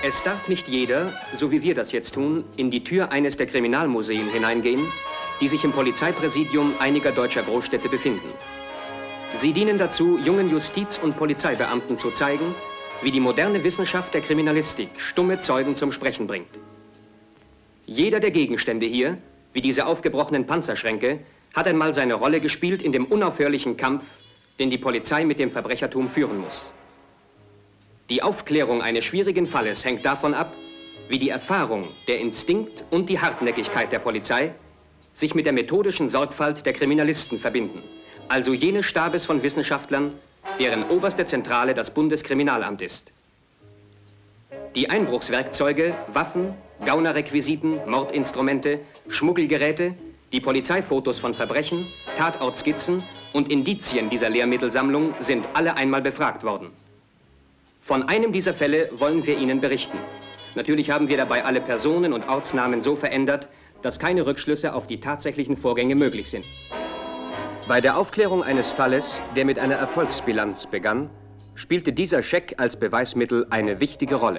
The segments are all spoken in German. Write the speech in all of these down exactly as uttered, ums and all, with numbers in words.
Es darf nicht jeder, so wie wir das jetzt tun, in die Tür eines der Kriminalmuseen hineingehen, die sich im Polizeipräsidium einiger deutscher Großstädte befinden. Sie dienen dazu, jungen Justiz- und Polizeibeamten zu zeigen, wie die moderne Wissenschaft der Kriminalistik stumme Zeugen zum Sprechen bringt. Jeder der Gegenstände hier, wie diese aufgebrochenen Panzerschränke, hat einmal seine Rolle gespielt in dem unaufhörlichen Kampf, den die Polizei mit dem Verbrechertum führen muss. Die Aufklärung eines schwierigen Falles hängt davon ab, wie die Erfahrung, der Instinkt und die Hartnäckigkeit der Polizei sich mit der methodischen Sorgfalt der Kriminalisten verbinden, also jenes Stabes von Wissenschaftlern, deren oberste Zentrale das Bundeskriminalamt ist. Die Einbruchswerkzeuge, Waffen, Gaunerrequisiten, Mordinstrumente, Schmuggelgeräte, die Polizeifotos von Verbrechen, Tatortskizzen und Indizien dieser Lehrmittelsammlung sind alle einmal befragt worden. Von einem dieser Fälle wollen wir Ihnen berichten. Natürlich haben wir dabei alle Personen und Ortsnamen so verändert, dass keine Rückschlüsse auf die tatsächlichen Vorgänge möglich sind. Bei der Aufklärung eines Falles, der mit einer Erfolgsbilanz begann, spielte dieser Scheck als Beweismittel eine wichtige Rolle.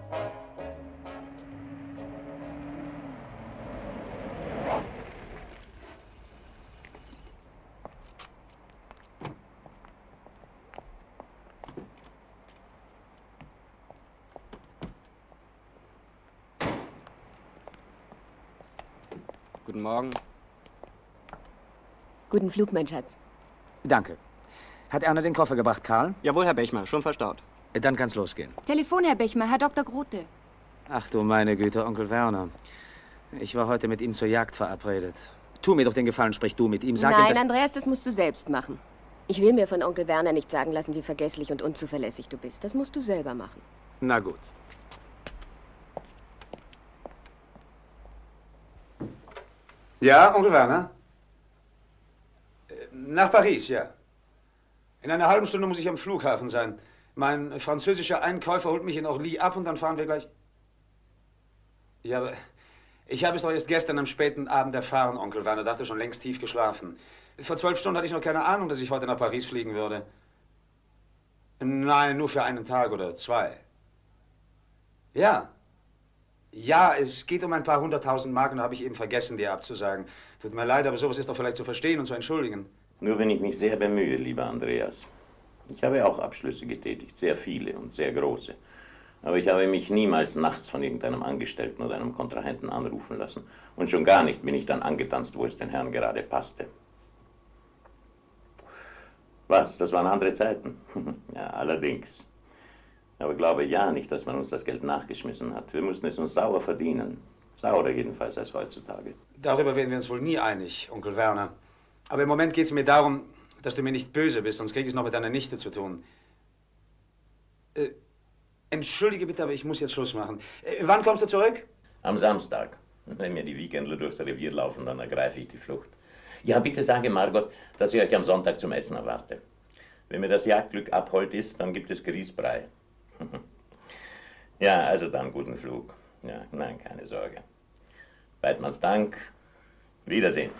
Guten Morgen. Guten Flug, mein Schatz. Danke. Hat Erna den Koffer gebracht, Karl? Jawohl, Herr Bechmer, schon verstaut. Dann kann's losgehen. Telefon, Herr Bechmer, Herr Doktor Grote. Ach du meine Güte, Onkel Werner. Ich war heute mit ihm zur Jagd verabredet. Tu mir doch den Gefallen, sprich du mit ihm. Sag Nein, ihm, dass Andreas, das musst du selbst machen. Ich will mir von Onkel Werner nicht sagen lassen, wie vergesslich und unzuverlässig du bist. Das musst du selber machen. Na gut. Ja, Onkel Werner? Nach Paris, ja. In einer halben Stunde muss ich am Flughafen sein. Mein französischer Einkäufer holt mich in Orly ab und dann fahren wir gleich... Ja, aber ich habe es doch erst gestern am späten Abend erfahren, Onkel Werner. Da hast du schon längst tief geschlafen. Vor zwölf Stunden hatte ich noch keine Ahnung, dass ich heute nach Paris fliegen würde. Nein, nur für einen Tag oder zwei. Ja. Ja, es geht um ein paar hunderttausend Mark und da habe ich eben vergessen, dir abzusagen. Tut mir leid, aber sowas ist doch vielleicht zu verstehen und zu entschuldigen. Nur wenn ich mich sehr bemühe, lieber Andreas. Ich habe auch Abschlüsse getätigt, sehr viele und sehr große. Aber ich habe mich niemals nachts von irgendeinem Angestellten oder einem Kontrahenten anrufen lassen. Und schon gar nicht bin ich dann angetanzt, wo es den Herrn gerade passte. Was, das waren andere Zeiten? Ja, allerdings. Aber glaube ja nicht, dass man uns das Geld nachgeschmissen hat. Wir mussten es uns sauer verdienen. Saurer jedenfalls als heutzutage. Darüber werden wir uns wohl nie einig, Onkel Werner. Aber im Moment geht es mir darum, dass du mir nicht böse bist, sonst krieg ich es noch mit deiner Nichte zu tun. Äh, entschuldige bitte, aber ich muss jetzt Schluss machen. Äh, wann kommst du zurück? Am Samstag. Wenn mir die Weekendler durchs Revier laufen, dann ergreife ich die Flucht. Ja, bitte sage Margot, dass ich euch am Sonntag zum Essen erwarte. Wenn mir das Jagdglück abhold ist, dann gibt es Grießbrei. Ja, also dann guten Flug. Ja, nein, keine Sorge. Weidmanns Dank. Wiedersehen.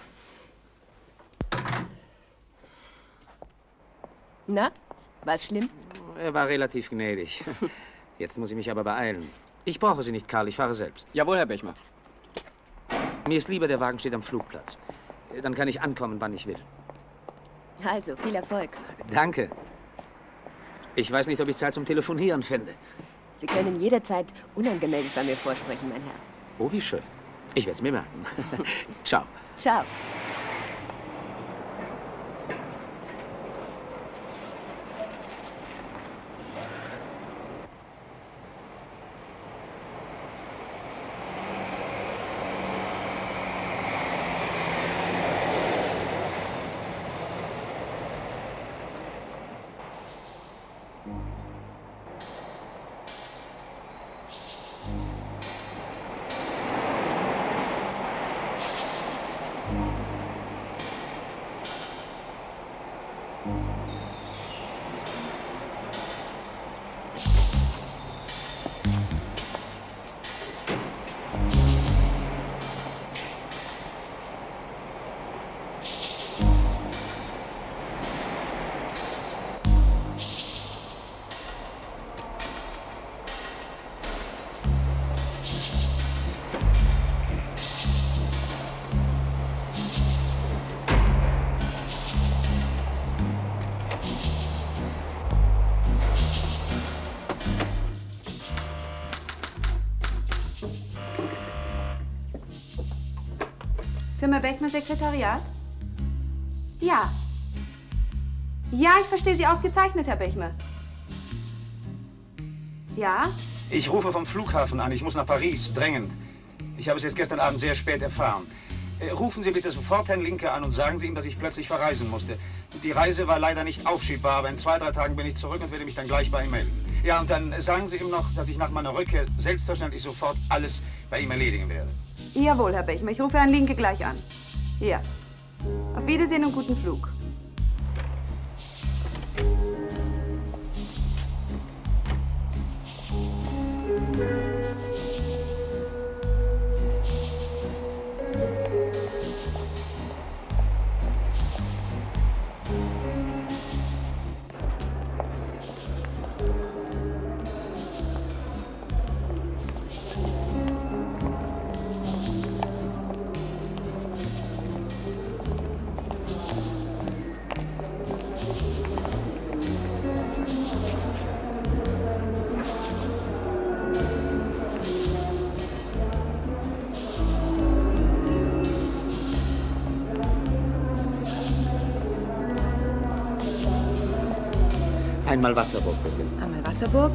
Na, war's schlimm? Er war relativ gnädig. Jetzt muss ich mich aber beeilen. Ich brauche Sie nicht, Karl, ich fahre selbst. Jawohl, Herr Bechmer. Mir ist lieber, der Wagen steht am Flugplatz. Dann kann ich ankommen, wann ich will. Also, viel Erfolg. Danke. Ich weiß nicht, ob ich Zeit zum Telefonieren finde. Sie können jederzeit unangemeldet bei mir vorsprechen, mein Herr. Oh, wie schön. Ich werde es mir merken. Ciao. Ciao. Firma Bechmer Sekretariat? Ja. Ja, ich verstehe Sie ausgezeichnet, Herr Bechmer. Ja? Ich rufe vom Flughafen an. Ich muss nach Paris, drängend. Ich habe es jetzt gestern Abend sehr spät erfahren. Äh, rufen Sie bitte sofort Herrn Linke an und sagen Sie ihm, dass ich plötzlich verreisen musste. Die Reise war leider nicht aufschiebbar, aber in zwei, drei Tagen bin ich zurück und werde mich dann gleich bei ihm melden. Ja, und dann sagen Sie ihm noch, dass ich nach meiner Rückkehr selbstverständlich sofort alles bei ihm erledigen werde. Jawohl, Herr Bechmer. Ich rufe Herrn Linke gleich an. Ja. Auf Wiedersehen und guten Flug. Einmal Wasserburg, bitte. Einmal Wasserburg.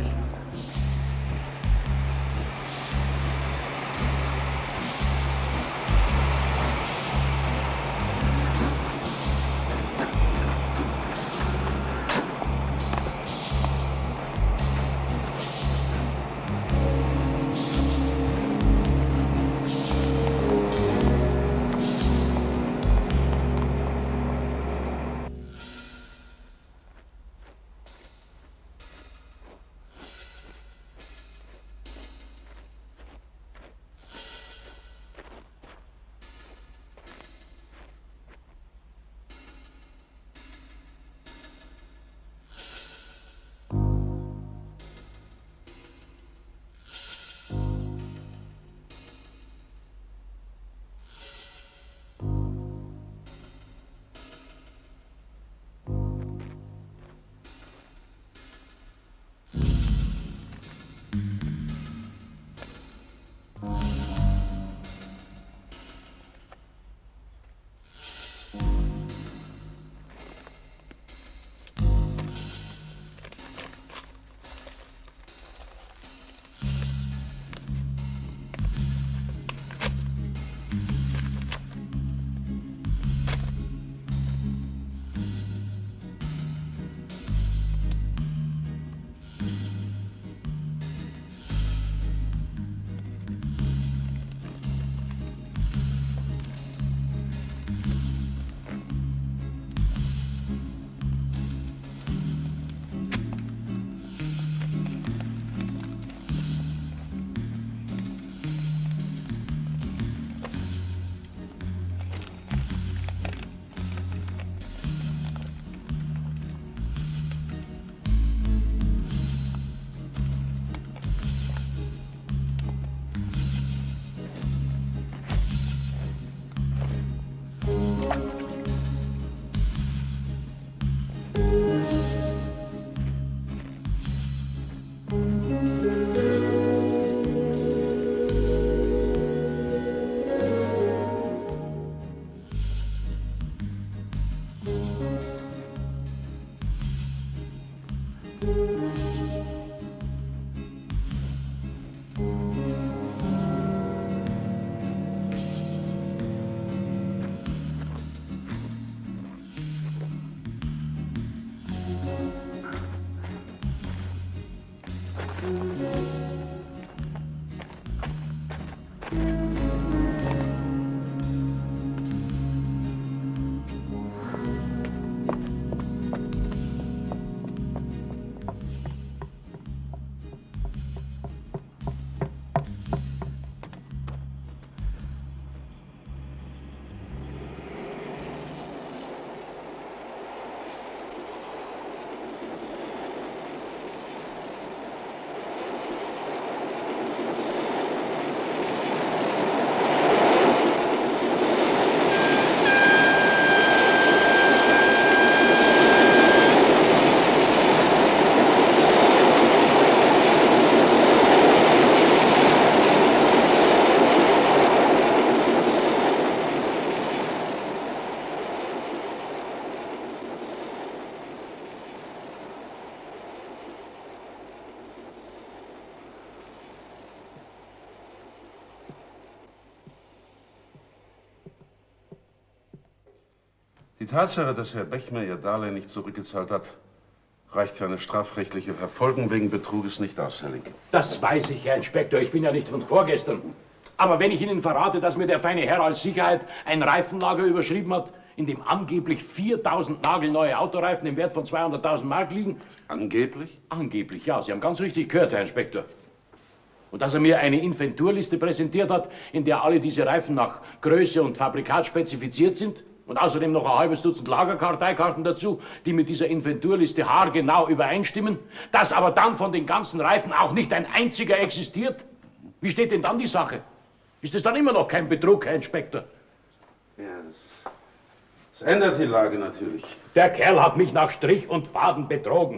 Die Tatsache, dass Herr Bechmer Ihr Darlehen nicht zurückgezahlt hat, reicht für eine strafrechtliche Verfolgung wegen Betruges nicht aus, Herr Linke. Das weiß ich, Herr Inspektor. Ich bin ja nicht von vorgestern. Aber wenn ich Ihnen verrate, dass mir der feine Herr als Sicherheit ein Reifenlager überschrieben hat, in dem angeblich viertausend nagelneue Autoreifen im Wert von zweihunderttausend Mark liegen. Angeblich? Angeblich, ja. Sie haben ganz richtig gehört, Herr Inspektor. Und dass er mir eine Inventurliste präsentiert hat, in der alle diese Reifen nach Größe und Fabrikat spezifiziert sind. Und außerdem noch ein halbes Dutzend Lagerkarteikarten dazu, die mit dieser Inventurliste haargenau übereinstimmen. Dass aber dann von den ganzen Reifen auch nicht ein einziger existiert. Wie steht denn dann die Sache? Ist es dann immer noch kein Betrug, Herr Inspektor? Ja, das, das ändert die Lage natürlich. Der Kerl hat mich nach Strich und Faden betrogen.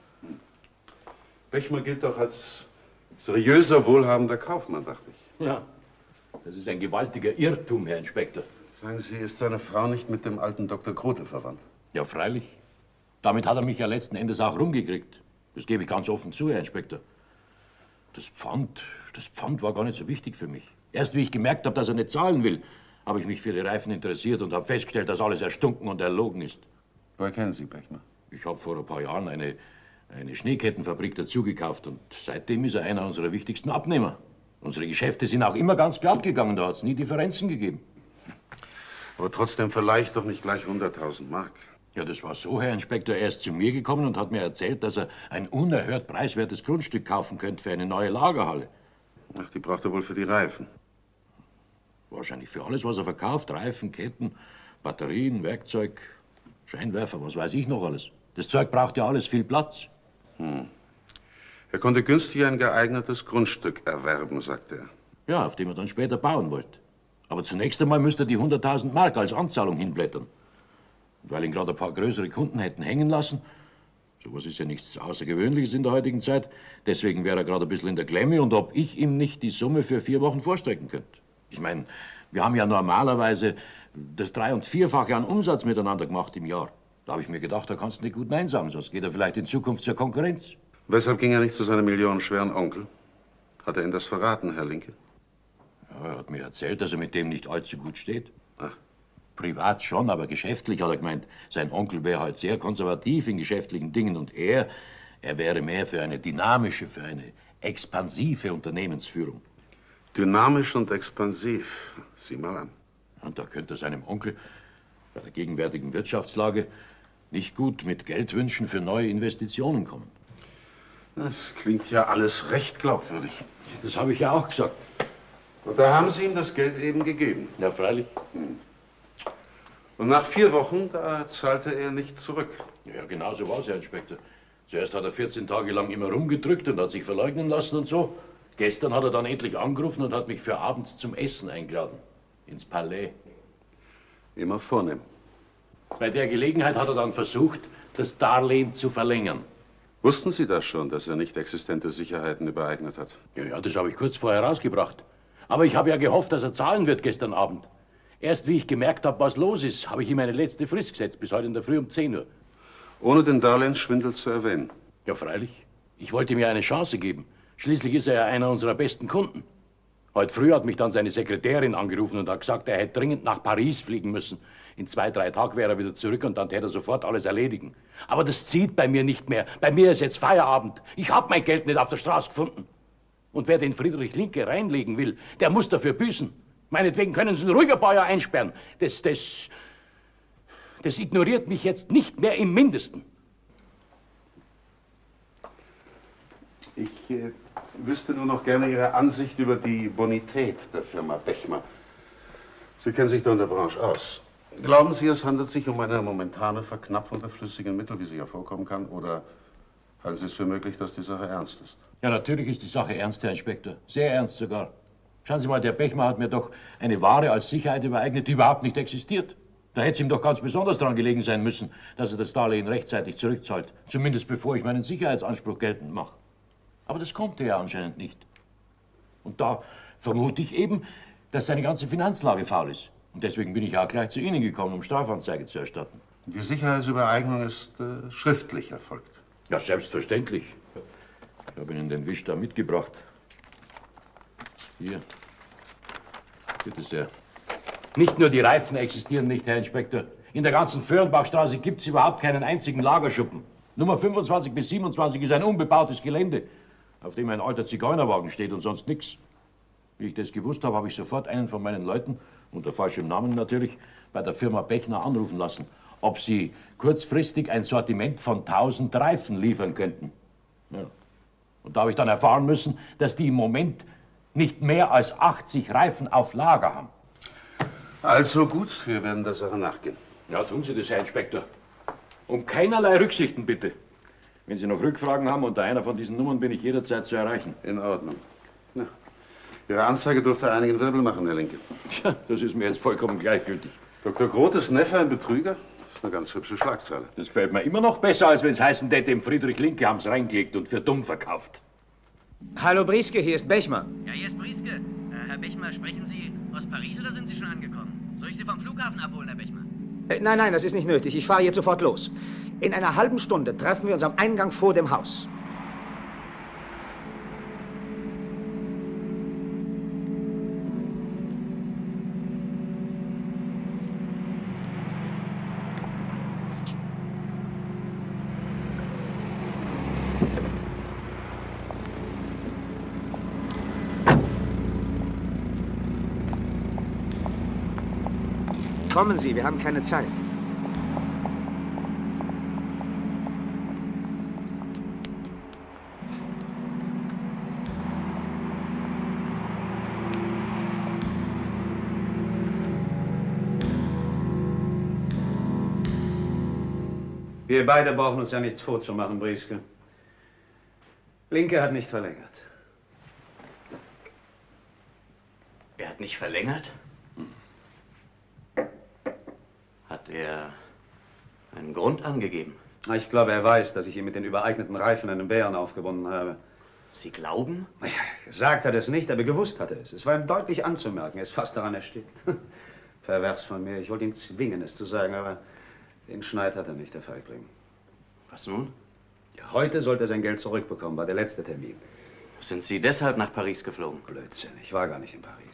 Bechmer gilt doch als seriöser, wohlhabender Kaufmann, dachte ich. Ja, das ist ein gewaltiger Irrtum, Herr Inspektor. Sagen Sie, ist seine Frau nicht mit dem alten Doktor Grote verwandt? Ja, freilich. Damit hat er mich ja letzten Endes auch rumgekriegt. Das gebe ich ganz offen zu, Herr Inspektor. Das Pfand, das Pfand war gar nicht so wichtig für mich. Erst wie ich gemerkt habe, dass er nicht zahlen will, habe ich mich für die Reifen interessiert und habe festgestellt, dass alles erstunken und erlogen ist. Woher kennen Sie Bechmer? Ich habe vor ein paar Jahren eine, eine Schneekettenfabrik dazugekauft und seitdem ist er einer unserer wichtigsten Abnehmer. Unsere Geschäfte sind auch immer ganz glatt gegangen, da hat es nie Differenzen gegeben. Aber trotzdem vielleicht doch nicht gleich hunderttausend Mark. Ja, das war so, Herr Inspektor. Er ist zu mir gekommen und hat mir erzählt, dass er ein unerhört preiswertes Grundstück kaufen könnte für eine neue Lagerhalle. Ach, die braucht er wohl für die Reifen. Wahrscheinlich für alles, was er verkauft. Reifen, Ketten, Batterien, Werkzeug, Scheinwerfer, was weiß ich noch alles. Das Zeug braucht ja alles viel Platz. Hm. Er konnte günstig ein geeignetes Grundstück erwerben, sagt er. Ja, auf dem er dann später bauen wollte. Aber zunächst einmal müsste er die hunderttausend Mark als Anzahlung hinblättern. Und weil ihn gerade ein paar größere Kunden hätten hängen lassen, sowas ist ja nichts Außergewöhnliches in der heutigen Zeit, deswegen wäre er gerade ein bisschen in der Klemme und ob ich ihm nicht die Summe für vier Wochen vorstrecken könnte. Ich meine, wir haben ja normalerweise das Drei- und Vierfache an Umsatz miteinander gemacht im Jahr. Da habe ich mir gedacht, da kannst du nicht gut Nein sagen, sonst geht er vielleicht in Zukunft zur Konkurrenz. Weshalb ging er nicht zu seinem millionenschweren Onkel? Hat er Ihnen das verraten, Herr Linke? Ja, er hat mir erzählt, dass er mit dem nicht allzu gut steht. Ach. Privat schon, aber geschäftlich hat er gemeint, sein Onkel wäre halt sehr konservativ in geschäftlichen Dingen und er, er wäre mehr für eine dynamische, für eine expansive Unternehmensführung. Dynamisch und expansiv. Sieh mal an. Und da könnte er seinem Onkel bei der gegenwärtigen Wirtschaftslage nicht gut mit Geldwünschen für neue Investitionen kommen. Das klingt ja alles recht glaubwürdig. Das habe ich ja auch gesagt. Und da haben Sie ihm das Geld eben gegeben. Ja, freilich. Hm. Und nach vier Wochen, da zahlte er nicht zurück. Ja, genau so war es, Herr Inspektor. Zuerst hat er vierzehn Tage lang immer rumgedrückt und hat sich verleugnen lassen und so. Gestern hat er dann endlich angerufen und hat mich für abends zum Essen eingeladen. Ins Palais. Immer vornehm. Bei der Gelegenheit hat er dann versucht, das Darlehen zu verlängern. Wussten Sie das schon, dass er nicht existente Sicherheiten übereignet hat? Ja, ja, das habe ich kurz vorher rausgebracht. Aber ich habe ja gehofft, dass er zahlen wird gestern Abend. Erst wie ich gemerkt habe, was los ist, habe ich ihm eine letzte Frist gesetzt, bis heute in der Früh um zehn Uhr. Ohne den Darlehensschwindel zu erwähnen? Ja, freilich. Ich wollte ihm ja eine Chance geben. Schließlich ist er ja einer unserer besten Kunden. Heute früh hat mich dann seine Sekretärin angerufen und hat gesagt, er hätte dringend nach Paris fliegen müssen. In zwei, drei Tagen wäre er wieder zurück und dann hätte er sofort alles erledigen. Aber das zieht bei mir nicht mehr. Bei mir ist jetzt Feierabend. Ich habe mein Geld nicht auf der Straße gefunden. Und wer den Friedrich Linke reinlegen will, der muss dafür büßen. Meinetwegen können Sie ihn ruhig ein paar Jahre einsperren. Das, das, das ignoriert mich jetzt nicht mehr im Mindesten. Ich äh, wüsste nur noch gerne Ihre Ansicht über die Bonität der Firma Bechmer. Sie kennen sich da in der Branche aus. Glauben Sie, es handelt sich um eine momentane Verknappung der flüssigen Mittel, wie sie ja vorkommen kann, oder halten Sie es für möglich, dass die Sache ernst ist? Ja, natürlich ist die Sache ernst, Herr Inspektor. Sehr ernst sogar. Schauen Sie mal, der Bechmer hat mir doch eine Ware als Sicherheit übereignet, die überhaupt nicht existiert. Da hätte es ihm doch ganz besonders daran gelegen sein müssen, dass er das Darlehen rechtzeitig zurückzahlt. Zumindest bevor ich meinen Sicherheitsanspruch geltend mache. Aber das konnte er anscheinend nicht. Und da vermute ich eben, dass seine ganze Finanzlage faul ist. Und deswegen bin ich auch gleich zu Ihnen gekommen, um Strafanzeige zu erstatten. Die Sicherheitsübereignung ist äh, schriftlich erfolgt. Ja, selbstverständlich. Ich habe Ihnen den Wisch da mitgebracht. Hier. Bitte sehr. Nicht nur die Reifen existieren nicht, Herr Inspektor. In der ganzen Föhrenbachstraße gibt es überhaupt keinen einzigen Lagerschuppen. Nummer fünfundzwanzig bis siebenundzwanzig ist ein unbebautes Gelände, auf dem ein alter Zigeunerwagen steht und sonst nichts. Wie ich das gewusst habe, habe ich sofort einen von meinen Leuten, unter falschem Namen natürlich, bei der Firma Bechner anrufen lassen, ob sie kurzfristig ein Sortiment von tausend Reifen liefern könnten. Ja. Und da habe ich dann erfahren müssen, dass die im Moment nicht mehr als achtzig Reifen auf Lager haben. Also gut, wir werden der Sache nachgehen. Ja, tun Sie das, Herr Inspektor. Um keinerlei Rücksichten, bitte. Wenn Sie noch Rückfragen haben, unter einer von diesen Nummern bin ich jederzeit zu erreichen. In Ordnung. Na, Ihre Anzeige dürfte einigen Wirbel machen, Herr Linke. Tja, das ist mir jetzt vollkommen gleichgültig. Doktor Grothes Neffe ein Betrüger? Das ist eine ganz hübsche Schlagzeile. Das gefällt mir immer noch besser, als wenn es heißen hätte, dem Friedrich Linke haben es reingelegt und für dumm verkauft. Hallo Brieske, hier ist Bechmer. Ja, hier ist Brieske. Äh, Herr Bechmer, sprechen Sie aus Paris oder sind Sie schon angekommen? Soll ich Sie vom Flughafen abholen, Herr Bechmer? Äh, nein, nein, das ist nicht nötig. Ich fahre jetzt sofort los. In einer halben Stunde treffen wir uns am Eingang vor dem Haus. Kommen Sie, wir haben keine Zeit. Wir beide brauchen uns ja nichts vorzumachen, Brieske. Linke hat nicht verlängert. Er hat nicht verlängert? Hat er einen Grund angegeben? Ich glaube, er weiß, dass ich ihm mit den übereigneten Reifen einen Bären aufgebunden habe. Sie glauben? Ja, gesagt hat er es nicht, aber gewusst hat er es. Es war ihm deutlich anzumerken. Er ist fast daran erstickt. Pervers von mir. Ich wollte ihn zwingen, es zu sagen, aber den Schneid hat er nicht, der Feigling. Was nun? Ja, heute sollte er sein Geld zurückbekommen, war der letzte Termin. Sind Sie deshalb nach Paris geflogen? Blödsinn, ich war gar nicht in Paris.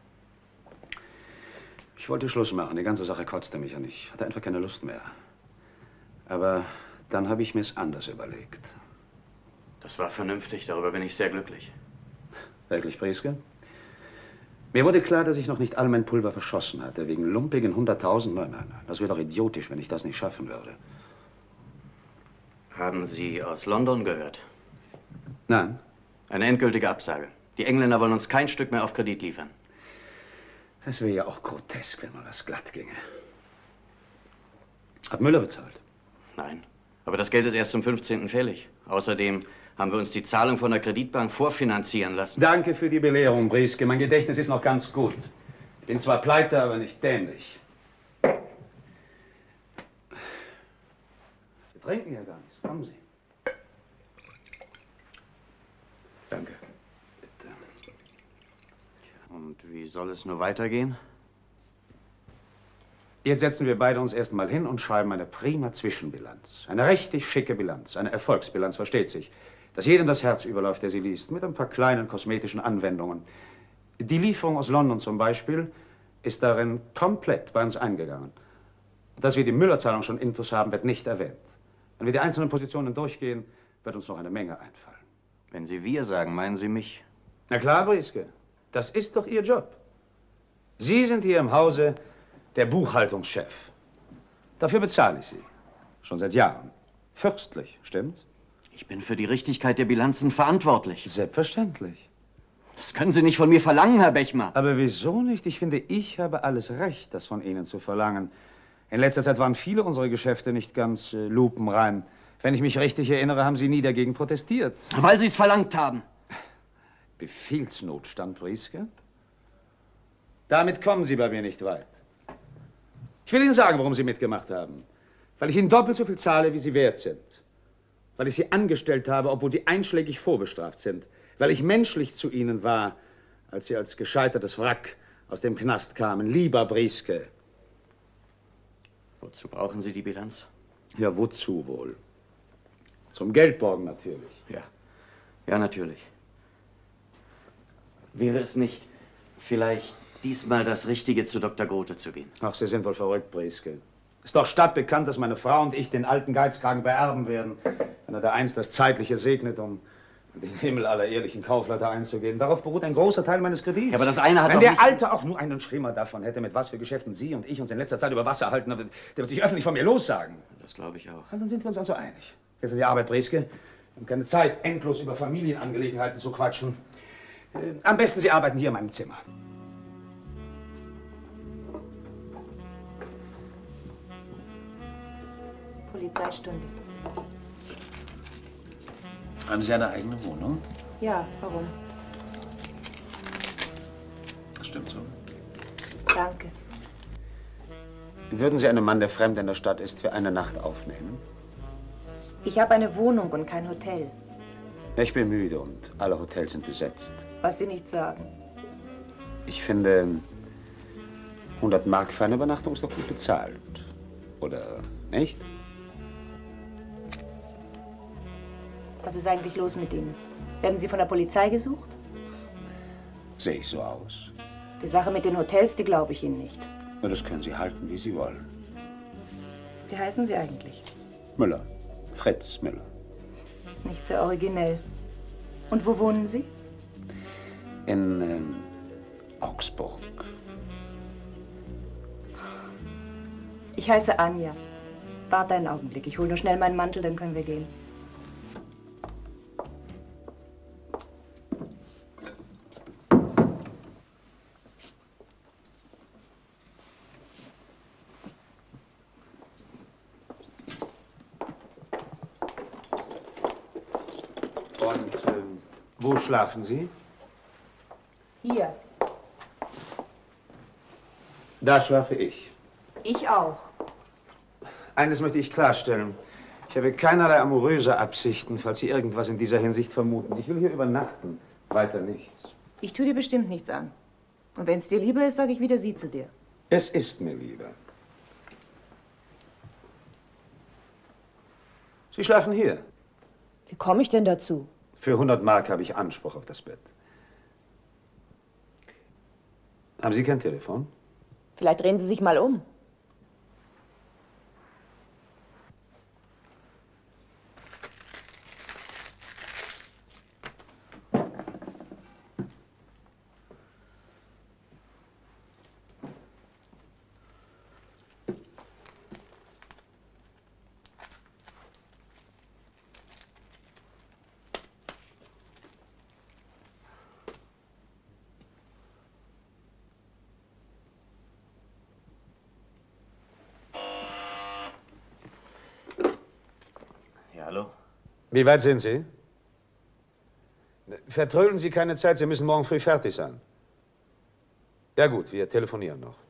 Ich wollte Schluss machen, die ganze Sache kotzte mich an. Ich hatte einfach keine Lust mehr. Aber dann habe ich mir es anders überlegt. Das war vernünftig, darüber bin ich sehr glücklich. Wirklich, Brieske? Mir wurde klar, dass ich noch nicht all mein Pulver verschossen hatte. Wegen lumpigen hunderttausend. Nein, nein, nein. Das wäre doch idiotisch, wenn ich das nicht schaffen würde. Haben Sie aus London gehört? Nein. Eine endgültige Absage. Die Engländer wollen uns kein Stück mehr auf Kredit liefern. Das wäre ja auch grotesk, wenn man das glatt ginge. Hat Müller bezahlt? Nein. Aber das Geld ist erst zum fünfzehnten fällig. Außerdem haben wir uns die Zahlung von der Kreditbank vorfinanzieren lassen. Danke für die Belehrung, Brieske. Mein Gedächtnis ist noch ganz gut. Bin zwar pleite, aber nicht dämlich. Wir trinken ja gar nichts. Kommen Sie. Danke. Und wie soll es nur weitergehen? Jetzt setzen wir beide uns erst mal hin und schreiben eine prima Zwischenbilanz. Eine richtig schicke Bilanz. Eine Erfolgsbilanz, versteht sich. Dass jedem das Herz überläuft, der sie liest. Mit ein paar kleinen kosmetischen Anwendungen. Die Lieferung aus London zum Beispiel ist darin komplett bei uns eingegangen. Dass wir die Müller-Zahlung schon intus haben, wird nicht erwähnt. Wenn wir die einzelnen Positionen durchgehen, wird uns noch eine Menge einfallen. Wenn Sie wir sagen, meinen Sie mich? Na klar, Brieske. Das ist doch Ihr Job. Sie sind hier im Hause der Buchhaltungschef. Dafür bezahle ich Sie. Schon seit Jahren. Fürstlich, stimmt's? Ich bin für die Richtigkeit der Bilanzen verantwortlich. Selbstverständlich. Das können Sie nicht von mir verlangen, Herr Bechmer. Aber wieso nicht? Ich finde, ich habe alles Recht, das von Ihnen zu verlangen. In letzter Zeit waren viele unserer Geschäfte nicht ganz äh, lupenrein. Wenn ich mich richtig erinnere, haben Sie nie dagegen protestiert. Weil Sie es verlangt haben. Befehlsnotstand, Brieske? Damit kommen Sie bei mir nicht weit. Ich will Ihnen sagen, warum Sie mitgemacht haben. Weil ich Ihnen doppelt so viel zahle, wie Sie wert sind. Weil ich Sie angestellt habe, obwohl Sie einschlägig vorbestraft sind. Weil ich menschlich zu Ihnen war, als Sie als gescheitertes Wrack aus dem Knast kamen. Lieber Brieske. Wozu brauchen Sie die Bilanz? Ja, wozu wohl? Zum Geldborgen natürlich. Ja, ja, natürlich. Wäre es nicht vielleicht diesmal das Richtige, zu Doktor Grothe zu gehen? Ach, Sie sind wohl verrückt, Brieske. Ist doch stadtbekannt, dass meine Frau und ich den alten Geizkragen beerben werden, wenn er da einst das Zeitliche segnet, um in den Himmel aller ehrlichen Kaufleute einzugehen. Darauf beruht ein großer Teil meines Kredits. Ja, aber das eine hat Wenn doch der nicht... Alte auch nur einen Schimmer davon hätte, mit was für Geschäften Sie und ich uns in letzter Zeit über Wasser halten, der wird sich öffentlich von mir lossagen. Das glaube ich auch. Und dann sind wir uns also einig. Jetzt in die Arbeit, Breske. Wir haben keine Zeit, endlos über Familienangelegenheiten zu quatschen. Äh, am besten, Sie arbeiten hier in meinem Zimmer. Polizeistunde. Haben Sie eine eigene Wohnung? Ja, warum? Das stimmt so. Danke. Würden Sie einen Mann, der fremd in der Stadt ist, für eine Nacht aufnehmen? Ich habe eine Wohnung und kein Hotel. Ich bin müde und alle Hotels sind besetzt. Was Sie nicht sagen. Ich finde, hundert Mark für eine Übernachtung ist doch gut bezahlt. Oder nicht? Was ist eigentlich los mit Ihnen? Werden Sie von der Polizei gesucht? Sehe ich so aus? Die Sache mit den Hotels, die glaube ich Ihnen nicht. Na, das können Sie halten, wie Sie wollen. Wie heißen Sie eigentlich? Müller. Fritz Müller. Nicht sehr originell. Und wo wohnen Sie? In ähm, Augsburg. Ich heiße Anja. Warte einen Augenblick. Ich hole nur schnell meinen Mantel, dann können wir gehen. Und ähm, wo schlafen Sie? Hier. Da schlafe ich. Ich auch. Eines möchte ich klarstellen. Ich habe keinerlei amoröse Absichten, falls Sie irgendwas in dieser Hinsicht vermuten. Ich will hier übernachten, weiter nichts. Ich tue dir bestimmt nichts an. Und wenn es dir lieber ist, sage ich wieder Sie zu dir. Es ist mir lieber. Sie schlafen hier. Wie komme ich denn dazu? Für hundert Mark habe ich Anspruch auf das Bett. Haben Sie kein Telefon? Vielleicht drehen Sie sich mal um. Hallo? Wie weit sind Sie? Vertrödeln Sie keine Zeit, Sie müssen morgen früh fertig sein. Ja gut, wir telefonieren noch.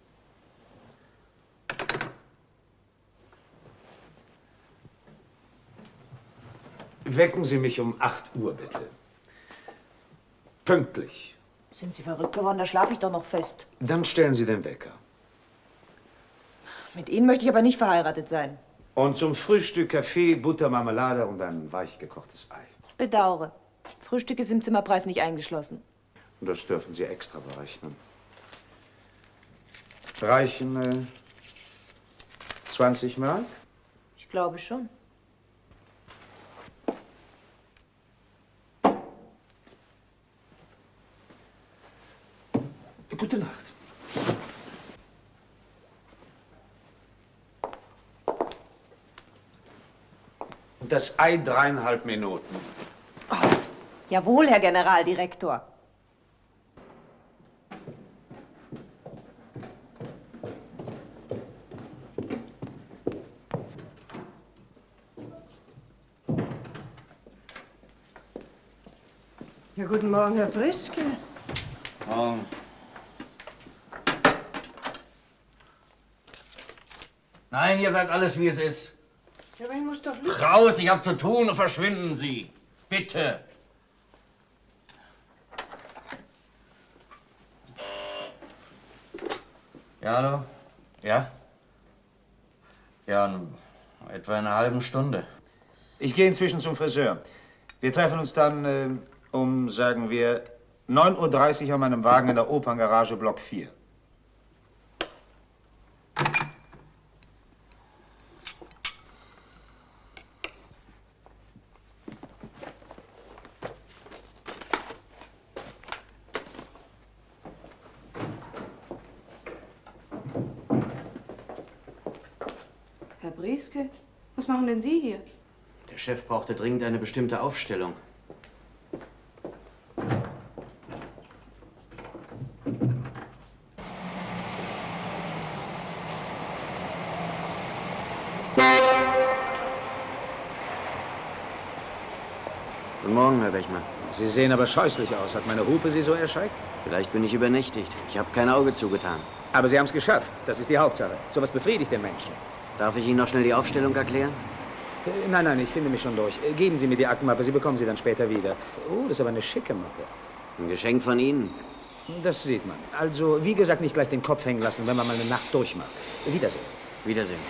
Wecken Sie mich um acht Uhr, bitte. Pünktlich. Sind Sie verrückt geworden? Da schlafe ich doch noch fest. Dann stellen Sie den Wecker. Mit Ihnen möchte ich aber nicht verheiratet sein. Und zum Frühstück Kaffee, Butter, Marmelade und ein weich gekochtes Ei. Bedauere. Frühstück ist im Zimmerpreis nicht eingeschlossen. Und das dürfen Sie extra berechnen. Reichen äh, zwanzig Mark? Ich glaube schon. Gute Nacht. Und das Ei dreieinhalb Minuten. Oh, jawohl, Herr Generaldirektor. Ja, guten Morgen, Herr Breske. Morgen. Nein, hier bleibt alles, wie es ist. Ja, aber ich muss doch Licht. Raus, ich hab zu tun und verschwinden Sie. Bitte. Ja, hallo? Ja? Ja, in etwa einer halben Stunde. Ich gehe inzwischen zum Friseur. Wir treffen uns dann äh, um, sagen wir, neun Uhr dreißig an meinem Wagen in der Operngarage Block vier. Brieske, was machen denn Sie hier? Der Chef brauchte dringend eine bestimmte Aufstellung. Guten Morgen, Herr Bechmann. Sie sehen aber scheußlich aus. Hat meine Hupe Sie so erschreckt? Vielleicht bin ich übernächtigt. Ich habe kein Auge zugetan. Aber Sie haben es geschafft. Das ist die Hauptsache. Sowas befriedigt den Menschen. Darf ich Ihnen noch schnell die Aufstellung erklären? Äh, nein, nein, ich finde mich schon durch. Äh, geben Sie mir die Aktenmappe, Sie bekommen sie dann später wieder. Oh, das ist aber eine schicke Mappe. Ein Geschenk von Ihnen? Das sieht man. Also, wie gesagt, nicht gleich den Kopf hängen lassen, wenn man mal eine Nacht durchmacht. Wiedersehen. Wiedersehen.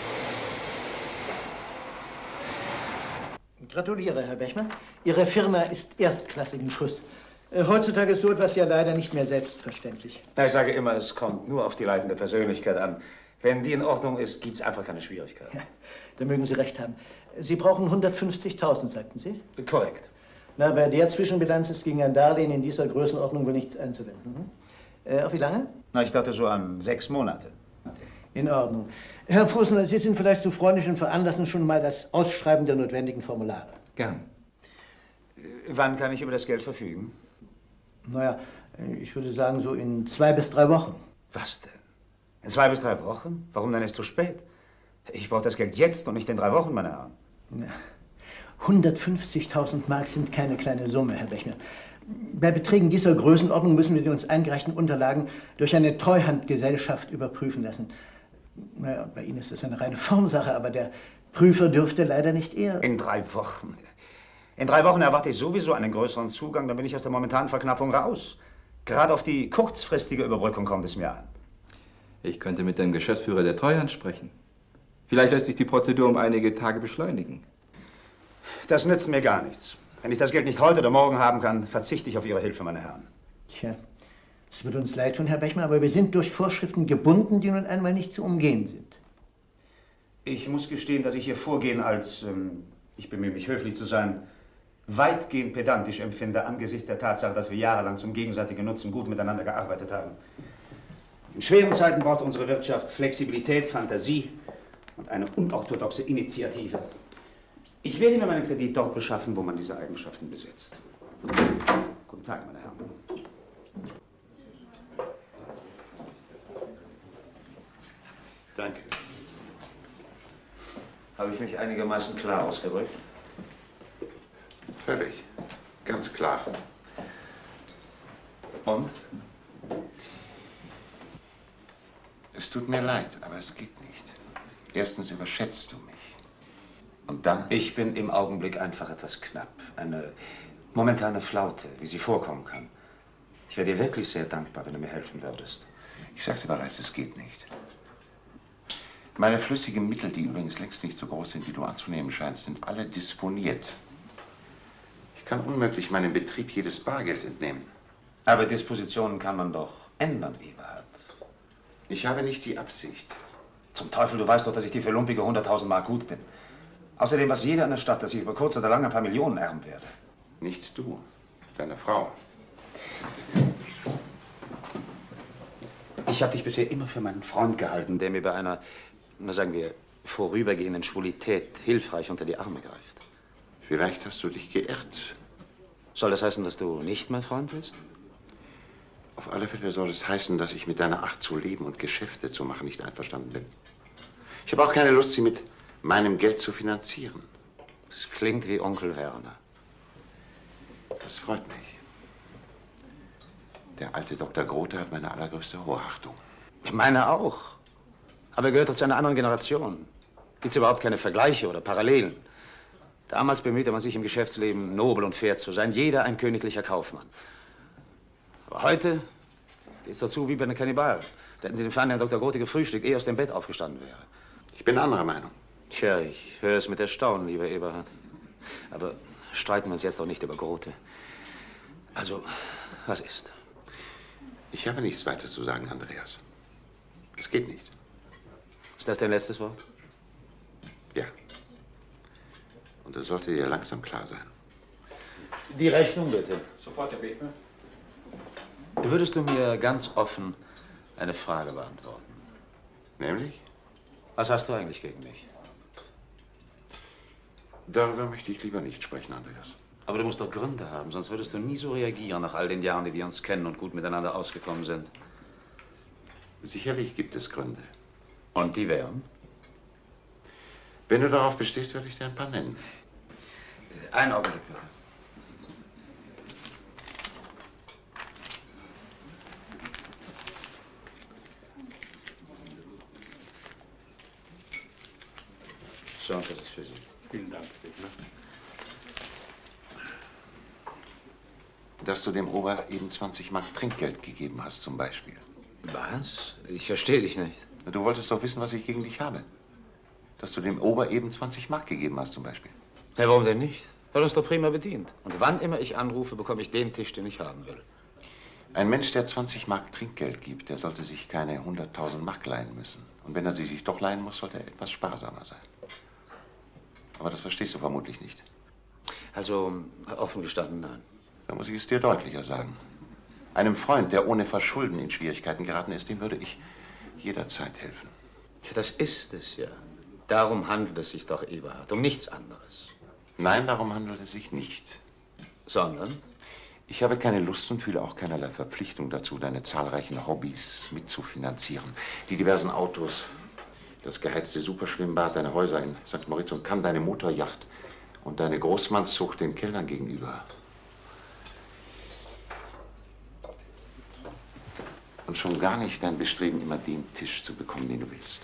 Gratuliere, Herr Bechmann. Ihre Firma ist erstklassigen Schuss. Äh, Heutzutage ist so etwas ja leider nicht mehr selbstverständlich. Na, ich sage immer, es kommt nur auf die leitende Persönlichkeit an. Wenn die in Ordnung ist, gibt es einfach keine Schwierigkeiten. Ja, da mögen Sie recht haben. Sie brauchen hundertfünfzigtausend, sagten Sie? Korrekt. Na, bei der Zwischenbilanz ist gegen ein Darlehen in dieser Größenordnung wohl nichts einzuwenden. Hm? Äh, auf wie lange? Na, ich dachte so an sechs Monate. In Ordnung. Herr Fussner, Sie sind vielleicht so freundlich und veranlassen schon mal das Ausschreiben der notwendigen Formulare. Gern. Wann kann ich über das Geld verfügen? Naja, ich würde sagen, so in zwei bis drei Wochen. Was denn? In zwei bis drei Wochen? Warum dann erst so spät? Ich brauche das Geld jetzt und nicht in drei Wochen, meine Herren. Ja. hundertfünfzigtausend Mark sind keine kleine Summe, Herr Bechner. Bei Beträgen dieser Größenordnung müssen wir die uns eingereichten Unterlagen durch eine Treuhandgesellschaft überprüfen lassen. Naja, bei Ihnen ist das eine reine Formsache, aber der Prüfer dürfte leider nicht eher... In drei Wochen? In drei Wochen erwarte ich sowieso einen größeren Zugang, dann bin ich aus der momentanen Verknappung raus. Gerade auf die kurzfristige Überbrückung kommt es mir an. Ich könnte mit dem Geschäftsführer der Treuhand sprechen. Vielleicht lässt sich die Prozedur um einige Tage beschleunigen. Das nützt mir gar nichts. Wenn ich das Geld nicht heute oder morgen haben kann, verzichte ich auf Ihre Hilfe, meine Herren. Tja, es wird uns leid tun, Herr Bechmann, aber wir sind durch Vorschriften gebunden, die nun einmal nicht zu umgehen sind. Ich muss gestehen, dass ich Ihr Vorgehen als, ähm, ich bemühe mich höflich zu sein, weitgehend pedantisch empfinde angesichts der Tatsache, dass wir jahrelang zum gegenseitigen Nutzen gut miteinander gearbeitet haben. In schweren Zeiten braucht unsere Wirtschaft Flexibilität, Fantasie und eine unorthodoxe Initiative. Ich werde mir meinen Kredit dort beschaffen, wo man diese Eigenschaften besitzt. Guten Tag, meine Herren. Danke. Habe ich mich einigermaßen klar ausgedrückt? Völlig. Ganz klar. Und? Es tut mir leid, aber es geht nicht. Erstens überschätzt du mich. Und dann? Ich bin im Augenblick einfach etwas knapp. Eine momentane Flaute, wie sie vorkommen kann. Ich wäre dir wirklich sehr dankbar, wenn du mir helfen würdest. Ich sagte bereits, es geht nicht. Meine flüssigen Mittel, die übrigens längst nicht so groß sind, wie du anzunehmen scheinst, sind alle disponiert. Ich kann unmöglich meinem Betrieb jedes Bargeld entnehmen. Aber Dispositionen kann man doch ändern, Eberhard. Ich habe nicht die Absicht. Zum Teufel, du weißt doch, dass ich dir für lumpige hunderttausend Mark gut bin. Außerdem weiß jeder in der Stadt, dass ich über kurz oder lang ein paar Millionen erben werde. Nicht du, deine Frau. Ich habe dich bisher immer für meinen Freund gehalten, der mir bei einer, na sagen wir, vorübergehenden Schwulität hilfreich unter die Arme greift. Vielleicht hast du dich geirrt. Soll das heißen, dass du nicht mein Freund bist? Auf alle Fälle soll es heißen, dass ich mit deiner Art zu leben und Geschäfte zu machen nicht einverstanden bin. Ich habe auch keine Lust, sie mit meinem Geld zu finanzieren. Das klingt wie Onkel Werner. Das freut mich. Der alte Doktor Grote hat meine allergrößte Hochachtung. Meine auch. Aber er gehört doch zu einer anderen Generation. Gibt es überhaupt keine Vergleiche oder Parallelen. Damals bemühte man sich im Geschäftsleben, nobel und fair zu sein. Jeder ein königlicher Kaufmann. Aber heute geht's dazu wie bei den Kannibalen. Da hätten Sie den feinen Herrn Doktor Grote gefrühstückt, ehe er aus dem Bett aufgestanden wäre. Ich bin anderer Meinung. Tja, ich höre es mit Erstaunen, lieber Eberhard. Aber streiten wir uns jetzt doch nicht über Grote. Also, was ist? Ich habe nichts weiter zu sagen, Andreas. Es geht nicht. Ist das dein letztes Wort? Ja. Und das sollte dir langsam klar sein. Die Rechnung, bitte. Sofort, Herr Bechmann. Würdest du mir ganz offen eine Frage beantworten? Nämlich? Was hast du eigentlich gegen mich? Darüber möchte ich lieber nicht sprechen, Andreas. Aber du musst doch Gründe haben, sonst würdest du nie so reagieren nach all den Jahren, die wir uns kennen und gut miteinander ausgekommen sind. Sicherlich gibt es Gründe. Und die wären? Wenn du darauf bestehst, würde ich dir ein paar nennen. Einen Augenblick, bitte. So, und das ist für Sie. Vielen Dank, Bechmer. Dass du dem Ober eben zwanzig Mark Trinkgeld gegeben hast, zum Beispiel. Was? Ich verstehe dich nicht. Du wolltest doch wissen, was ich gegen dich habe. Dass du dem Ober eben zwanzig Mark gegeben hast, zum Beispiel. Na, warum denn nicht? Er hat uns doch prima bedient. Und wann immer ich anrufe, bekomme ich den Tisch, den ich haben will. Ein Mensch, der zwanzig Mark Trinkgeld gibt, der sollte sich keine hunderttausend Mark leihen müssen. Und wenn er sie sich doch leihen muss, sollte er etwas sparsamer sein. Aber das verstehst du vermutlich nicht. Also, offen gestanden, nein. Da muss ich es dir deutlicher sagen. Einem Freund, der ohne Verschulden in Schwierigkeiten geraten ist, dem würde ich jederzeit helfen. Ja, das ist es ja. Darum handelt es sich doch, Eberhard, um nichts anderes. Nein, darum handelt es sich nicht. Sondern? Ich habe keine Lust und fühle auch keinerlei Verpflichtung dazu, deine zahlreichen Hobbys mitzufinanzieren. Die diversen Autos, das geheizte Superschwimmbad, deine Häuser in Sankt Moritz und Cannes, deine Motorjacht und deine Großmannszucht den Kellnern gegenüber. Und schon gar nicht dein Bestreben, immer den Tisch zu bekommen, den du willst.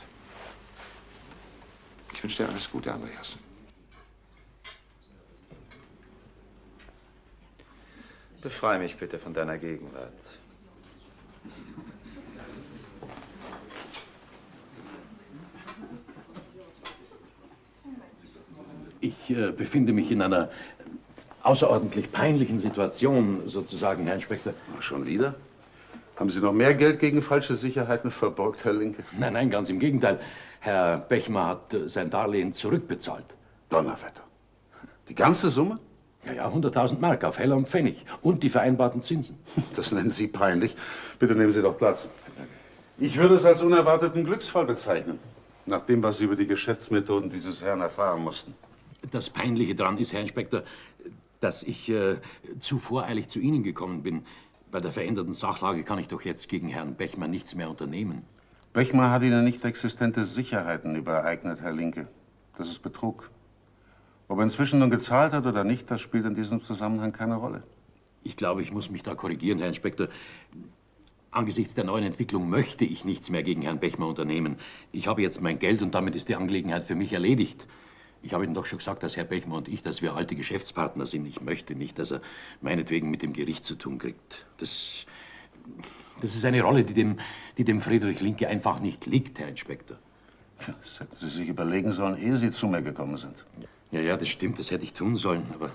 Ich wünsche dir alles Gute, Andreas. Befreie mich bitte von deiner Gegenwart. Ich äh, befinde mich in einer außerordentlich peinlichen Situation, sozusagen, Herr Inspektor. Schon wieder? Haben Sie noch mehr Geld gegen falsche Sicherheiten verborgt, Herr Linke? Nein, nein, ganz im Gegenteil. Herr Bechmer hat äh, sein Darlehen zurückbezahlt. Donnerwetter. Die ganze Summe? Ja, ja, hunderttausend Mark auf Heller und Pfennig. Und die vereinbarten Zinsen. Das nennen Sie peinlich. Bitte nehmen Sie doch Platz. Ich würde es als unerwarteten Glücksfall bezeichnen. Nach dem, was Sie über die Geschäftsmethoden dieses Herrn erfahren mussten. Das Peinliche daran ist, Herr Inspektor, dass ich äh, zu voreilig zu Ihnen gekommen bin. Bei der veränderten Sachlage kann ich doch jetzt gegen Herrn Bechmer nichts mehr unternehmen. Bechmer hat Ihnen nicht existente Sicherheiten übereignet, Herr Linke. Das ist Betrug. Ob er inzwischen nun gezahlt hat oder nicht, das spielt in diesem Zusammenhang keine Rolle. Ich glaube, ich muss mich da korrigieren, Herr Inspektor. Angesichts der neuen Entwicklung möchte ich nichts mehr gegen Herrn Bechmer unternehmen. Ich habe jetzt mein Geld und damit ist die Angelegenheit für mich erledigt. Ich habe Ihnen doch schon gesagt, dass Herr Bechmer und ich, dass wir alte Geschäftspartner sind. Ich möchte nicht, dass er meinetwegen mit dem Gericht zu tun kriegt. Das, das ist eine Rolle, die dem, die dem Friedrich Linke einfach nicht liegt, Herr Inspektor. Das hätten Sie sich überlegen sollen, ehe Sie zu mir gekommen sind. Ja, ja, das stimmt, das hätte ich tun sollen, aber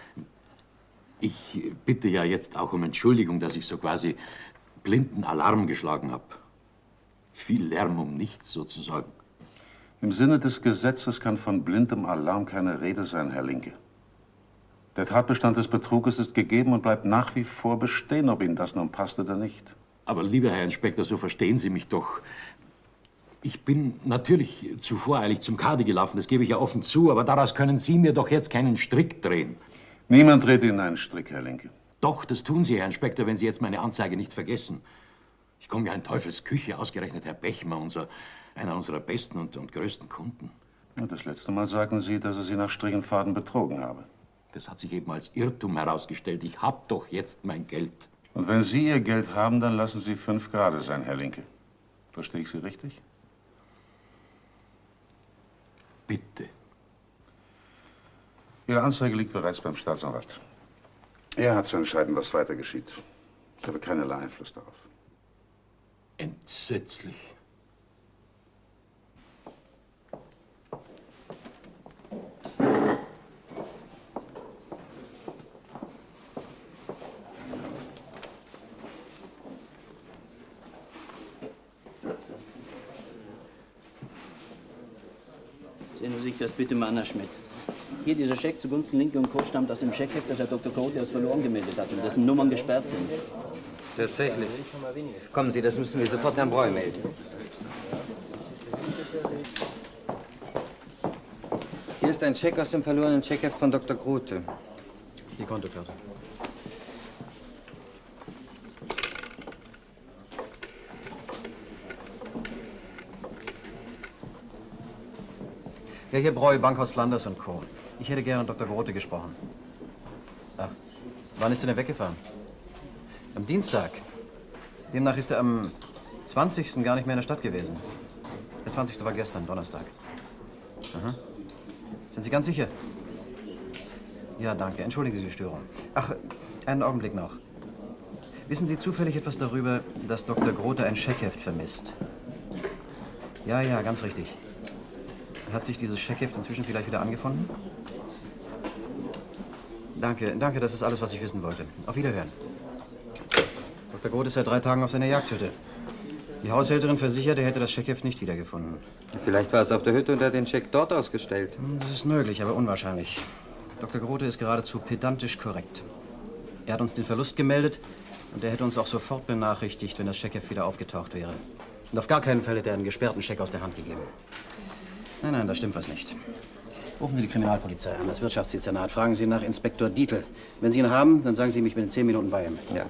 ich bitte ja jetzt auch um Entschuldigung, dass ich so quasi blinden Alarm geschlagen habe. Viel Lärm um nichts, sozusagen. Im Sinne des Gesetzes kann von blindem Alarm keine Rede sein, Herr Linke. Der Tatbestand des Betruges ist gegeben und bleibt nach wie vor bestehen, ob Ihnen das nun passt oder nicht. Aber lieber Herr Inspektor, so verstehen Sie mich doch. Ich bin natürlich zu voreilig zum Kadi gelaufen, das gebe ich ja offen zu, aber daraus können Sie mir doch jetzt keinen Strick drehen. Niemand dreht Ihnen einen Strick, Herr Linke. Doch, das tun Sie, Herr Inspektor, wenn Sie jetzt meine Anzeige nicht vergessen. Ich komme ja in Teufels Küche, ausgerechnet Herr Bechmer, unser, einer unserer besten und, und größten Kunden. Ja, das letzte Mal sagten Sie, dass er Sie nach Strich und Faden betrogen habe. Das hat sich eben als Irrtum herausgestellt. Ich habe doch jetzt mein Geld. Und wenn Sie Ihr Geld haben, dann lassen Sie fünf gerade sein, Herr Linke. Verstehe ich Sie richtig? Bitte. Ihre Anzeige liegt bereits beim Staatsanwalt. Er hat zu entscheiden, was weiter geschieht. Ich habe keinerlei Einfluss darauf. Entsetzlich. Sehen Sie sich das bitte mal an, Herr Schmidt. Hier, dieser Scheck zugunsten Linke und Co. stammt aus dem Scheckheft, das Herr Doktor Cote als verloren gemeldet hat und dessen Nummern gesperrt sind. Tatsächlich. Kommen Sie, das müssen wir sofort Herrn Breu melden. Hier ist ein Scheck aus dem verlorenen Scheckheft von Doktor Grote. Die Kontokarte. Ja, hier Breu, Bankhaus Flanders und Co. Ich hätte gerne Doktor Grote gesprochen. Ah, wann ist er denn weggefahren? Am Dienstag. Demnach ist er am zwanzigsten gar nicht mehr in der Stadt gewesen. Der zwanzigste war gestern, Donnerstag. Aha. Sind Sie ganz sicher? Ja, danke. Entschuldigen Sie die Störung. Ach, einen Augenblick noch. Wissen Sie zufällig etwas darüber, dass Doktor Grote ein Scheckheft vermisst? Ja, ja, ganz richtig. Hat sich dieses Scheckheft inzwischen vielleicht wieder angefunden? Danke, danke, das ist alles, was ich wissen wollte. Auf Wiederhören. Doktor Grote ist seit drei Tagen auf seiner Jagdhütte. Die Haushälterin versichert, er hätte das Scheckheft nicht wiedergefunden. Vielleicht war es auf der Hütte und hat den Scheck dort ausgestellt. Das ist möglich, aber unwahrscheinlich. Doktor Grote ist geradezu pedantisch korrekt. Er hat uns den Verlust gemeldet und er hätte uns auch sofort benachrichtigt, wenn das Scheckheft wieder aufgetaucht wäre. Und auf gar keinen Fall hätte er einen gesperrten Scheck aus der Hand gegeben. Nein, nein, da stimmt was nicht. Rufen Sie die Kriminalpolizei an, das Wirtschaftsdezernat. Fragen Sie nach Inspektor Dietl. Wenn Sie ihn haben, dann sagen Sie mich, ich bin in zehn Minuten bei ihm. Ja.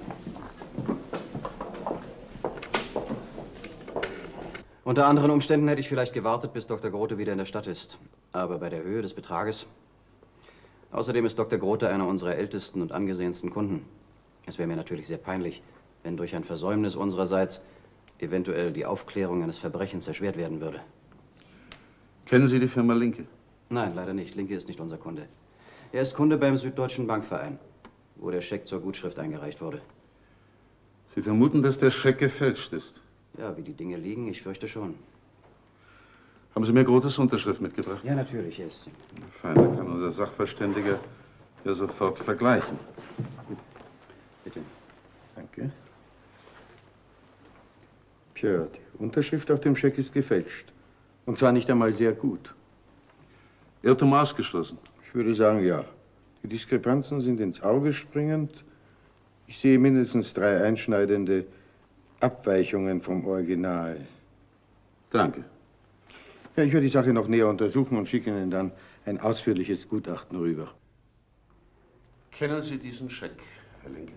Unter anderen Umständen hätte ich vielleicht gewartet, bis Doktor Grote wieder in der Stadt ist. Aber bei der Höhe des Betrages... Außerdem ist Doktor Grote einer unserer ältesten und angesehensten Kunden. Es wäre mir natürlich sehr peinlich, wenn durch ein Versäumnis unsererseits eventuell die Aufklärung eines Verbrechens erschwert werden würde. Kennen Sie die Firma Linke? Nein, leider nicht. Linke ist nicht unser Kunde. Er ist Kunde beim Süddeutschen Bankverein, wo der Scheck zur Gutschrift eingereicht wurde. Sie vermuten, dass der Scheck gefälscht ist? Ja, wie die Dinge liegen, ich fürchte schon. Haben Sie mir Grotes Unterschrift mitgebracht? Ja, natürlich, hier ist sie. Fein, da kann unser Sachverständiger ja sofort vergleichen. Bitte. Danke. Tja, die Unterschrift auf dem Scheck ist gefälscht. Und zwar nicht einmal sehr gut. Irrtum ausgeschlossen? Ich würde sagen, ja. Die Diskrepanzen sind ins Auge springend. Ich sehe mindestens drei einschneidende Abweichungen vom Original. Danke. Ja, ich werde die Sache noch näher untersuchen und schicke Ihnen dann ein ausführliches Gutachten rüber. Kennen Sie diesen Scheck, Herr Linke?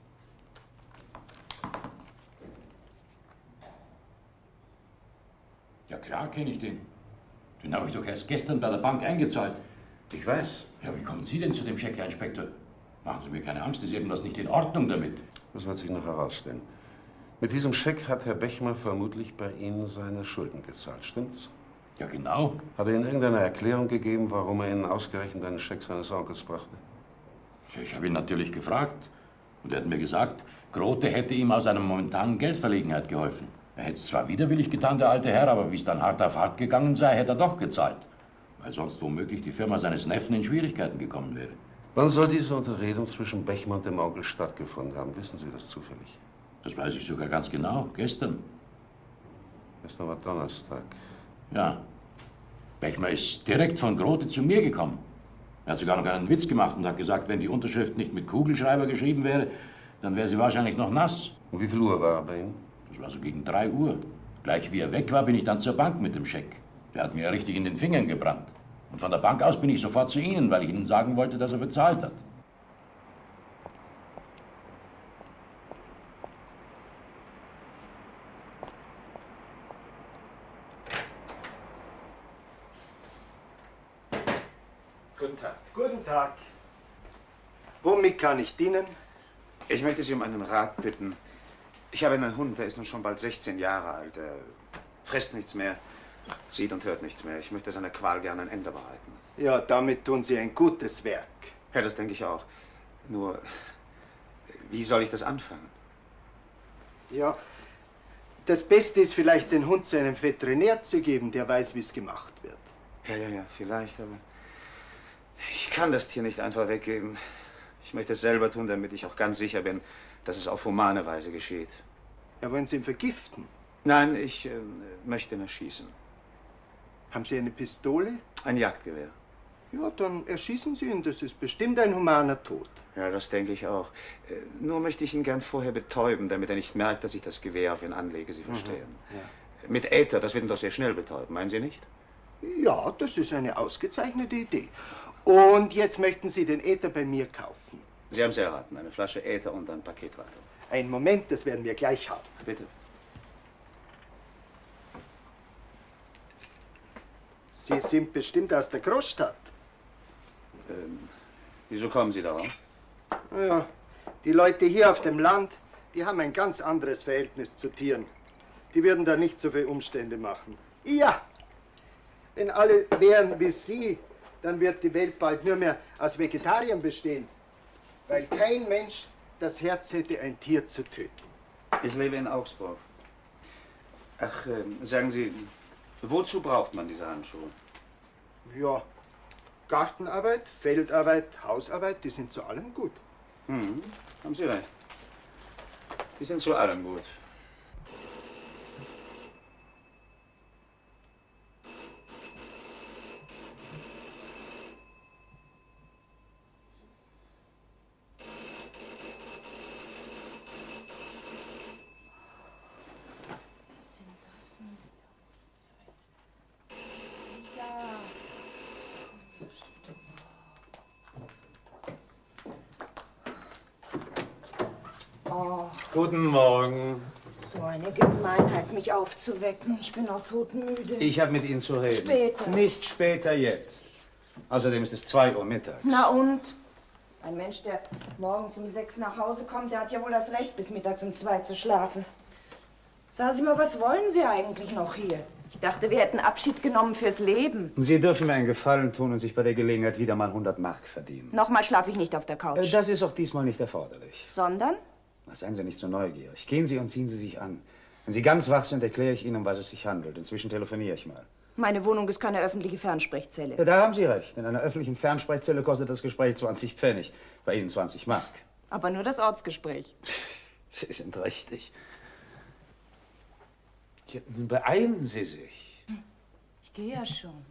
Ja klar kenne ich den. Den habe ich doch erst gestern bei der Bank eingezahlt. Ich weiß. Ja, wie kommen Sie denn zu dem Scheck, Herr Inspektor? Machen Sie mir keine Angst, ist irgendwas nicht in Ordnung damit. Das wird sich noch herausstellen. Mit diesem Scheck hat Herr Bechmer vermutlich bei Ihnen seine Schulden gezahlt, stimmt's? Ja, genau. Hat er Ihnen irgendeine Erklärung gegeben, warum er Ihnen ausgerechnet einen Scheck seines Onkels brachte? Ja, ich habe ihn natürlich gefragt. Und er hat mir gesagt, Grote hätte ihm aus einer momentanen Geldverlegenheit geholfen. Er hätte es zwar widerwillig getan, der alte Herr, aber wie es dann hart auf hart gegangen sei, hätte er doch gezahlt. Weil sonst womöglich die Firma seines Neffen in Schwierigkeiten gekommen wäre. Wann soll diese Unterredung zwischen Bechmer und dem Onkel stattgefunden haben? Wissen Sie das zufällig? Das weiß ich sogar ganz genau. Gestern. Gestern war Donnerstag. Ja. Bechmer ist direkt von Grote zu mir gekommen. Er hat sogar noch einen Witz gemacht und hat gesagt, wenn die Unterschrift nicht mit Kugelschreiber geschrieben wäre, dann wäre sie wahrscheinlich noch nass. Um wie viel Uhr war er bei Ihnen? Das war so gegen drei Uhr. Gleich wie er weg war, bin ich dann zur Bank mit dem Scheck. Der hat mir ja richtig in den Fingern gebrannt. Und von der Bank aus bin ich sofort zu Ihnen, weil ich Ihnen sagen wollte, dass er bezahlt hat. Guten Tag. Guten Tag. Womit kann ich dienen? Ich möchte Sie um einen Rat bitten. Ich habe einen Hund, der ist nun schon bald sechzehn Jahre alt. Er frisst nichts mehr, sieht und hört nichts mehr. Ich möchte seiner Qual gerne ein Ende bereiten. Ja, damit tun Sie ein gutes Werk. Ja, das denke ich auch. Nur, wie soll ich das anfangen? Ja, das Beste ist vielleicht, den Hund zu einem Veterinär zu geben, der weiß, wie es gemacht wird. Ja, ja, ja, vielleicht, aber ich kann das Tier nicht einfach weggeben. Ich möchte es selber tun, damit ich auch ganz sicher bin, dass es auf humane Weise geschieht. Ja, wollen Sie ihn vergiften? Nein, ich äh, möchte ihn erschießen. Haben Sie eine Pistole? Ein Jagdgewehr. Ja, dann erschießen Sie ihn. Das ist bestimmt ein humaner Tod. Ja, das denke ich auch. Äh, nur möchte ich ihn gern vorher betäuben, damit er nicht merkt, dass ich das Gewehr auf ihn anlege. Sie verstehen. Mhm, ja. Mit Äther, das wird ihn doch sehr schnell betäuben, meinen Sie nicht? Ja, das ist eine ausgezeichnete Idee. Und jetzt möchten Sie den Äther bei mir kaufen. Sie haben es erraten. Eine Flasche Äther und ein Paketware. Einen Moment, das werden wir gleich haben. Bitte. Sie sind bestimmt aus der Großstadt. Ähm, wieso kommen Sie darauf? Ja, die Leute hier auf dem Land, die haben ein ganz anderes Verhältnis zu Tieren. Die würden da nicht so viele Umstände machen. Ja, wenn alle wären wie Sie, dann wird die Welt bald nur mehr aus Vegetariern bestehen. Weil kein Mensch das Herz hätte, ein Tier zu töten. Ich lebe in Augsburg. Ach, äh, sagen Sie, wozu braucht man diese Handschuhe? Ja, Gartenarbeit, Feldarbeit, Hausarbeit, die sind zu allem gut. Hm, haben Sie recht. Die sind zu allem gut. Guten Morgen. So eine Gemeinheit, mich aufzuwecken. Ich bin auch todmüde. Ich habe mit Ihnen zu reden. Später. Nicht später jetzt. Außerdem ist es zwei Uhr mittags. Na und? Ein Mensch, der morgens um sechs nach Hause kommt, der hat ja wohl das Recht, bis mittags um zwei zu schlafen. Sagen Sie mal, was wollen Sie eigentlich noch hier? Ich dachte, wir hätten Abschied genommen fürs Leben. Sie dürfen mir einen Gefallen tun und sich bei der Gelegenheit wieder mal hundert Mark verdienen. Nochmal schlafe ich nicht auf der Couch. Äh, Das ist auch diesmal nicht erforderlich. Sondern? Seien Sie nicht so neugierig. Gehen Sie und ziehen Sie sich an. Wenn Sie ganz wach sind, erkläre ich Ihnen, um was es sich handelt. Inzwischen telefoniere ich mal. Meine Wohnung ist keine öffentliche Fernsprechzelle. Ja, da haben Sie recht. In einer öffentlichen Fernsprechzelle kostet das Gespräch zwanzig Pfennig. Bei Ihnen zwanzig Mark. Aber nur das Ortsgespräch. Sie sind richtig. Ja, nun beeilen Sie sich. Ich gehe ja schon.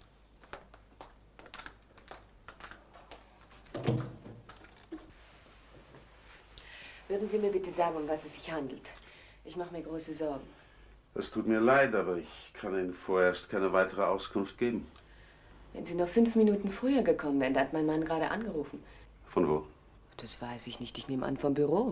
Würden Sie mir bitte sagen, um was es sich handelt? Ich mache mir große Sorgen. Es tut mir leid, aber ich kann Ihnen vorerst keine weitere Auskunft geben. Wenn Sie nur fünf Minuten früher gekommen wären, da hat mein Mann gerade angerufen. Von wo? Das weiß ich nicht. Ich nehme an, vom Büro.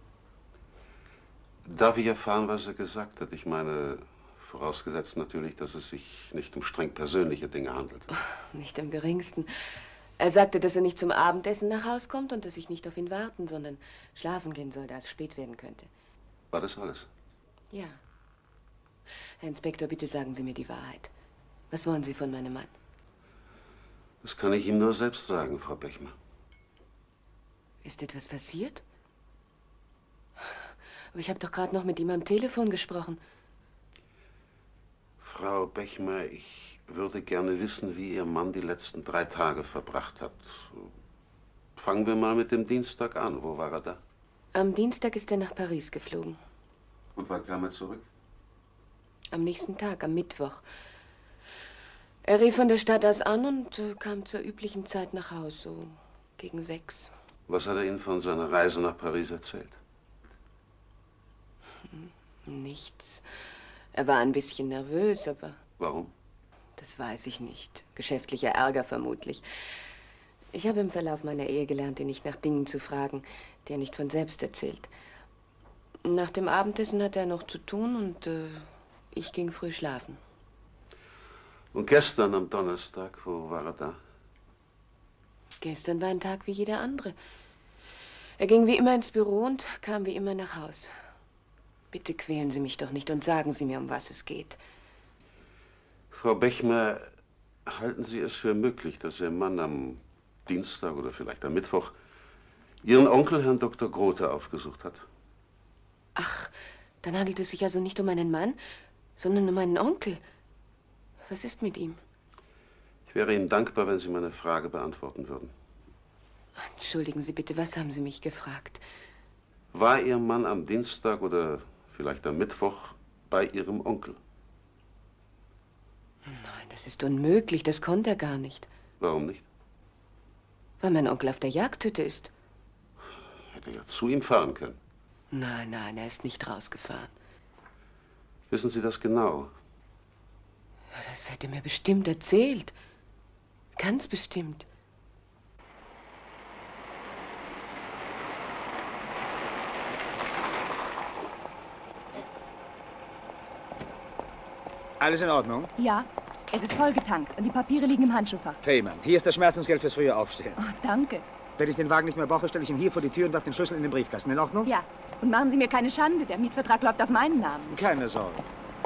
Darf ich erfahren, was er gesagt hat? Ich meine, vorausgesetzt natürlich, dass es sich nicht um streng persönliche Dinge handelt. Nicht im Geringsten. Er sagte, dass er nicht zum Abendessen nach Haus kommt und dass ich nicht auf ihn warten, sondern schlafen gehen soll, da es spät werden könnte. War das alles? Ja. Herr Inspektor, bitte sagen Sie mir die Wahrheit. Was wollen Sie von meinem Mann? Das kann ich ihm nur selbst sagen, Frau Bechmer. Ist etwas passiert? Aber ich habe doch gerade noch mit ihm am Telefon gesprochen. Frau Bechmer, ich würde gerne wissen, wie Ihr Mann die letzten drei Tage verbracht hat. Fangen wir mal mit dem Dienstag an. Wo war er da? Am Dienstag ist er nach Paris geflogen. Und wann kam er zurück? Am nächsten Tag, am Mittwoch. Er rief von der Stadt aus an und äh, kam zur üblichen Zeit nach Haus, so gegen sechs. Was hat er Ihnen von seiner Reise nach Paris erzählt? Nichts. Er war ein bisschen nervös, aber... Warum? Das weiß ich nicht. Geschäftlicher Ärger vermutlich. Ich habe im Verlauf meiner Ehe gelernt, ihn nicht nach Dingen zu fragen, die er nicht von selbst erzählt. Nach dem Abendessen hatte er noch zu tun und äh, ich ging früh schlafen. Und gestern am Donnerstag, wo war er da? Gestern war ein Tag wie jeder andere. Er ging wie immer ins Büro und kam wie immer nach Haus. Bitte quälen Sie mich doch nicht und sagen Sie mir, um was es geht. Frau Bechmer, halten Sie es für möglich, dass Ihr Mann am Dienstag oder vielleicht am Mittwoch Ihren Onkel, Herrn Doktor Grote, aufgesucht hat? Ach, dann handelt es sich also nicht um einen Mann, sondern um einen Onkel. Was ist mit ihm? Ich wäre Ihnen dankbar, wenn Sie meine Frage beantworten würden. Entschuldigen Sie bitte, was haben Sie mich gefragt? War Ihr Mann am Dienstag oder vielleicht am Mittwoch bei Ihrem Onkel? Nein, das ist unmöglich, das konnte er gar nicht. Warum nicht? Weil mein Onkel auf der Jagdhütte ist. Hätte ja zu ihm fahren können. Nein, nein, er ist nicht rausgefahren. Wissen Sie das genau? Das hätte mir bestimmt erzählt. Ganz bestimmt. Alles in Ordnung? Ja, es ist vollgetankt und die Papiere liegen im Handschuhfach. Prima. Hier ist das Schmerzensgeld fürs frühe Aufstehen. Oh, danke. Wenn ich den Wagen nicht mehr brauche, stelle ich ihn hier vor die Tür und werfe den Schlüssel in den Briefkasten. In Ordnung? Ja. Und machen Sie mir keine Schande. Der Mietvertrag läuft auf meinen Namen. Keine Sorge.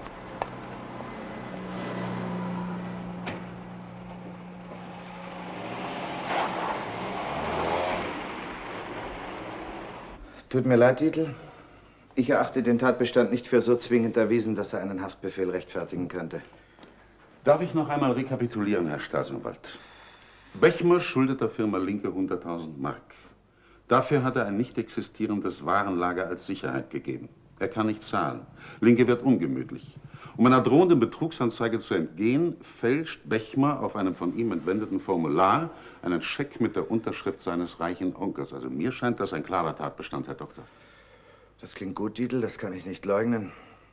Tut mir leid, Dietl. Ich erachte den Tatbestand nicht für so zwingend erwiesen, dass er einen Haftbefehl rechtfertigen könnte. Darf ich noch einmal rekapitulieren, Herr Staatsanwalt? Bechmer schuldet der Firma Linke hunderttausend Mark. Dafür hat er ein nicht existierendes Warenlager als Sicherheit gegeben. Er kann nicht zahlen. Linke wird ungemütlich. Um einer drohenden Betrugsanzeige zu entgehen, fälscht Bechmer auf einem von ihm entwendeten Formular einen Scheck mit der Unterschrift seines reichen Onkels. Also mir scheint das ein klarer Tatbestand, Herr Doktor. Das klingt gut, Dietl, das kann ich nicht leugnen.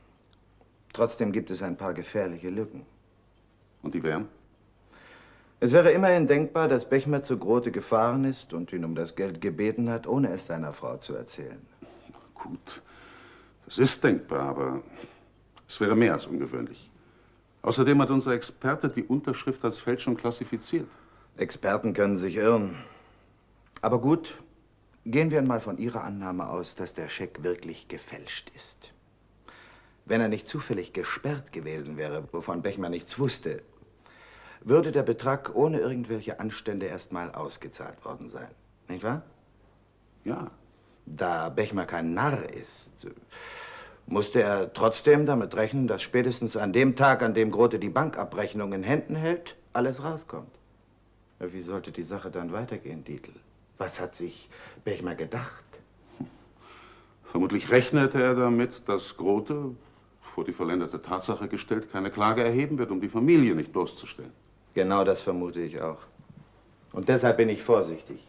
Trotzdem gibt es ein paar gefährliche Lücken. Und die wären? Es wäre immerhin denkbar, dass Bechmer zu Grote gefahren ist und ihn um das Geld gebeten hat, ohne es seiner Frau zu erzählen. Gut, das ist denkbar, aber es wäre mehr als ungewöhnlich. Außerdem hat unser Experte die Unterschrift als Fälschung klassifiziert. Experten können sich irren. Aber gut, gehen wir einmal von Ihrer Annahme aus, dass der Scheck wirklich gefälscht ist. Wenn er nicht zufällig gesperrt gewesen wäre, wovon Bechmer nichts wusste, würde der Betrag ohne irgendwelche Anstände erst mal ausgezahlt worden sein. Nicht wahr? Ja. Da Bechmer kein Narr ist, musste er trotzdem damit rechnen, dass spätestens an dem Tag, an dem Grote die Bankabrechnung in Händen hält, alles rauskommt. Wie sollte die Sache dann weitergehen, Dietl? Was hat sich Bechmer gedacht? Vermutlich rechnete er damit, dass Grote, vor die vollendete Tatsache gestellt, keine Klage erheben wird, um die Familie nicht bloßzustellen. Genau das vermute ich auch. Und deshalb bin ich vorsichtig.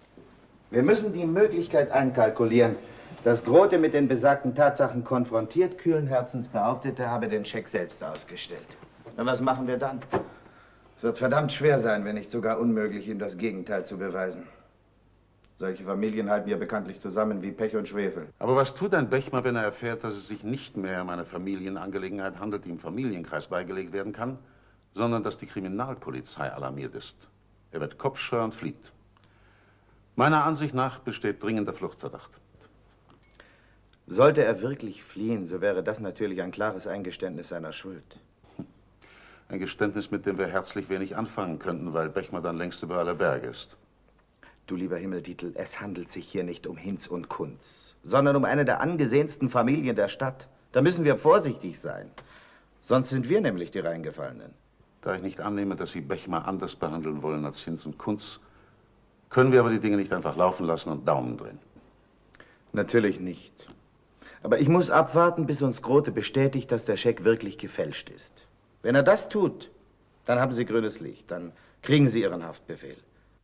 Wir müssen die Möglichkeit einkalkulieren, dass Grote mit den besagten Tatsachen konfrontiert, kühlen Herzens behauptet, er habe den Scheck selbst ausgestellt. Und was machen wir dann? Es wird verdammt schwer sein, wenn nicht sogar unmöglich, ihm das Gegenteil zu beweisen. Solche Familien halten ja bekanntlich zusammen wie Pech und Schwefel. Aber was tut ein Bechmer, wenn er erfährt, dass es sich nicht mehr um eine Familienangelegenheit handelt, die im Familienkreis beigelegt werden kann, sondern dass die Kriminalpolizei alarmiert ist? Er wird kopfscheu und flieht. Meiner Ansicht nach besteht dringender Fluchtverdacht. Sollte er wirklich fliehen, so wäre das natürlich ein klares Eingeständnis seiner Schuld. Ein Geständnis, mit dem wir herzlich wenig anfangen könnten, weil Bechmer dann längst über alle Berge ist. Du lieber Himmel, Dietl, es handelt sich hier nicht um Hinz und Kunz, sondern um eine der angesehensten Familien der Stadt. Da müssen wir vorsichtig sein. Sonst sind wir nämlich die Reingefallenen. Da ich nicht annehme, dass Sie Bechmer anders behandeln wollen als Hinz und Kunz, können wir aber die Dinge nicht einfach laufen lassen und Daumen drehen. Natürlich nicht. Aber ich muss abwarten, bis uns Grote bestätigt, dass der Scheck wirklich gefälscht ist. Wenn er das tut, dann haben Sie grünes Licht. Dann kriegen Sie Ihren Haftbefehl.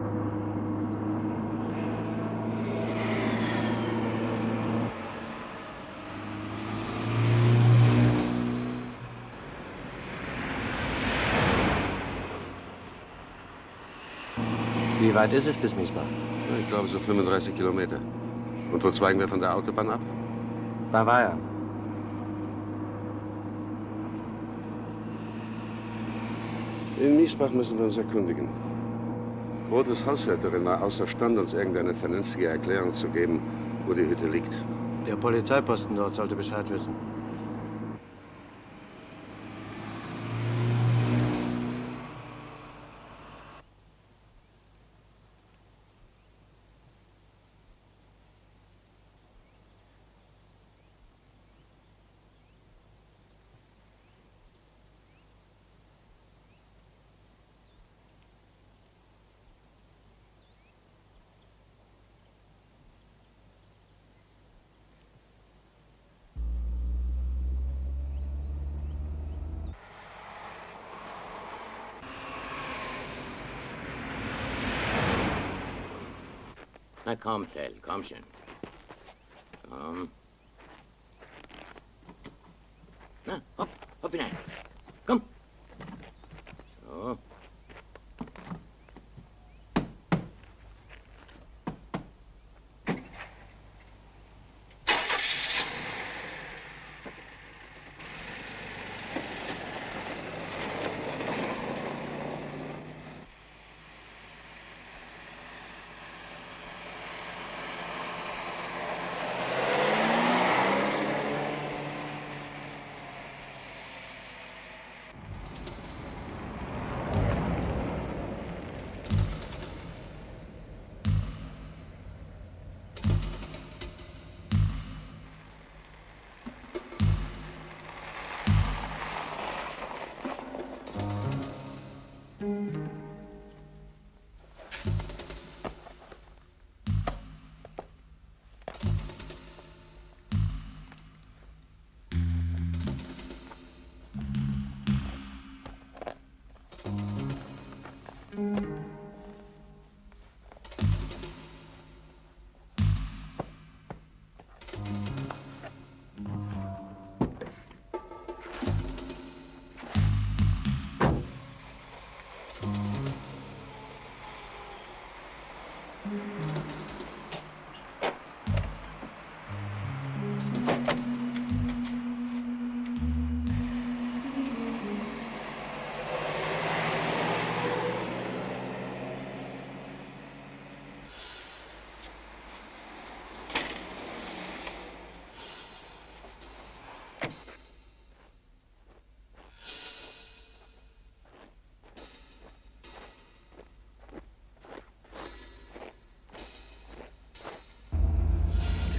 Wie weit ist es bis Miesbach? Ich glaube so fünfunddreißig Kilometer. Und wo zweigen wir von der Autobahn ab? Bei Weiher. In Miesbach müssen wir uns erkundigen. Rotes Haushälterin war außerstande, uns irgendeine vernünftige Erklärung zu geben, wo die Hütte liegt. Der Polizeiposten dort sollte Bescheid wissen. Na komm, Tell, komm schon. Komm. Na, hopp, hopp hinein. Komm.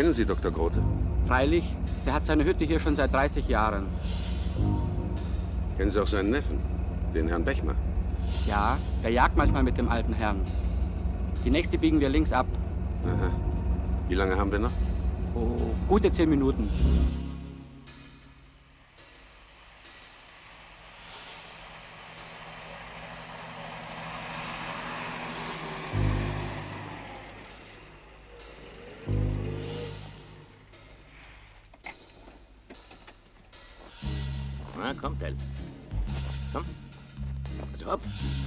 Kennen Sie Doktor Grote? Freilich, der hat seine Hütte hier schon seit dreißig Jahren. Kennen Sie auch seinen Neffen, den Herrn Bechmer? Ja, der jagt manchmal mit dem alten Herrn. Die nächste biegen wir links ab. Aha. Wie lange haben wir noch? Oh, gute zehn Minuten. Na, komm, Tell. Komm. Also hopp.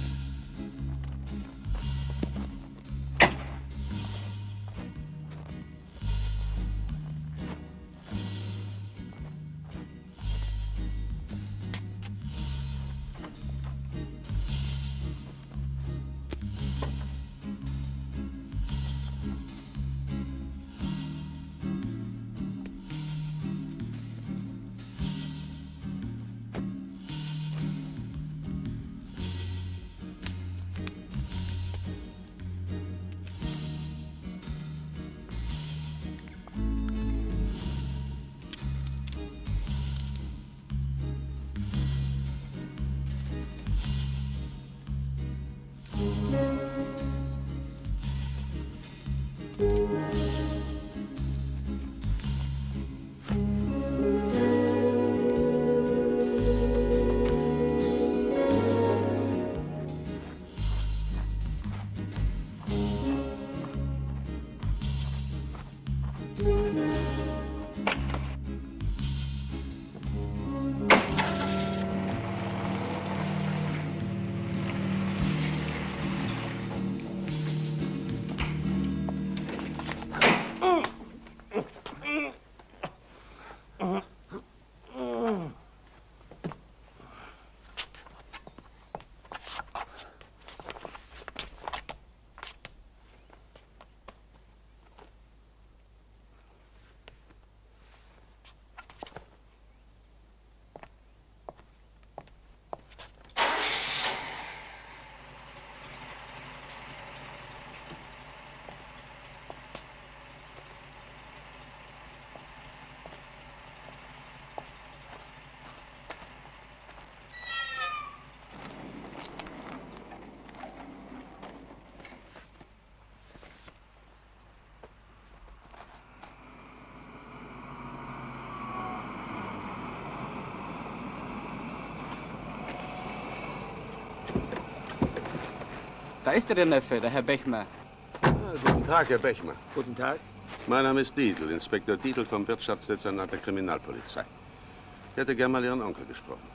Da ist er, der Neffe, der Herr Bechmer. Ah, guten Tag, Herr Bechmer. Guten Tag. Mein Name ist Dietl, Inspektor Dietl vom Wirtschaftsdezernat der Kriminalpolizei. Ich hätte gern mal Ihren Onkel gesprochen.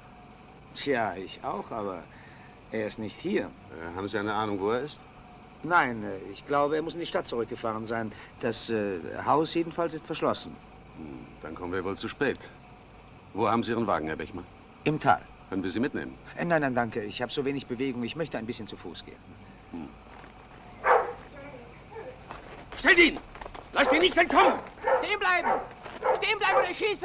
Tja, ich auch, aber er ist nicht hier. Äh, haben Sie eine Ahnung, wo er ist? Nein, äh, ich glaube, er muss in die Stadt zurückgefahren sein. Das äh, Haus jedenfalls ist verschlossen. Hm, dann kommen wir wohl zu spät. Wo haben Sie Ihren Wagen, Herr Bechmer? Im Tal. Können wir Sie mitnehmen? Äh, nein, nein, danke. Ich habe so wenig Bewegung. Ich möchte ein bisschen zu Fuß gehen. Hm. Stellt ihn! Lasst ihn nicht entkommen! Stehen bleiben! Stehen bleiben oder ich schieße!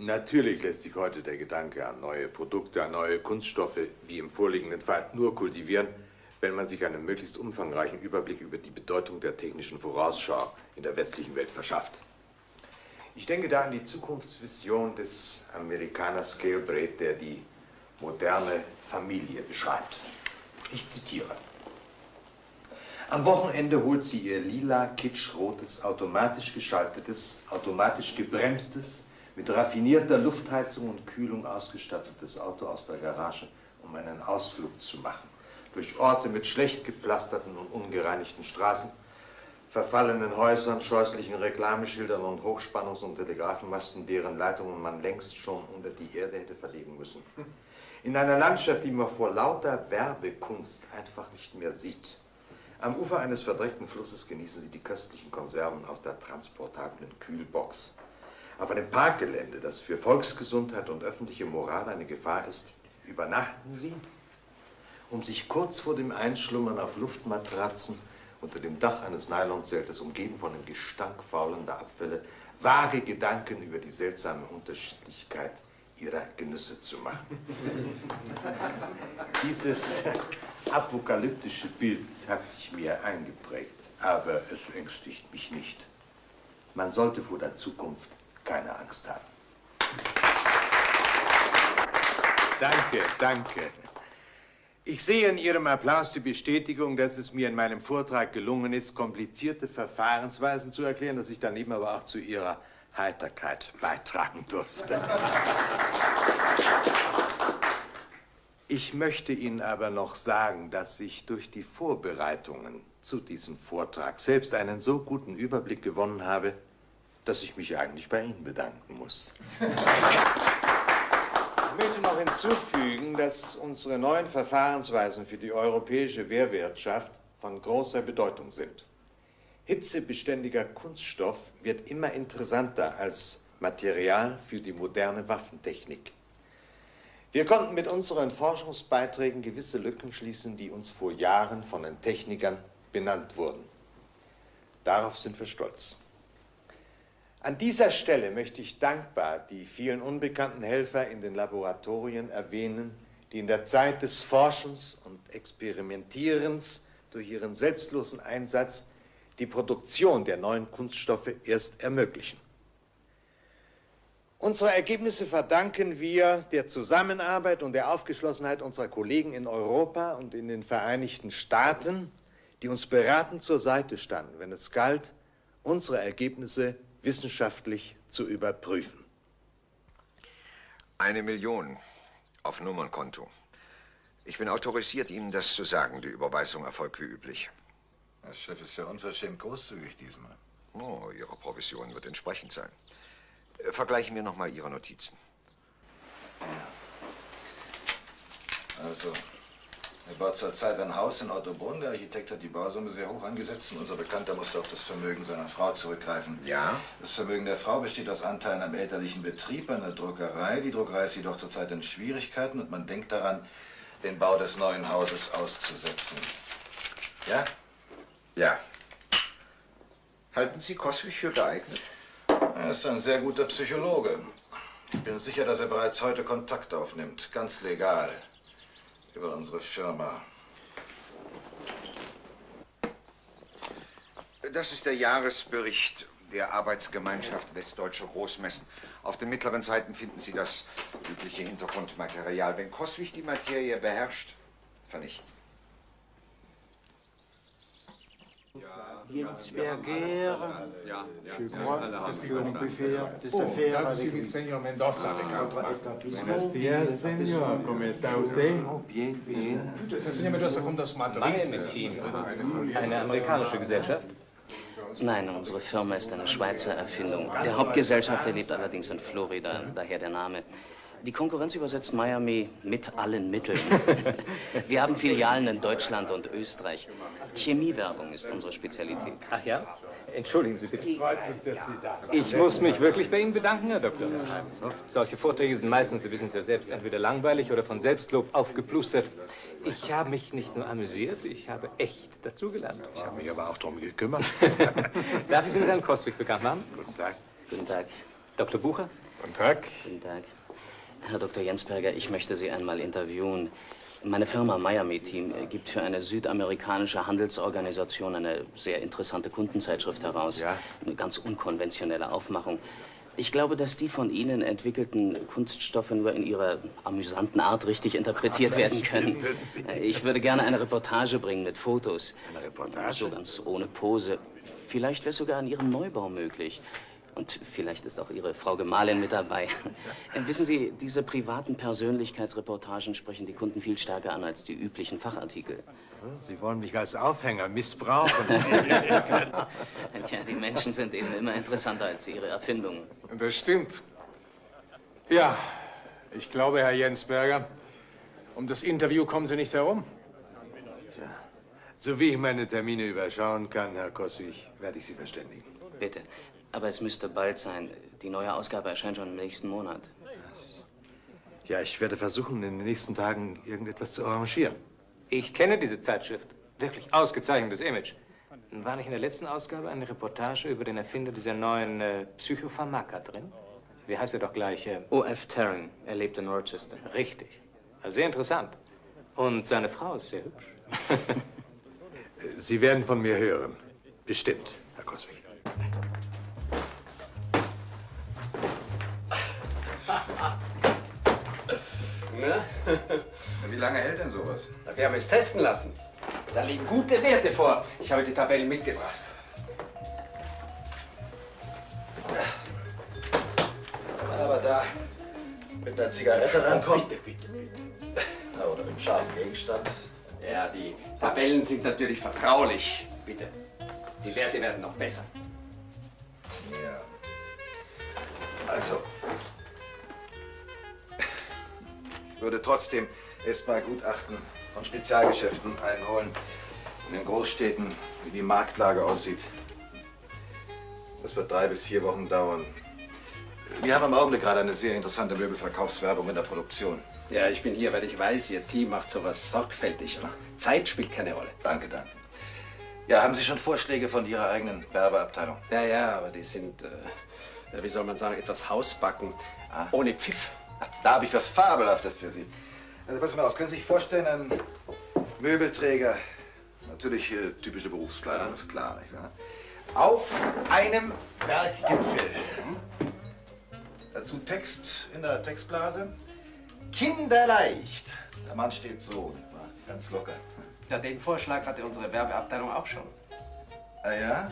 Natürlich lässt sich heute der Gedanke an neue Produkte, an neue Kunststoffe, wie im vorliegenden Fall, nur kultivieren, wenn man sich einen möglichst umfangreichen Überblick über die Bedeutung der technischen Vorausschau in der westlichen Welt verschafft. Ich denke da an die Zukunftsvision des Amerikaners Galbraith, der die moderne Familie beschreibt. Ich zitiere. Am Wochenende holt sie ihr lila, kitschrotes, automatisch geschaltetes, automatisch gebremstes, mit raffinierter Luftheizung und Kühlung ausgestattetes Auto aus der Garage, um einen Ausflug zu machen. Durch Orte mit schlecht gepflasterten und ungereinigten Straßen, verfallenen Häusern, scheußlichen Reklameschildern und Hochspannungs- und Telegrafenmasten, deren Leitungen man längst schon unter die Erde hätte verlegen müssen. In einer Landschaft, die man vor lauter Werbekunst einfach nicht mehr sieht. Am Ufer eines verdreckten Flusses genießen Sie die köstlichen Konserven aus der transportablen Kühlbox. Auf einem Parkgelände, das für Volksgesundheit und öffentliche Moral eine Gefahr ist, übernachten Sie, um sich kurz vor dem Einschlummern auf Luftmatratzen unter dem Dach eines Nylonzeltes, umgeben von dem Gestank faulender Abfälle, vage Gedanken über die seltsame Unterschiedlichkeit ihrer Genüsse zu machen. Dieses apokalyptische Bild hat sich mir eingeprägt, aber es ängstigt mich nicht. Man sollte vor der Zukunft keine Angst haben. Danke, danke. Ich sehe in Ihrem Applaus die Bestätigung, dass es mir in meinem Vortrag gelungen ist, komplizierte Verfahrensweisen zu erklären, dass ich daneben aber auch zu Ihrer Heiterkeit beitragen durfte. Ich möchte Ihnen aber noch sagen, dass ich durch die Vorbereitungen zu diesem Vortrag selbst einen so guten Überblick gewonnen habe, dass ich mich eigentlich bei Ihnen bedanken muss. Ich möchte noch hinzufügen, dass unsere neuen Verfahrensweisen für die europäische Wehrwirtschaft von großer Bedeutung sind. Hitzebeständiger Kunststoff wird immer interessanter als Material für die moderne Waffentechnik. Wir konnten mit unseren Forschungsbeiträgen gewisse Lücken schließen, die uns vor Jahren von den Technikern benannt wurden. Darauf sind wir stolz. An dieser Stelle möchte ich dankbar die vielen unbekannten Helfer in den Laboratorien erwähnen, die in der Zeit des Forschens und Experimentierens durch ihren selbstlosen Einsatz die Produktion der neuen Kunststoffe erst ermöglichen. Unsere Ergebnisse verdanken wir der Zusammenarbeit und der Aufgeschlossenheit unserer Kollegen in Europa und in den Vereinigten Staaten, die uns beratend zur Seite standen, wenn es galt, unsere Ergebnisse wissenschaftlich zu überprüfen. Eine Million auf Nummernkonto. Ich bin autorisiert, Ihnen das zu sagen. Die Überweisung erfolgt wie üblich. Das Chef ist ja unverschämt großzügig diesmal. Oh, Ihre Provision wird entsprechend sein. Vergleichen wir noch mal Ihre Notizen. Also, er baut zurzeit ein Haus in Ottobrunn. Der Architekt hat die Bausumme sehr hoch angesetzt und unser Bekannter musste auf das Vermögen seiner Frau zurückgreifen. Ja? Das Vermögen der Frau besteht aus Anteilen am elterlichen Betrieb, einer Druckerei. Die Druckerei ist jedoch zurzeit in Schwierigkeiten und man denkt daran, den Bau des neuen Hauses auszusetzen. Ja? Ja. Halten Sie Coswig für geeignet? Er ist ein sehr guter Psychologe. Ich bin sicher, dass er bereits heute Kontakt aufnimmt, ganz legal, über unsere Firma. Das ist der Jahresbericht der Arbeitsgemeinschaft Westdeutsche Großmessen. Auf den mittleren Seiten finden Sie das übliche Hintergrundmaterial. Wenn Coswig die Materie beherrscht, vernichten. Jens Berger, chez moi, qu'est-ce qu'on peut faire des affaires avec lui. Señor Mendoza, Buenos días, señor. ¿Cómo está usted? Bien, bien. Señor Mendoza kommt aus Madrid. Eine amerikanische Gesellschaft? Nein, unsere Firma ist eine Schweizer Erfindung. Der Hauptgesellschafter lebt allerdings in Florida, daher der Name. Die Konkurrenz übersetzt Miami mit allen Mitteln. Wir haben Filialen in Deutschland und Österreich. Chemiewerbung ist unsere Spezialität. Ach ja? Entschuldigen Sie bitte. Ich muss mich wirklich bei Ihnen bedanken, Herr Doktor. Solche Vorträge sind meistens, Sie wissen es ja selbst, entweder langweilig oder von Selbstlob aufgeplustert. Ich habe mich nicht nur amüsiert, ich habe echt dazugelernt. Ich habe mich aber auch darum gekümmert. Darf ich Sie mit Herrn Coswig bekannt machen? Guten Tag. Guten Tag. Doktor Bucher? Guten Tag. Guten Tag. Herr Doktor Jensberger, ich möchte Sie einmal interviewen. Meine Firma Miami Team gibt für eine südamerikanische Handelsorganisation eine sehr interessante Kundenzeitschrift heraus. Ja. Eine ganz unkonventionelle Aufmachung. Ich glaube, dass die von Ihnen entwickelten Kunststoffe nur in ihrer amüsanten Art richtig interpretiert werden können. Ich würde gerne eine Reportage bringen mit Fotos. Eine Reportage? So ganz ohne Pose. Vielleicht wäre es sogar an Ihrem Neubau möglich. Und vielleicht ist auch Ihre Frau Gemahlin mit dabei. Wissen Sie, diese privaten Persönlichkeitsreportagen sprechen die Kunden viel stärker an als die üblichen Fachartikel. Sie wollen mich als Aufhänger missbrauchen. Tja, die Menschen sind eben immer interessanter als ihre Erfindungen. Das stimmt. Ja, ich glaube, Herr Jensberger, um das Interview kommen Sie nicht herum. Tja, so wie ich meine Termine überschauen kann, Herr Koswig, werde ich Sie verständigen. Bitte. Aber es müsste bald sein. Die neue Ausgabe erscheint schon im nächsten Monat. Ja, ich werde versuchen, in den nächsten Tagen irgendetwas zu arrangieren. Ich kenne diese Zeitschrift. Wirklich ausgezeichnetes Image. War nicht in der letzten Ausgabe eine Reportage über den Erfinder dieser neuen äh, Psychopharmaka drin? Wie heißt er doch gleich? Äh... O F Terran. Er lebt in Rochester. Richtig. Also sehr interessant. Und seine Frau ist sehr hübsch. Sie werden von mir hören. Bestimmt, Herr Koswig. Na? Wie lange hält denn sowas? Wir haben es testen lassen. Da liegen gute Werte vor. Ich habe die Tabellen mitgebracht. Wenn man aber da mit einer Zigarette rankommt. Bitte, bitte, bitte. Oder mit einem scharfen Gegenstand. Ja, die Tabellen sind natürlich vertraulich. Bitte. Die Werte werden noch besser. Ja. Also. Ich würde trotzdem erst mal Gutachten von Spezialgeschäften einholen. In den Großstädten, wie die Marktlage aussieht. Das wird drei bis vier Wochen dauern. Wir haben im Augenblick gerade eine sehr interessante Möbelverkaufswerbung in der Produktion. Ja, ich bin hier, weil ich weiß, Ihr Team macht sowas sorgfältig. Zeit spielt keine Rolle. Danke, danke. Ja, haben Sie schon Vorschläge von Ihrer eigenen Werbeabteilung? Ja, ja, aber die sind, äh, wie soll man sagen, etwas hausbacken. Ah. Ohne Pfiff. Da habe ich was Fabelhaftes für Sie. Also passen Sie mal auf, können Sie sich vorstellen, ein Möbelträger, natürlich äh, typische Berufskleidung, ist klar, nicht wahr? Auf einem Berggipfel. Hm? Dazu Text in der Textblase. Kinderleicht. Der Mann steht so, nicht wahr? Ganz locker. Ja, den Vorschlag hatte unsere Werbeabteilung auch schon. Ah ja?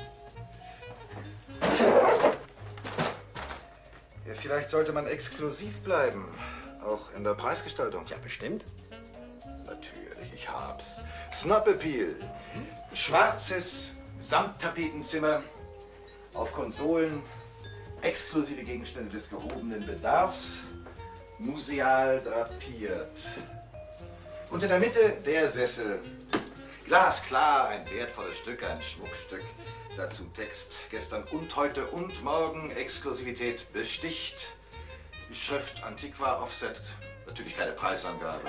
Ja, vielleicht sollte man exklusiv bleiben, auch in der Preisgestaltung. Ja, bestimmt. Natürlich, ich hab's. Snob Appeal. Schwarzes Samttapetenzimmer auf Konsolen, exklusive Gegenstände des gehobenen Bedarfs, museal drapiert. Und in der Mitte der Sessel. Glasklar, ein wertvolles Stück, ein Schmuckstück. Dazu Text. Gestern und heute und morgen. Exklusivität besticht. Schrift Antiqua Offset. Natürlich keine Preisangabe.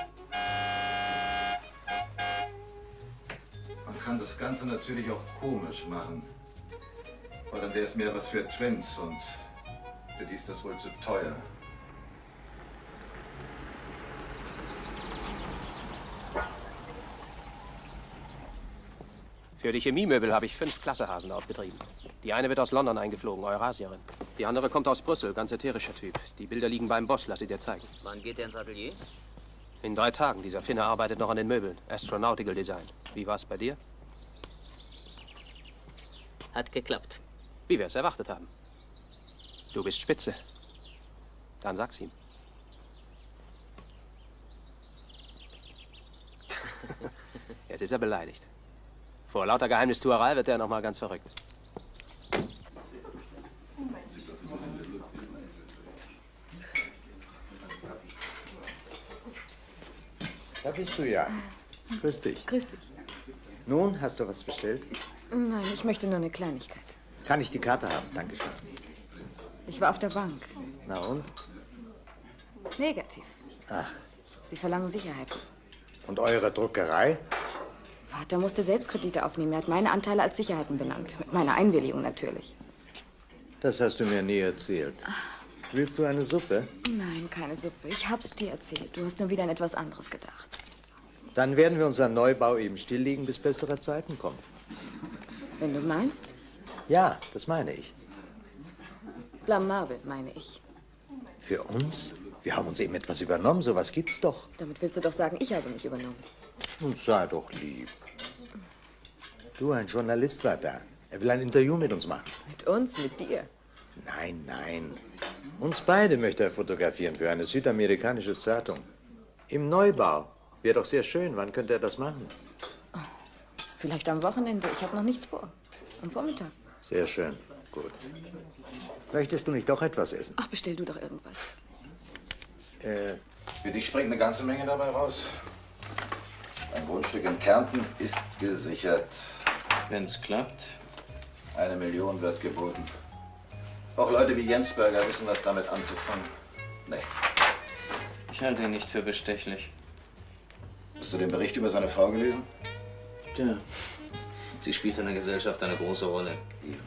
Man kann das Ganze natürlich auch komisch machen. Aber dann wäre es mehr was für Twins und für die ist das wohl zu teuer. Für die Chemiemöbel habe ich fünf Klassehasen aufgetrieben. Die eine wird aus London eingeflogen, Eurasierin. Die andere kommt aus Brüssel, ganz ätherischer Typ. Die Bilder liegen beim Boss, lass sie dir zeigen. Wann geht er ins Atelier? In drei Tagen. Dieser Finne arbeitet noch an den Möbeln. Astronautical Design. Wie war's bei dir? Hat geklappt. Wie wir es erwartet haben. Du bist spitze. Dann sag's ihm. Jetzt ist er beleidigt. Vor lauter Geheimnistuerei wird er noch mal ganz verrückt. Da bist du ja. Grüß dich. Grüß dich. Nun, hast du was bestellt? Nein, ich möchte nur eine Kleinigkeit. Kann ich die Karte haben? Dankeschön. Ich war auf der Bank. Na und? Negativ. Ach. Sie verlangen Sicherheiten. Und eure Druckerei? Vater musste selbst Kredite aufnehmen. Er hat meine Anteile als Sicherheiten benannt. Mit meiner Einwilligung natürlich. Das hast du mir nie erzählt. Willst du eine Suppe? Nein, keine Suppe. Ich hab's dir erzählt. Du hast nur wieder an etwas anderes gedacht. Dann werden wir unseren Neubau eben stilllegen, bis bessere Zeiten kommen. Wenn du meinst? Ja, das meine ich. Blamabel, meine ich. Für uns? Wir haben uns eben etwas übernommen, sowas gibt's doch. Damit willst du doch sagen, ich habe mich übernommen. Nun sei doch lieb. Du, ein Journalist war da. Er will ein Interview mit uns machen. Mit uns? Mit dir? Nein, nein. Uns beide möchte er fotografieren für eine südamerikanische Zeitung. Im Neubau. Wäre doch sehr schön. Wann könnte er das machen? Oh, vielleicht am Wochenende. Ich habe noch nichts vor. Am Vormittag. Sehr schön. Gut. Möchtest du nicht doch etwas essen? Ach, bestell du doch irgendwas. Äh. Für dich springt eine ganze Menge dabei raus. Ein Grundstück in Kärnten ist gesichert. Wenn's klappt. Eine Million wird geboten. Auch Leute wie Jensberger wissen, was damit anzufangen. Nee. Ich halte ihn nicht für bestechlich. Hast du den Bericht über seine Frau gelesen? Tja, sie spielt in der Gesellschaft eine große Rolle.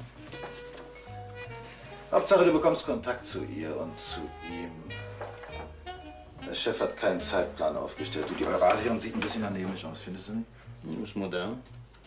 Hauptsache, du bekommst Kontakt zu ihr und zu ihm. Der Chef hat keinen Zeitplan aufgestellt. Du, die Eurasierin sieht ein bisschen anämisch aus, findest du nicht? Ist modern.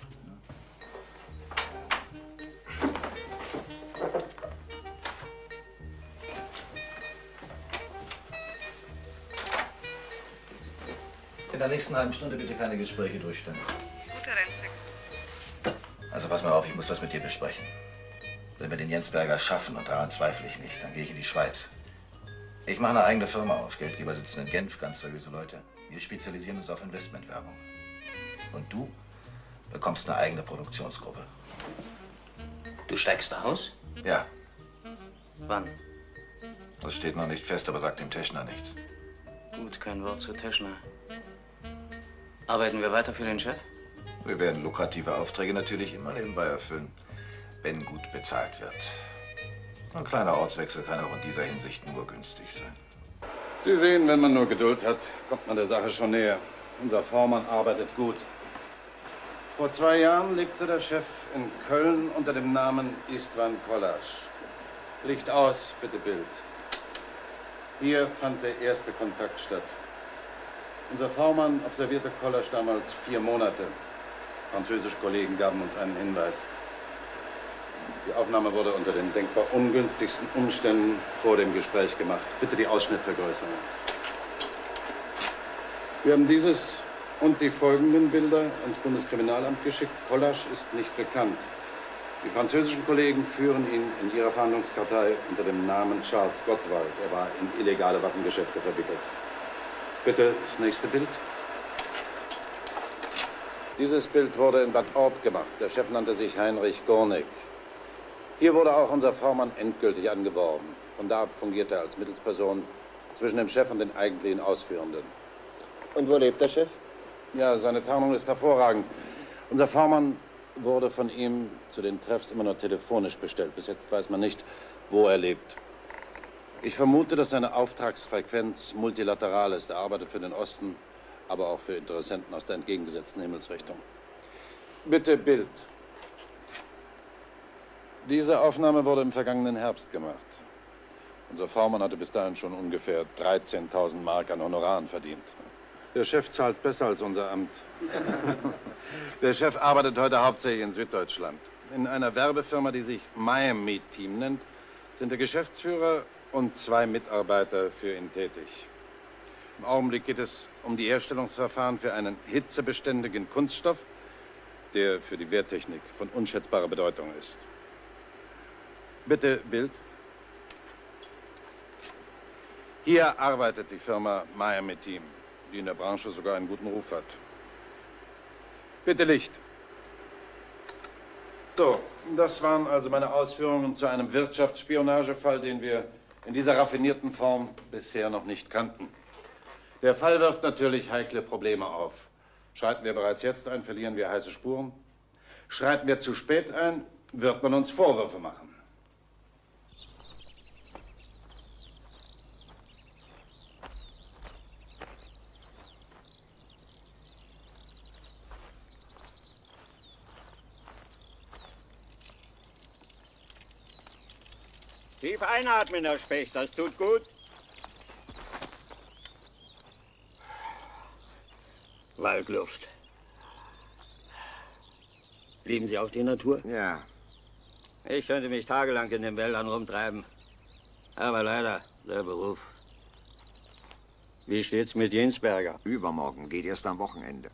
In der nächsten halben Stunde bitte keine Gespräche durchstellen. Guter Renzig. Also pass mal auf, ich muss was mit dir besprechen. Wenn wir den Jensberger schaffen, und daran zweifle ich nicht, dann gehe ich in die Schweiz. Ich mache eine eigene Firma auf. Geldgeber sitzen in Genf, ganz seriöse Leute. Wir spezialisieren uns auf Investmentwerbung. Und du bekommst eine eigene Produktionsgruppe. Du steigst aus? Ja. Wann? Das steht noch nicht fest, aber sagt dem Teschner nichts. Gut, kein Wort zu Teschner. Arbeiten wir weiter für den Chef? Wir werden lukrative Aufträge natürlich immer nebenbei erfüllen, wenn gut bezahlt wird. Ein kleiner Ortswechsel kann auch in dieser Hinsicht nur günstig sein. Sie sehen, wenn man nur Geduld hat, kommt man der Sache schon näher. Unser Vormann arbeitet gut. Vor zwei Jahren lebte der Chef in Köln unter dem Namen Istvan Kollasch. Licht aus, bitte Bild. Hier fand der erste Kontakt statt. Unser V-Mann observierte Kollasch damals vier Monate. Französische Kollegen gaben uns einen Hinweis. Die Aufnahme wurde unter den denkbar ungünstigsten Umständen vor dem Gespräch gemacht. Bitte die Ausschnittvergrößerung. Wir haben dieses und die folgenden Bilder ans Bundeskriminalamt geschickt. Kollasch ist nicht bekannt. Die französischen Kollegen führen ihn in ihrer Verhandlungskartei unter dem Namen Charles Gottwald. Er war in illegale Waffengeschäfte verwickelt. Bitte das nächste Bild. Dieses Bild wurde in Bad Orb gemacht. Der Chef nannte sich Heinrich Gornig. Hier wurde auch unser V-Mann endgültig angeworben. Von da ab fungierte er als Mittelsperson zwischen dem Chef und den eigentlichen Ausführenden. Und wo lebt der Chef? Ja, seine Tarnung ist hervorragend. Unser V-Mann wurde von ihm zu den Treffs immer nur telefonisch bestellt. Bis jetzt weiß man nicht, wo er lebt. Ich vermute, dass seine Auftragsfrequenz multilateral ist. Er arbeitet für den Osten, aber auch für Interessenten aus der entgegengesetzten Himmelsrichtung. Bitte Bild. Diese Aufnahme wurde im vergangenen Herbst gemacht. Unser V-Mann hatte bis dahin schon ungefähr dreizehntausend Mark an Honoraren verdient. Der Chef zahlt besser als unser Amt. Der Chef arbeitet heute hauptsächlich in Süddeutschland. In einer Werbefirma, die sich Miami Team nennt, sind der Geschäftsführer und zwei Mitarbeiter für ihn tätig. Im Augenblick geht es um die Herstellungsverfahren für einen hitzebeständigen Kunststoff, der für die Wehrtechnik von unschätzbarer Bedeutung ist. Bitte Bild. Hier arbeitet die Firma Miami Team, die in der Branche sogar einen guten Ruf hat. Bitte Licht. So, das waren also meine Ausführungen zu einem Wirtschaftsspionagefall, den wir in dieser raffinierten Form bisher noch nicht kannten. Der Fall wirft natürlich heikle Probleme auf. Schreiten wir bereits jetzt ein, verlieren wir heiße Spuren. Schreiten wir zu spät ein, wird man uns Vorwürfe machen. Tief einatmen, Herr Specht, das tut gut. Waldluft. Lieben Sie auch die Natur? Ja. Ich könnte mich tagelang in den Wäldern rumtreiben. Aber leider, der Beruf. Wie steht's mit Jensberger? Übermorgen, geht erst am Wochenende.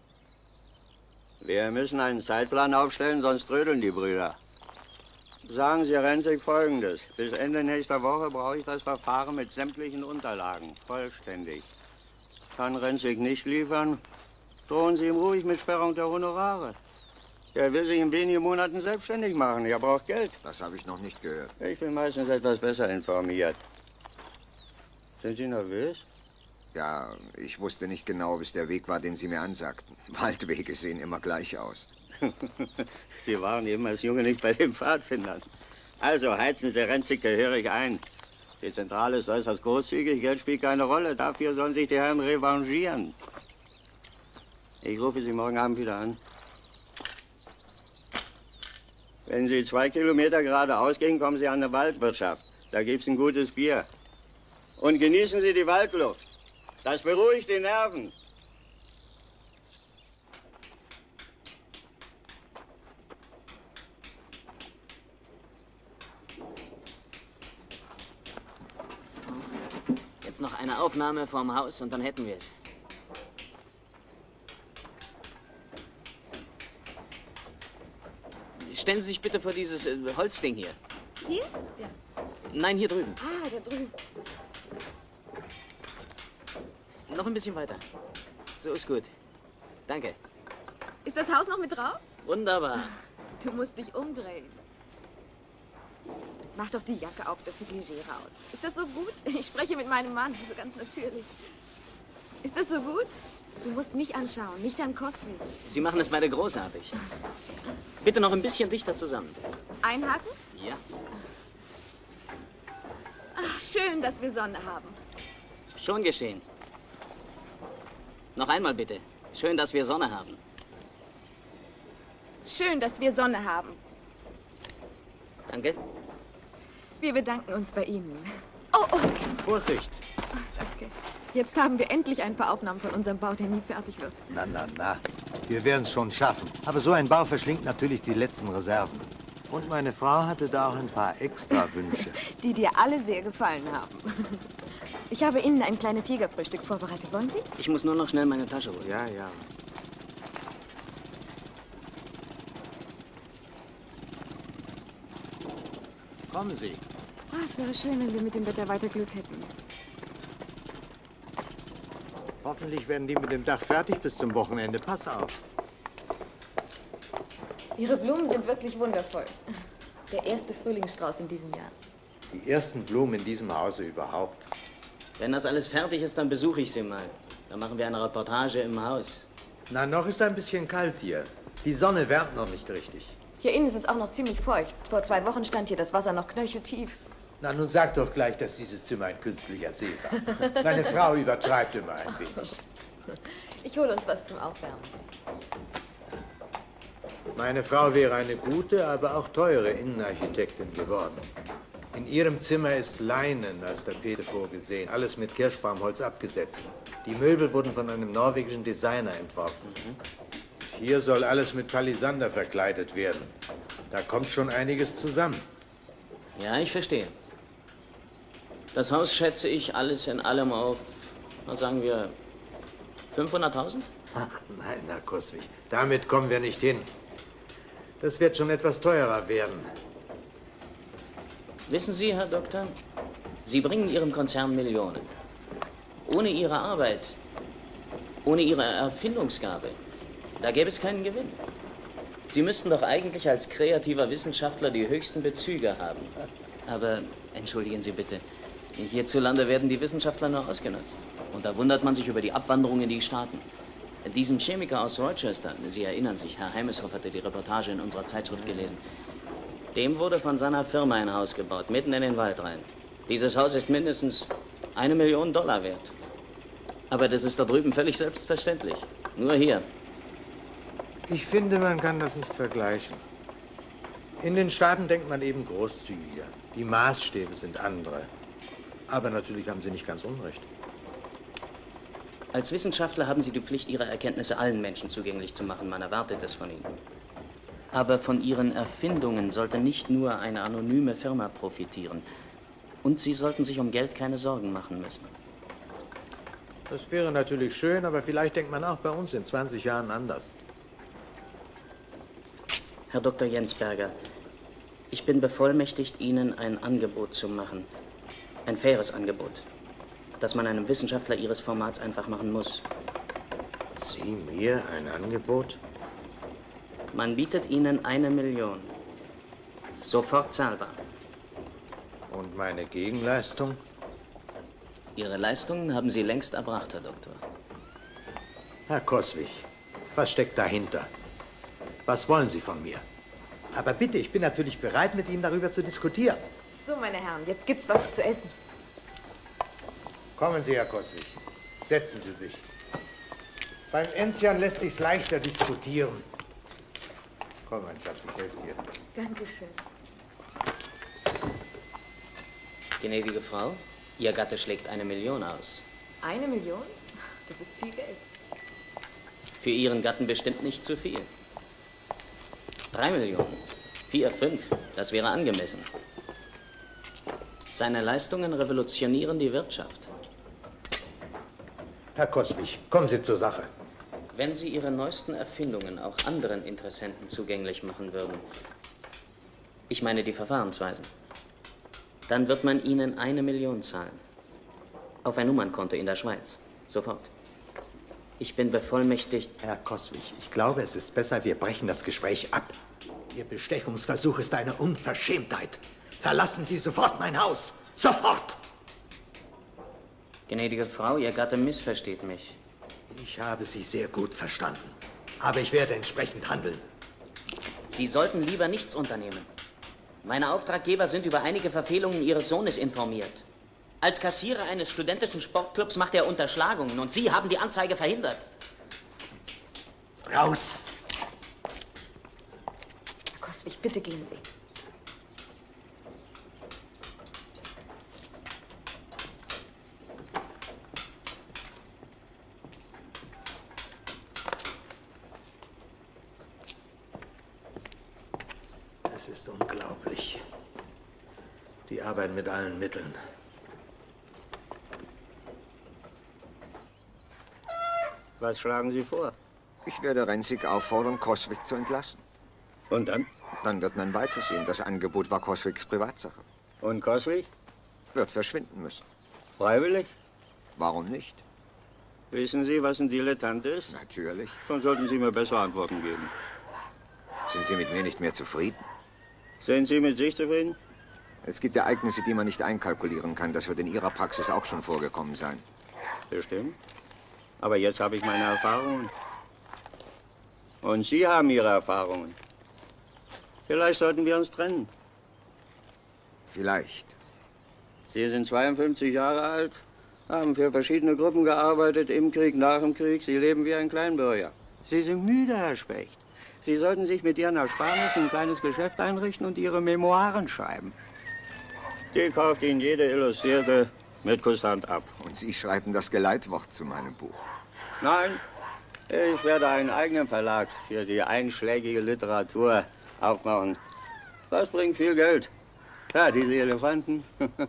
Wir müssen einen Zeitplan aufstellen, sonst trödeln die Brüder. Sagen Sie Renzig Folgendes. Bis Ende nächster Woche brauche ich das Verfahren mit sämtlichen Unterlagen. Vollständig. Kann Renzig nicht liefern, drohen Sie ihm ruhig mit Sperrung der Honorare. Er will sich in wenigen Monaten selbstständig machen. Er braucht Geld. Das habe ich noch nicht gehört. Ich bin meistens etwas besser informiert. Sind Sie nervös? Ja, ich wusste nicht genau, bis der Weg war, den Sie mir ansagten. Waldwege sehen immer gleich aus. Sie waren eben als Junge nicht bei den Pfadfindern. Also heizen Sie Renzig gehörig ein. Die Zentrale ist äußerst großzügig, Geld spielt keine Rolle. Dafür sollen sich die Herren revanchieren. Ich rufe Sie morgen Abend wieder an. Wenn Sie zwei Kilometer geradeaus gehen, kommen Sie an eine Waldwirtschaft. Da gibt's ein gutes Bier. Und genießen Sie die Waldluft. Das beruhigt die Nerven. Jetzt noch eine Aufnahme vom Haus und dann hätten wir es. Stellen Sie sich bitte vor dieses äh, Holzding hier. Hier? Ja. Nein, hier drüben. Ah, da drüben. Noch ein bisschen weiter. So ist gut. Danke. Ist das Haus noch mit drauf? Wunderbar. Du musst dich umdrehen. Mach doch die Jacke auf, das sieht leger aus. Ist das so gut? Ich spreche mit meinem Mann, so ganz natürlich. Ist das so gut? Du musst mich anschauen, nicht Herrn Cosby. Sie machen es beide großartig. Bitte noch ein bisschen dichter zusammen. Einhaken? Ja. Ach, schön, dass wir Sonne haben. Schon geschehen. Noch einmal bitte. Schön, dass wir Sonne haben. Schön, dass wir Sonne haben. Danke. Wir bedanken uns bei Ihnen. Oh, oh. Vorsicht. Danke. Jetzt haben wir endlich ein paar Aufnahmen von unserem Bau, der nie fertig wird. Na, na, na. Wir werden es schon schaffen. Aber so ein Bau verschlingt natürlich die letzten Reserven. Und meine Frau hatte da auch ein paar extra Wünsche. Die dir alle sehr gefallen haben. Ich habe Ihnen ein kleines Jägerfrühstück vorbereitet. Wollen Sie? Ich muss nur noch schnell meine Tasche holen. Ja, ja. Kommen Sie. Ah, es wäre schön, wenn wir mit dem Wetter weiter Glück hätten. Hoffentlich werden die mit dem Dach fertig bis zum Wochenende. Pass auf. Ihre Blumen sind wirklich wundervoll. Der erste Frühlingsstrauß in diesem Jahr. Die ersten Blumen in diesem Hause überhaupt. Wenn das alles fertig ist, dann besuche ich Sie mal. Dann machen wir eine Reportage im Haus. Na, noch ist ein bisschen kalt hier. Die Sonne wärmt noch nicht richtig. Hier innen ist es auch noch ziemlich feucht. Vor zwei Wochen stand hier das Wasser noch knöcheltief. Na, nun sag doch gleich, dass dieses Zimmer ein künstlicher See war. Meine Frau übertreibt immer ein wenig. Ich hole uns was zum Aufwärmen. Meine Frau wäre eine gute, aber auch teure Innenarchitektin geworden. In ihrem Zimmer ist Leinen als Tapete vorgesehen, alles mit Kirschbaumholz abgesetzt. Die Möbel wurden von einem norwegischen Designer entworfen. Hier soll alles mit Palisander verkleidet werden. Da kommt schon einiges zusammen. Ja, ich verstehe. Das Haus schätze ich alles in allem auf, was sagen wir, fünfhunderttausend? Ach nein, Herr Coswig, damit kommen wir nicht hin. Das wird schon etwas teurer werden. Wissen Sie, Herr Doktor, Sie bringen Ihrem Konzern Millionen. Ohne Ihre Arbeit, ohne Ihre Erfindungsgabe, da gäbe es keinen Gewinn. Sie müssten doch eigentlich als kreativer Wissenschaftler die höchsten Bezüge haben. Aber entschuldigen Sie bitte, hierzulande werden die Wissenschaftler nur ausgenutzt. Und da wundert man sich über die Abwanderung in die Staaten. Diesen Chemiker aus Rochester, Sie erinnern sich, Herr Heimeshoff hatte die Reportage in unserer Zeitschrift gelesen. Dem wurde von seiner Firma ein Haus gebaut, mitten in den Wald rein. Dieses Haus ist mindestens eine Million Dollar wert. Aber das ist da drüben völlig selbstverständlich. Nur hier. Ich finde, man kann das nicht vergleichen. In den Staaten denkt man eben großzügiger. Die Maßstäbe sind andere. Aber natürlich haben Sie nicht ganz unrecht. Als Wissenschaftler haben Sie die Pflicht, Ihre Erkenntnisse allen Menschen zugänglich zu machen. Man erwartet es von Ihnen. Aber von Ihren Erfindungen sollte nicht nur eine anonyme Firma profitieren. Und Sie sollten sich um Geld keine Sorgen machen müssen. Das wäre natürlich schön, aber vielleicht denkt man auch bei uns in zwanzig Jahren anders. Herr Doktor Jensberger, ich bin bevollmächtigt, Ihnen ein Angebot zu machen. Ein faires Angebot, das man einem Wissenschaftler Ihres Formats einfach machen muss. Sie mir ein Angebot? Man bietet Ihnen eine Million. Sofort zahlbar. Und meine Gegenleistung? Ihre Leistungen haben Sie längst erbracht, Herr Doktor. Herr Coswig, was steckt dahinter? Was wollen Sie von mir? Aber bitte, ich bin natürlich bereit, mit Ihnen darüber zu diskutieren. So, meine Herren, jetzt gibt's was zu essen. Kommen Sie, Herr Coswig. Setzen Sie sich. Beim Enzian lässt sich's leichter diskutieren. Komm, mein Schatz, ich helfe dir. Dankeschön. Gnädige Frau, Ihr Gatte schlägt eine Million aus. Eine Million? Das ist viel Geld. Für Ihren Gatten bestimmt nicht zu viel. Drei Millionen. Vier, fünf. Das wäre angemessen. Seine Leistungen revolutionieren die Wirtschaft. Herr Coswig, kommen Sie zur Sache. Wenn Sie Ihre neuesten Erfindungen auch anderen Interessenten zugänglich machen würden, ich meine die Verfahrensweisen, dann wird man Ihnen eine Million zahlen. Auf ein Nummernkonto in der Schweiz. Sofort. Ich bin bevollmächtigt. Herr Coswig, ich glaube, es ist besser, wir brechen das Gespräch ab. Ihr Bestechungsversuch ist eine Unverschämtheit. Verlassen Sie sofort mein Haus. Sofort! Gnädige Frau, Ihr Gatte missversteht mich. Ich habe Sie sehr gut verstanden. Aber ich werde entsprechend handeln. Sie sollten lieber nichts unternehmen. Meine Auftraggeber sind über einige Verfehlungen Ihres Sohnes informiert. Als Kassierer eines studentischen Sportclubs macht er Unterschlagungen und Sie haben die Anzeige verhindert. Raus! Herr Coswig, bitte gehen Sie. Es ist unglaublich. Die arbeiten mit allen Mitteln. Was schlagen Sie vor? Ich werde Renzig auffordern, Coswig zu entlassen. Und dann? Dann wird man weitersehen. Das Angebot war Coswigs Privatsache. Und Coswig? Wird verschwinden müssen. Freiwillig? Warum nicht? Wissen Sie, was ein Dilettant ist? Natürlich. Dann sollten Sie mir bessere Antworten geben. Sind Sie mit mir nicht mehr zufrieden? Sind Sie mit sich zufrieden? Es gibt Ereignisse, die man nicht einkalkulieren kann. Das wird in Ihrer Praxis auch schon vorgekommen sein. Bestimmt. Aber jetzt habe ich meine Erfahrungen. Und Sie haben Ihre Erfahrungen. Vielleicht sollten wir uns trennen. Vielleicht. Sie sind zweiundfünfzig Jahre alt, haben für verschiedene Gruppen gearbeitet, im Krieg, nach dem Krieg. Sie leben wie ein Kleinbürger. Sie sind müde, Herr Specht. Sie sollten sich mit Ihren Ersparnissen ein kleines Geschäft einrichten und Ihre Memoiren schreiben. Die kauft Ihnen jede Illustrierte mit Kusshand ab. Und Sie schreiben das Geleitwort zu meinem Buch? Nein, ich werde einen eigenen Verlag für die einschlägige Literatur aufmachen. Das bringt viel Geld. Ja, diese Elefanten.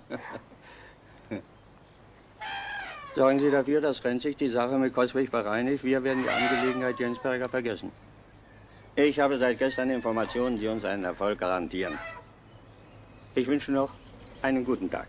Sorgen Sie dafür, dass Renzig die Sache mit Coswig bereinigt. Wir werden die Angelegenheit Jensberger vergessen. Ich habe seit gestern Informationen, die uns einen Erfolg garantieren. Ich wünsche noch einen guten Tag.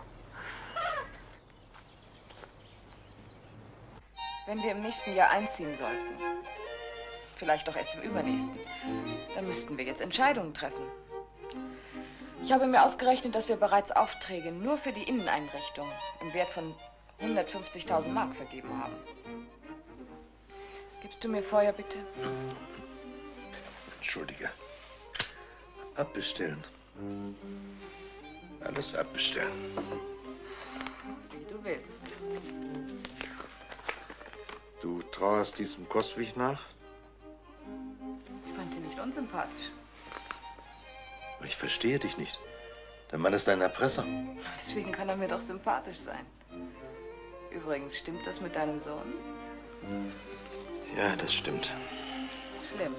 Wenn wir im nächsten Jahr einziehen sollten, vielleicht auch erst im übernächsten, dann müssten wir jetzt Entscheidungen treffen. Ich habe mir ausgerechnet, dass wir bereits Aufträge nur für die Inneneinrichtung im Wert von hundertfünfzigtausend Mark vergeben haben. Gibst du mir Feuer, bitte? Entschuldige. Abbestellen. Alles abbestellen. Wie du willst. Du trauerst diesem Coswig nach? Ich fand ihn nicht unsympathisch. Ich verstehe dich nicht. Der Mann ist ein Erpresser. Deswegen kann er mir doch sympathisch sein. Übrigens, stimmt das mit deinem Sohn? Ja, das stimmt. Schlimm.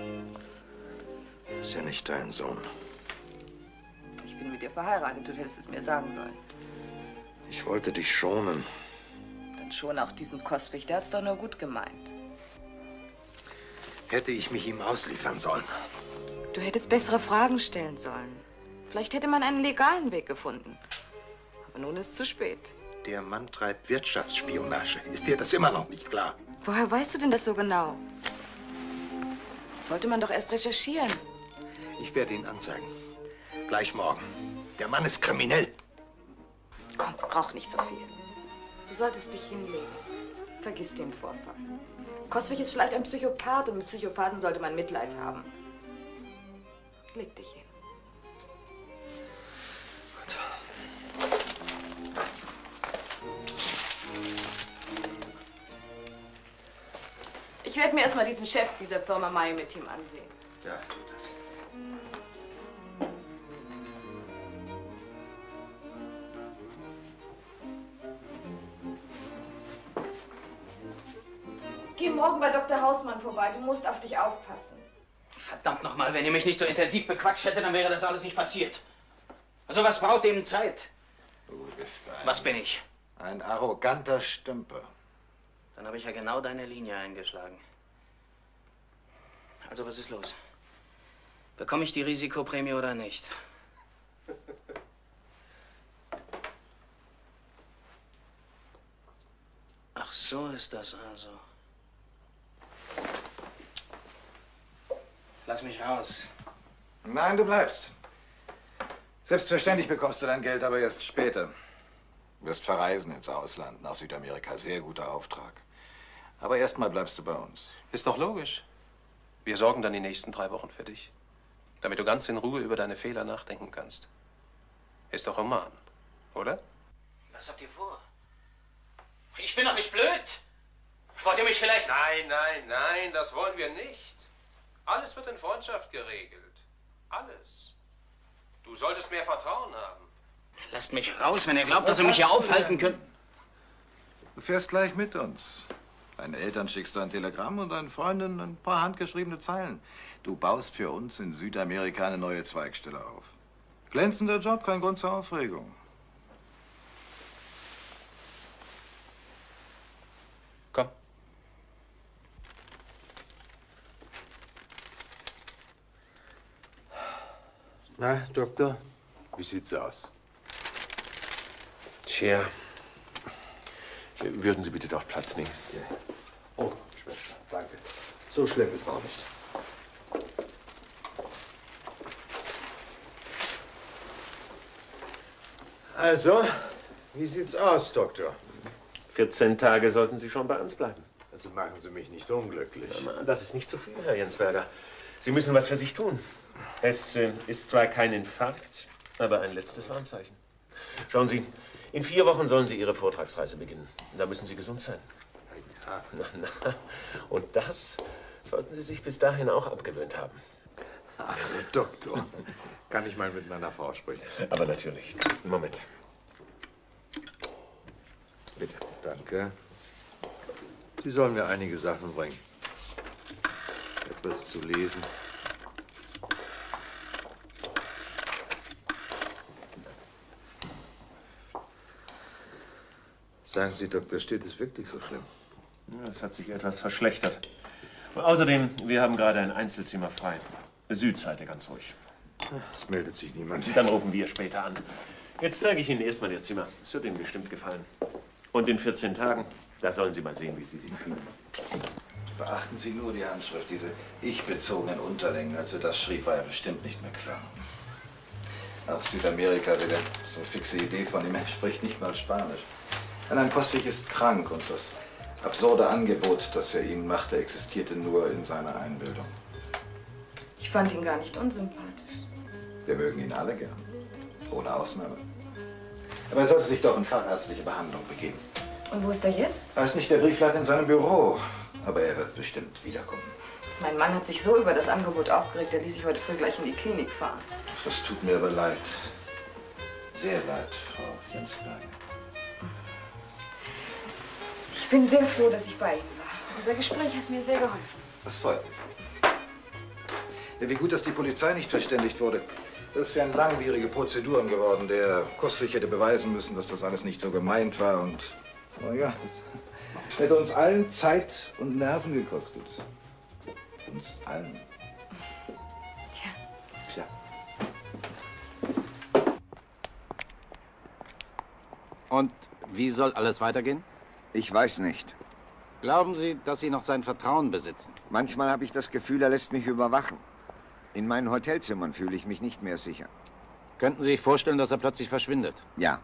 Ist ja nicht dein Sohn. Ich bin mit dir verheiratet. Du hättest es mir sagen sollen. Ich wollte dich schonen. Dann schon auch diesen Koswig. Der hat's doch nur gut gemeint. Hätte ich mich ihm ausliefern sollen. Du hättest bessere Fragen stellen sollen. Vielleicht hätte man einen legalen Weg gefunden. Aber nun ist es zu spät. Der Mann treibt Wirtschaftsspionage. Ist dir das immer noch nicht klar? Woher weißt du denn das so genau? Sollte man doch erst recherchieren. Ich werde ihn anzeigen. Gleich morgen. Der Mann ist kriminell. Komm, brauch nicht so viel. Du solltest dich hinlegen. Vergiss den Vorfall. Koswig ist vielleicht ein Psychopath und mit Psychopathen sollte man Mitleid haben. Leg dich hin. Ich werde mir erstmal diesen Chef dieser Firma Mayo mit Team ansehen. Ja, tu das. Geh morgen bei Doktor Hausmann vorbei. Du musst auf dich aufpassen. Verdammt nochmal, wenn ihr mich nicht so intensiv bequatscht hättet, dann wäre das alles nicht passiert. Also was braucht eben Zeit? Du bist ein... Was bin ich? Ein arroganter Stümper. Dann habe ich ja genau deine Linie eingeschlagen. Also was ist los? Bekomme ich die Risikoprämie oder nicht? Ach, so ist das also. Lass mich raus. Nein, du bleibst. Selbstverständlich bekommst du dein Geld, aber erst später. Du wirst verreisen ins Ausland, nach Südamerika. Sehr guter Auftrag. Aber erstmal bleibst du bei uns. Ist doch logisch. Wir sorgen dann die nächsten drei Wochen für dich. Damit du ganz in Ruhe über deine Fehler nachdenken kannst. Ist doch human, oder? Was habt ihr vor? Ich bin doch nicht blöd. Wollt ihr mich vielleicht... Nein, nein, nein, das wollen wir nicht. Alles wird in Freundschaft geregelt. Alles. Du solltest mehr Vertrauen haben. Lasst mich raus, wenn ihr glaubt, dass ihr mich hier aufhalten könnt. Du fährst gleich mit uns. Deinen Eltern schickst du ein Telegramm und deinen Freunden ein paar handgeschriebene Zeilen. Du baust für uns in Südamerika eine neue Zweigstelle auf. Glänzender Job, kein Grund zur Aufregung. Komm. Na, Doktor, wie sieht's aus? Tja. Würden Sie bitte doch Platz nehmen? Oh, Schwester, danke. So schlimm ist auch nicht. Also, wie sieht's aus, Doktor? vierzehn Tage sollten Sie schon bei uns bleiben. Also machen Sie mich nicht unglücklich. Das ist nicht zu viel, Herr Jensberger. Sie müssen was für sich tun. Es äh, ist zwar kein Infarkt, aber ein letztes Warnzeichen. Schauen Sie, in vier Wochen sollen Sie Ihre Vortragsreise beginnen. Da müssen Sie gesund sein. Ja. Na, na. Und das sollten Sie sich bis dahin auch abgewöhnt haben. Ach, Herr Doktor, kann ich mal mit meiner Frau sprechen? Aber natürlich. Moment. Bitte. Danke. Sie sollen mir einige Sachen bringen. Etwas zu lesen. Sagen Sie, Doktor, steht es wirklich so schlimm? Ja, es hat sich etwas verschlechtert. Und außerdem, wir haben gerade ein Einzelzimmer frei. Südseite ganz ruhig. Es meldet sich niemand. Dann rufen wir später an. Jetzt zeige ich Ihnen erstmal Ihr Zimmer. Es wird Ihnen bestimmt gefallen. Und in vierzehn Tagen, da sollen Sie mal sehen, wie Sie sich fühlen. Beachten Sie nur die Handschrift, diese ich-bezogenen Unterlängen. Als er das schrieb, war er bestimmt nicht mehr klar. Nach Südamerika wieder. So eine fixe Idee von ihm. Er spricht nicht mal Spanisch. Nein, Koswig ist krank und das absurde Angebot, das er Ihnen machte, existierte nur in seiner Einbildung. Ich fand ihn gar nicht unsympathisch. Wir mögen ihn alle gern. Ohne Ausnahme. Aber er sollte sich doch in fachärztliche Behandlung begeben. Und wo ist er jetzt? Weiß nicht, der Brief lag in seinem Büro. Aber er wird bestimmt wiederkommen. Mein Mann hat sich so über das Angebot aufgeregt, er ließ sich heute früh gleich in die Klinik fahren. Das tut mir aber leid. Sehr leid, Frau Jensberger. Ich bin sehr froh, dass ich bei Ihnen war. Unser Gespräch hat mir sehr geholfen. Das freut mich. Ja, wie gut, dass die Polizei nicht verständigt wurde. Das wären langwierige Prozeduren geworden. Der Kostwig hätte beweisen müssen, dass das alles nicht so gemeint war. Und, na ja, das hätte uns allen Zeit und Nerven gekostet. Uns allen. Tja. Tja. Und wie soll alles weitergehen? Ich weiß nicht. Glauben Sie, dass Sie noch sein Vertrauen besitzen? Manchmal habe ich das Gefühl, er lässt mich überwachen. In meinen Hotelzimmern fühle ich mich nicht mehr sicher. Könnten Sie sich vorstellen, dass er plötzlich verschwindet? Ja.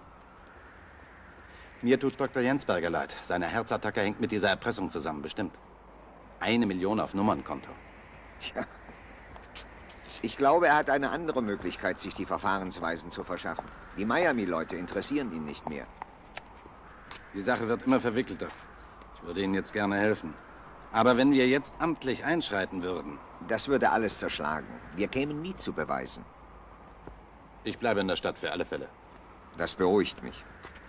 Mir tut Doktor Jensberger leid. Seine Herzattacke hängt mit dieser Erpressung zusammen, bestimmt. Eine Million auf Nummernkonto. Tja. Ich glaube, er hat eine andere Möglichkeit, sich die Verfahrensweisen zu verschaffen. Die Miami-Leute interessieren ihn nicht mehr. Die Sache wird immer verwickelter. Ich würde Ihnen jetzt gerne helfen. Aber wenn wir jetzt amtlich einschreiten würden... Das würde alles zerschlagen. Wir kämen nie zu Beweisen. Ich bleibe in der Stadt für alle Fälle. Das beruhigt mich.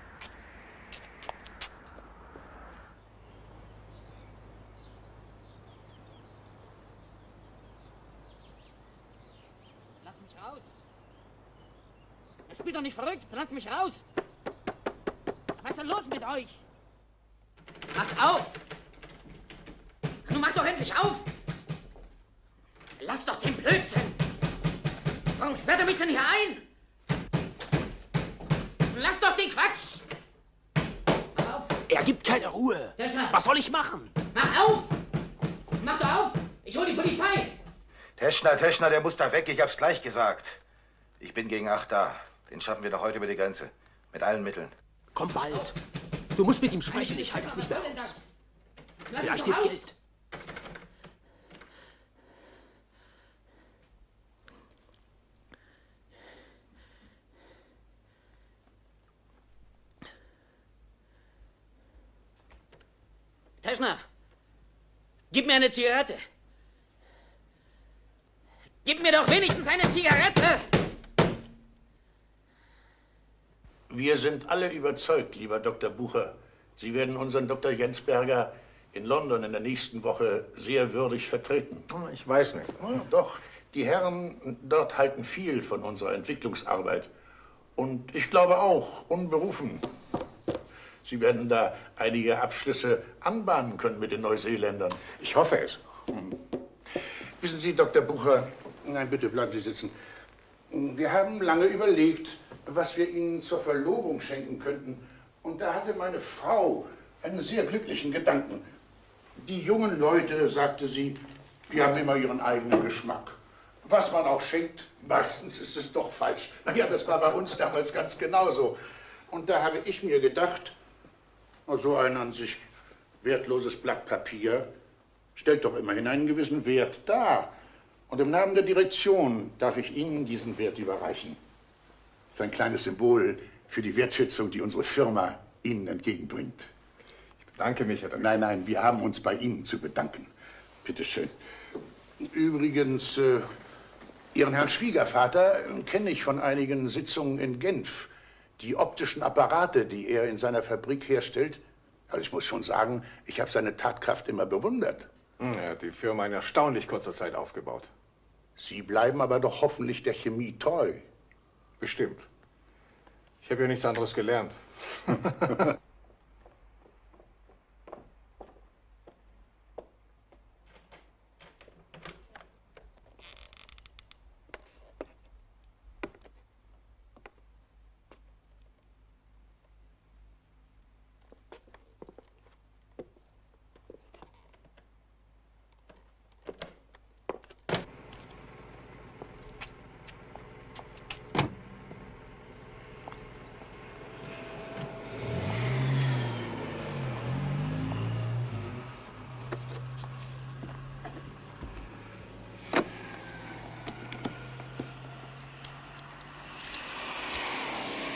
Lass mich raus! Ich bin doch nicht verrückt! Lass mich raus! Was ist denn los mit euch? Macht auf! Nun mach doch endlich auf! Lass doch den Blödsinn! Warum sperrt er mich denn hier ein? Lass doch den Quatsch! Mach auf! Er gibt keine Ruhe. Teschner! Was soll ich machen? Mach auf! Mach doch auf! Ich hol die Polizei! Teschner, Teschner, der muss da weg. Ich hab's gleich gesagt. Ich bin gegen acht da. Den schaffen wir doch heute über die Grenze. Mit allen Mitteln. Komm bald. Du musst mit ihm sprechen. Ich halte es nicht mehr aus. Vielleicht hilft Geld. Teschner, gib mir eine Zigarette. Gib mir doch wenigstens eine Zigarette. Wir sind alle überzeugt, lieber Doktor Bucher. Sie werden unseren Doktor Jensberger in London in der nächsten Woche sehr würdig vertreten. Ich weiß nicht. Ja, doch, die Herren dort halten viel von unserer Entwicklungsarbeit. Und ich glaube auch, unberufen. Sie werden da einige Abschlüsse anbahnen können mit den Neuseeländern. Ich hoffe es. Hm. Wissen Sie, Doktor Bucher, nein, bitte bleiben Sie sitzen. Wir haben lange überlegt, was wir Ihnen zur Verlobung schenken könnten. Und da hatte meine Frau einen sehr glücklichen Gedanken. Die jungen Leute, sagte sie, die haben immer ihren eigenen Geschmack. Was man auch schenkt, meistens ist es doch falsch. Na ja, das war bei uns damals ganz genauso. Und da habe ich mir gedacht, so ein an sich wertloses Blatt Papier stellt doch immerhin einen gewissen Wert dar. Und im Namen der Direktion darf ich Ihnen diesen Wert überreichen. Das ist ein kleines Symbol für die Wertschätzung, die unsere Firma Ihnen entgegenbringt. Ich bedanke mich, Herr Doktor. Nein, nein, wir haben uns bei Ihnen zu bedanken. Bitte schön. Übrigens, äh, Ihren Herrn Schwiegervater kenne ich von einigen Sitzungen in Genf. Die optischen Apparate, die er in seiner Fabrik herstellt, also ich muss schon sagen, ich habe seine Tatkraft immer bewundert. Er hat die Firma in erstaunlich kurzer Zeit aufgebaut. Sie bleiben aber doch hoffentlich der Chemie treu. Bestimmt. Ich habe ja nichts anderes gelernt.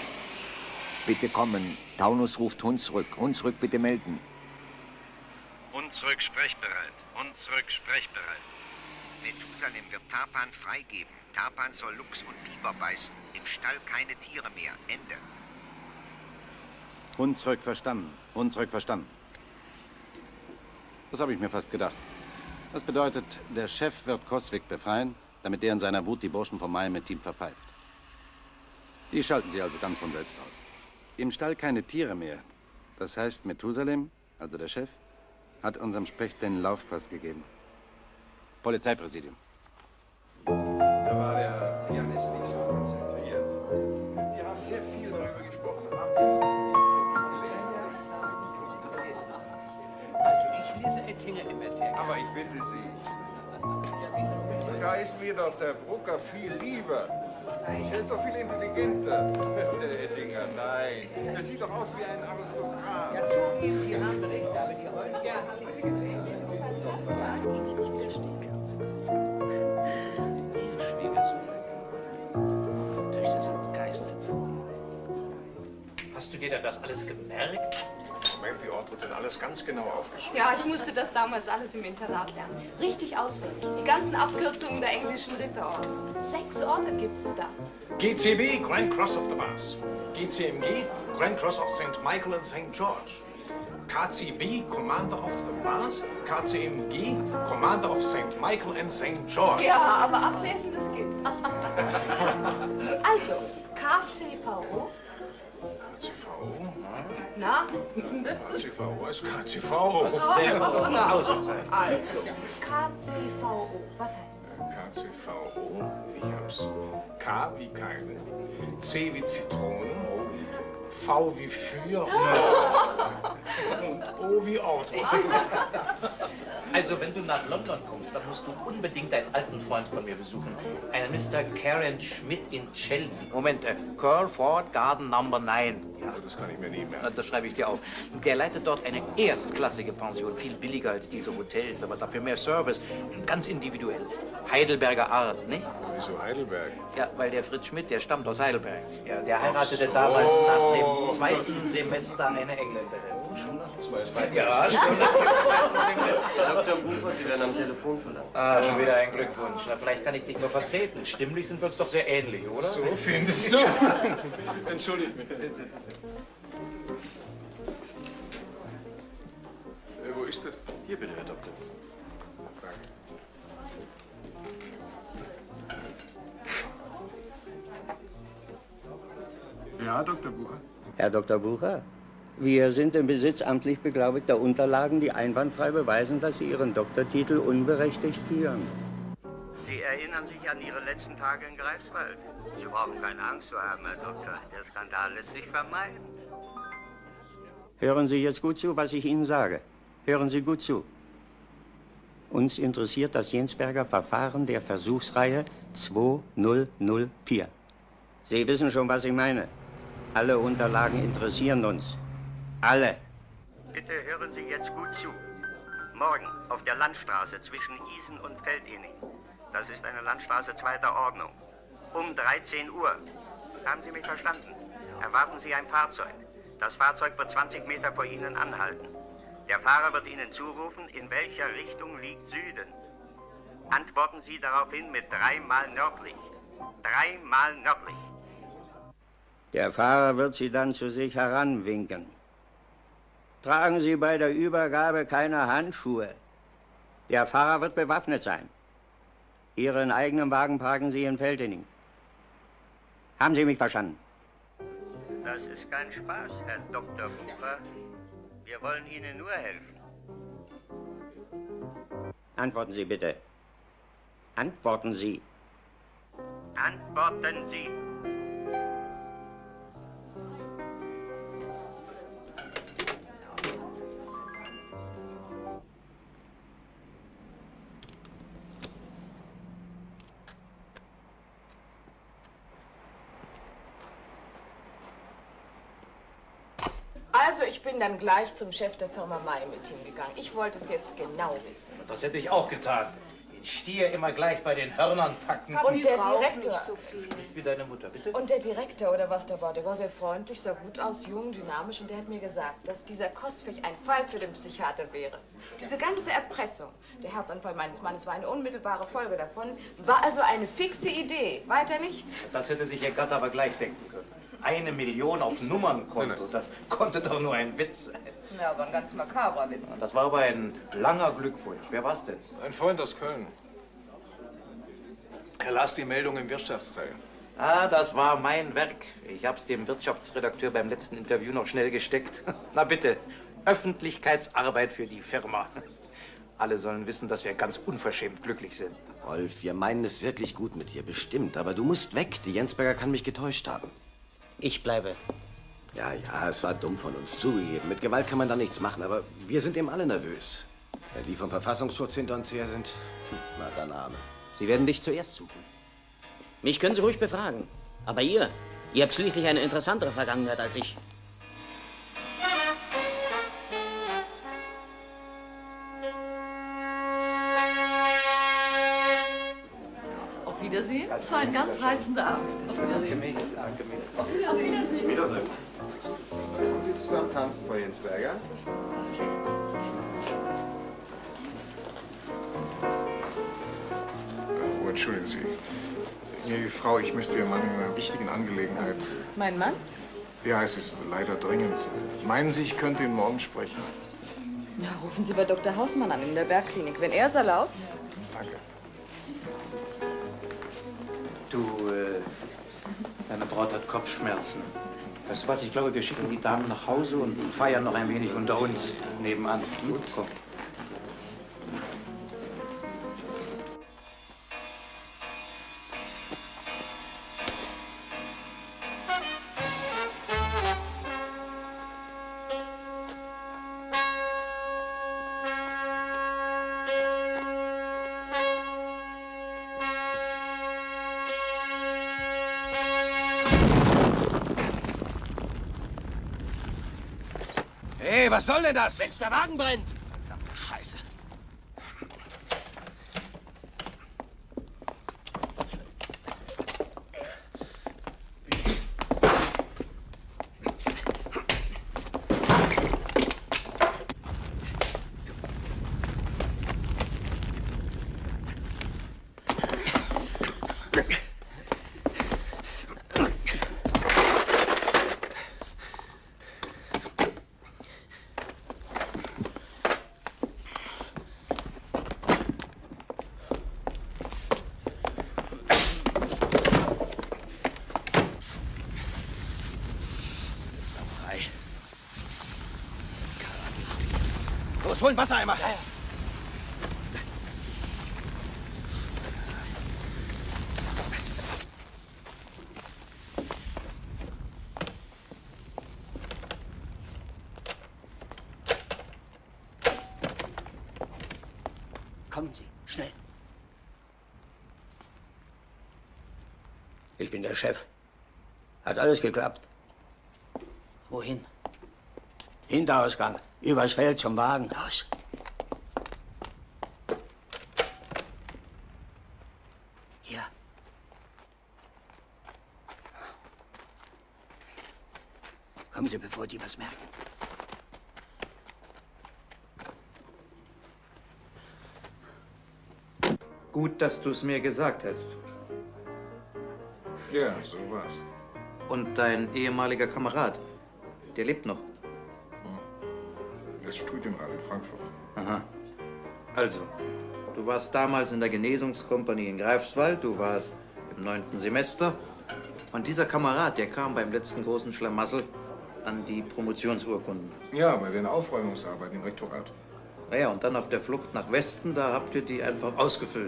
Bitte kommen. Taunus ruft Hunsrück. Hunsrück, bitte melden. Und zurück sprechbereit. Und zurück sprechbereit. Methusalem wird Tarpan freigeben. Tarpan soll Luchs und Biber beißen. Im Stall keine Tiere mehr. Ende. Hunsrück verstanden. Hunsrück verstanden. Das habe ich mir fast gedacht. Das bedeutet, der Chef wird Coswig befreien, damit der in seiner Wut die Burschen vom Miami-Team verpfeift. Die schalten sie also ganz von selbst aus. Im Stall keine Tiere mehr. Das heißt, Methusalem, also der Chef, hat unserem Specht den Laufpass gegeben. Polizeipräsidium. Da war der Pianist nicht so konzentriert. Wir haben sehr viel darüber gesprochen. Also ich lese Ettinger immer sehr. Aber ich bitte Sie. Da ist mir doch der Brucker viel lieber. Er ist doch viel intelligenter. Der Ettinger, nein. Er sieht doch aus wie ein Aristokrat. Ja, zugeben, Sie haben recht, aber die Rollen, ja, haben Sie gesehen. Jetzt sind Sie doch nicht verstehen kannst. Ihr Schwiegersohn. Töchter sind begeistert vor. Hast du dir denn das alles gemerkt? Moment, die Ort wird dann alles ganz genau aufgeschrieben. Ja, ich musste das damals alles im Internat lernen. Richtig auswendig. Die ganzen Abkürzungen der englischen Ritterorden. Sechs Orden gibt's da. G C B, Grand Cross of the Mars. G C M G, Grand Cross of Saint Michael and Saint George. K C B, Commander of the Mars. K C M G, Commander of Saint Michael and Saint George. Ja, aber ablesen, das geht. Also, K C V O. K C V O? Na? K C V O ist K C V O. Sehr gut. Na, also, K C V O, was heißt das? K C V O, ich hab's. K wie Keile, C wie Zitronen, V wie für und O wie Auto. Also, wenn du nach London kommst, dann musst du unbedingt einen alten Freund von mir besuchen. Einen Mister Karen Schmidt in Chelsea. Moment, äh, Curlford Garden Number neun. Ja, das kann ich mir nie merken. Das schreibe ich dir auf. Der leitet dort eine erstklassige Pension. Viel billiger als diese Hotels, aber dafür mehr Service. Ganz individuell. Heidelberger Art, nicht? Wieso Heidelberg? Ja, weil der Fritz Schmidt, der stammt aus Heidelberg. Ja, der heiratete so. damals nach dem zweiten Semester eine Engländerin. Schon nach dem zweiten? Ja, schon nach dem zweiten Semester. Doktor Bucher, Sie werden am Telefon verlangt. Ah, schon wieder ein Glückwunsch. Na, vielleicht kann ich dich nur vertreten. Stimmlich sind wir uns doch sehr ähnlich, oder? So findest du? Entschuldigt mich. Äh, wo ist das? Hier bitte, Herr Doktor. Danke. Ja, Doktor Bucher? Herr Doktor Bucher, wir sind im Besitz amtlich beglaubigter Unterlagen, die einwandfrei beweisen, dass Sie Ihren Doktortitel unberechtigt führen. Sie erinnern sich an Ihre letzten Tage in Greifswald. Sie brauchen keine Angst zu haben, Herr Doktor. Der Skandal lässt sich vermeiden. Hören Sie jetzt gut zu, was ich Ihnen sage. Hören Sie gut zu. Uns interessiert das Jensberger Verfahren der Versuchsreihe zwei null null vier. Sie wissen schon, was ich meine. Alle Unterlagen interessieren uns. Alle. Bitte hören Sie jetzt gut zu. Morgen auf der Landstraße zwischen Isen und Feldinning. Das ist eine Landstraße zweiter Ordnung. Um dreizehn Uhr. Haben Sie mich verstanden? Erwarten Sie ein Fahrzeug. Das Fahrzeug wird zwanzig Meter vor Ihnen anhalten. Der Fahrer wird Ihnen zurufen, in welcher Richtung liegt Süden. Antworten Sie daraufhin mit dreimal nördlich. Dreimal nördlich. Der Fahrer wird Sie dann zu sich heranwinken. Tragen Sie bei der Übergabe keine Handschuhe. Der Fahrer wird bewaffnet sein. Ihren eigenen Wagen parken Sie in Feldinning. Haben Sie mich verstanden? Das ist kein Spaß, Herr Doktor Bucher. Wir wollen Ihnen nur helfen. Antworten Sie bitte. Antworten Sie. Antworten Sie. Also, ich bin dann gleich zum Chef der Firma Miami Team gegangen. Ich wollte es jetzt genau wissen. Das hätte ich auch getan. Stier immer gleich bei den Hörnern packen. Und der Direktor. So viel. Wie deine Mutter, bitte? Und der Direktor, oder was der war, der war sehr freundlich, sah gut aus, jung, dynamisch. Und der hat mir gesagt, dass dieser Koswig ein Fall für den Psychiater wäre. Diese ganze Erpressung, der Herzanfall meines Mannes war eine unmittelbare Folge davon, war also eine fixe Idee. Weiter nichts. Das hätte sich Ihr Gatte aber gleich denken können. Eine Million auf Nummernkonto, das konnte doch nur ein Witz sein. Ja, aber ein ganz makabrer Witz. Das war aber ein langer Glückwunsch. Wer war's denn? Ein Freund aus Köln. Er las die Meldung im Wirtschaftsteil. Ah, das war mein Werk. Ich hab's dem Wirtschaftsredakteur beim letzten Interview noch schnell gesteckt. Na bitte, Öffentlichkeitsarbeit für die Firma. Alle sollen wissen, dass wir ganz unverschämt glücklich sind. Rolf, wir meinen es wirklich gut mit dir, bestimmt. Aber du musst weg. Die Jensberger kann mich getäuscht haben. Ich bleibe. Ja, ja, es war dumm von uns zugegeben. Mit Gewalt kann man da nichts machen, aber wir sind eben alle nervös. Wenn die vom Verfassungsschutz hinter uns her sind, na dann Arme. Sie werden dich zuerst suchen. Mich können Sie ruhig befragen. Aber ihr, ihr habt schließlich eine interessantere Vergangenheit als ich. Auf Wiedersehen. Es war ein ganz reizender Abend. Auf Wiedersehen. Auf Wiedersehen. Wiedersehen. Wollen Sie zusammen tanzen, Frau Jensberger? Oh, entschuldigen Sie. Gnädige Frau, ich müsste Ihren Mann in einer wichtigen Angelegenheit. Mein Mann? Ja, es ist leider dringend. Meinen Sie, ich könnte ihn morgen sprechen? Ja, rufen Sie bei Doktor Hausmann an in der Bergklinik, wenn er es erlaubt. Danke. Du, äh, deine Braut hat Kopfschmerzen. Weißt du was, ich glaube, wir schicken die Damen nach Hause und feiern noch ein wenig unter uns nebenan. Gut, komm. Hey, was soll denn das? Wenn's der Wagen brennt! Verdammte Scheiße. Los, hol einen Wassereimer. Ja, ja. Kommen Sie, schnell. Ich bin der Chef. Hat alles geklappt. Wohin? Hinterausgang. Übers Feld zum Wagen. Los. Hier. Kommen Sie, bevor die was merken. Gut, dass du es mir gesagt hast. Ja, so war's. Und dein ehemaliger Kamerad, der lebt noch. Das Studienrat in Frankfurt. Aha. Also, du warst damals in der Genesungskompanie in Greifswald, du warst im neunten Semester. Und dieser Kamerad, der kam beim letzten großen Schlamassel an die Promotionsurkunden. Ja, bei den Aufräumungsarbeiten im Rektorat. Naja, und dann auf der Flucht nach Westen, da habt ihr die einfach ausgefüllt.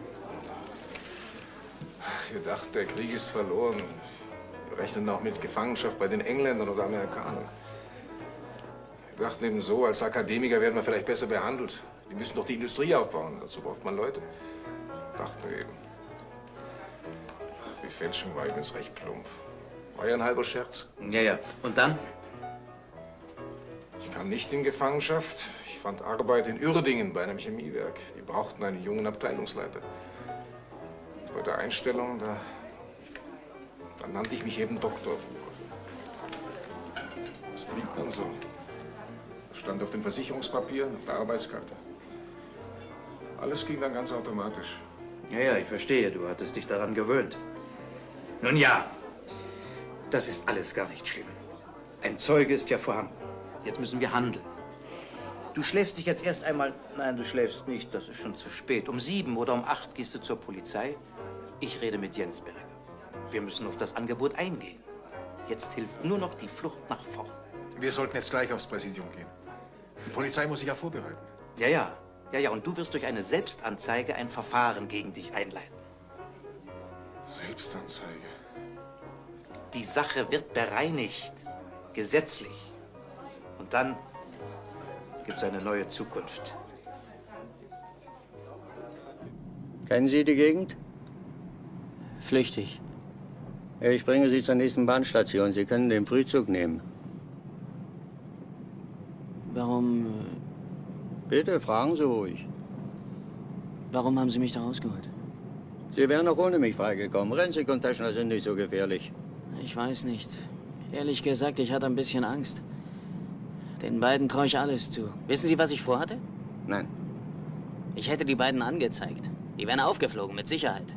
Wir dachten, der Krieg ist verloren. Wir rechnen auch mit Gefangenschaft bei den Engländern oder Amerikanern. Wir dachten eben so, als Akademiker werden wir vielleicht besser behandelt. Die müssen doch die Industrie aufbauen, dazu braucht man Leute. Dachten wir eben. Ach, die Fälschung war übrigens recht plump. War ja ein halber Scherz. Ja, ja. Und dann? Ich kam nicht in Gefangenschaft. Ich fand Arbeit in Uerdingen bei einem Chemiewerk. Die brauchten einen jungen Abteilungsleiter. Bei der Einstellung, da, da nannte ich mich eben Doktor Bucher. Das blieb dann so. Das stand auf den Versicherungspapieren, auf der Arbeitskarte. Alles ging dann ganz automatisch. Ja, ja, ich verstehe. Du hattest dich daran gewöhnt. Nun ja, das ist alles gar nicht schlimm. Ein Zeuge ist ja vorhanden. Jetzt müssen wir handeln. Du schläfst dich jetzt erst einmal... Nein, du schläfst nicht, das ist schon zu spät. Um sieben oder um acht gehst du zur Polizei. Ich rede mit Jens Berger. Wir müssen auf das Angebot eingehen. Jetzt hilft nur noch die Flucht nach vorn. Wir sollten jetzt gleich aufs Präsidium gehen. Die Polizei muss sich ja vorbereiten. Ja, ja. Ja, ja, und du wirst durch eine Selbstanzeige ein Verfahren gegen dich einleiten. Selbstanzeige? Die Sache wird bereinigt. Gesetzlich. Und dann gibt es eine neue Zukunft. Kennen Sie die Gegend? Flüchtig. Ich bringe Sie zur nächsten Bahnstation. Sie können den Frühzug nehmen. Warum... äh, Bitte, fragen Sie ruhig. Warum haben Sie mich da rausgeholt? Sie wären auch ohne mich freigekommen. Renzig und Teschner sind nicht so gefährlich. Ich weiß nicht. Ehrlich gesagt, ich hatte ein bisschen Angst. Den beiden traue ich alles zu. Wissen Sie, was ich vorhatte? Nein. Ich hätte die beiden angezeigt. Die wären aufgeflogen, mit Sicherheit.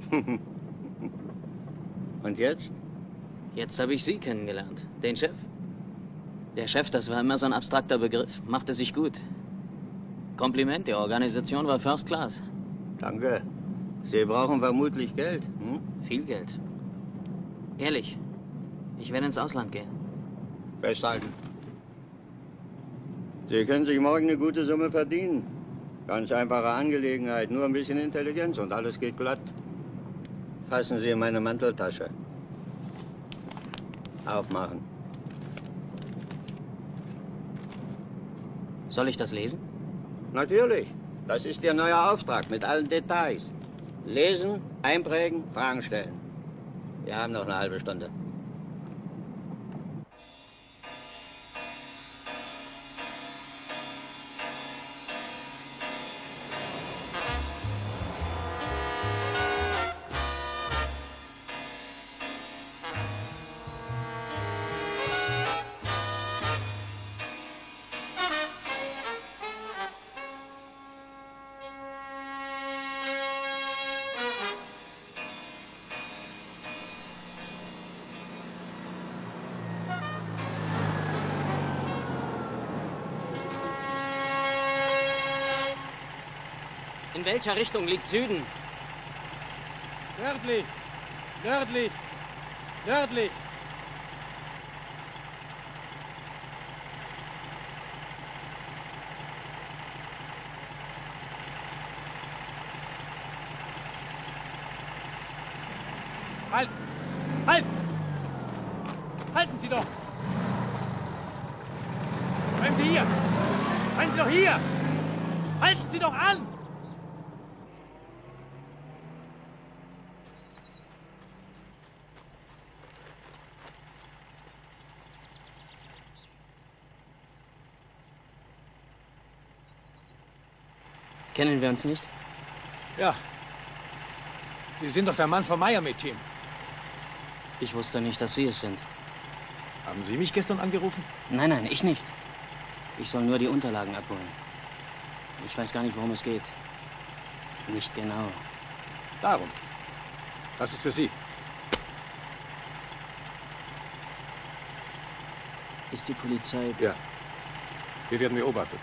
Und jetzt? Jetzt habe ich Sie kennengelernt. Den Chef. Der Chef, das war immer so ein abstrakter Begriff. Machte sich gut. Kompliment, die Organisation war First Class. Danke. Sie brauchen vermutlich Geld. Hm? Viel Geld. Ehrlich, ich werde ins Ausland gehen. Festhalten. Sie können sich morgen eine gute Summe verdienen. Ganz einfache Angelegenheit, nur ein bisschen Intelligenz und alles geht glatt. Fassen Sie in meine Manteltasche. Aufmachen. Soll ich das lesen? Natürlich. Das ist Ihr neuer Auftrag mit allen Details. Lesen, einprägen, Fragen stellen. Wir haben noch eine halbe Stunde. In welcher Richtung liegt Süden? Nördlich! Nördlich! Nördlich! Halten! Halten! Halten Sie doch! Bleiben Sie hier! Bleiben Sie doch hier! Halten Sie doch an! Kennen wir uns nicht? Ja. Sie sind doch der Mann vom Miami-Team. Ich wusste nicht, dass Sie es sind. Haben Sie mich gestern angerufen? Nein, nein, ich nicht. Ich soll nur die Unterlagen abholen. Ich weiß gar nicht, worum es geht. Nicht genau. Darum. Das ist für Sie. Ist die Polizei... Ja. Wir werden beobachtet.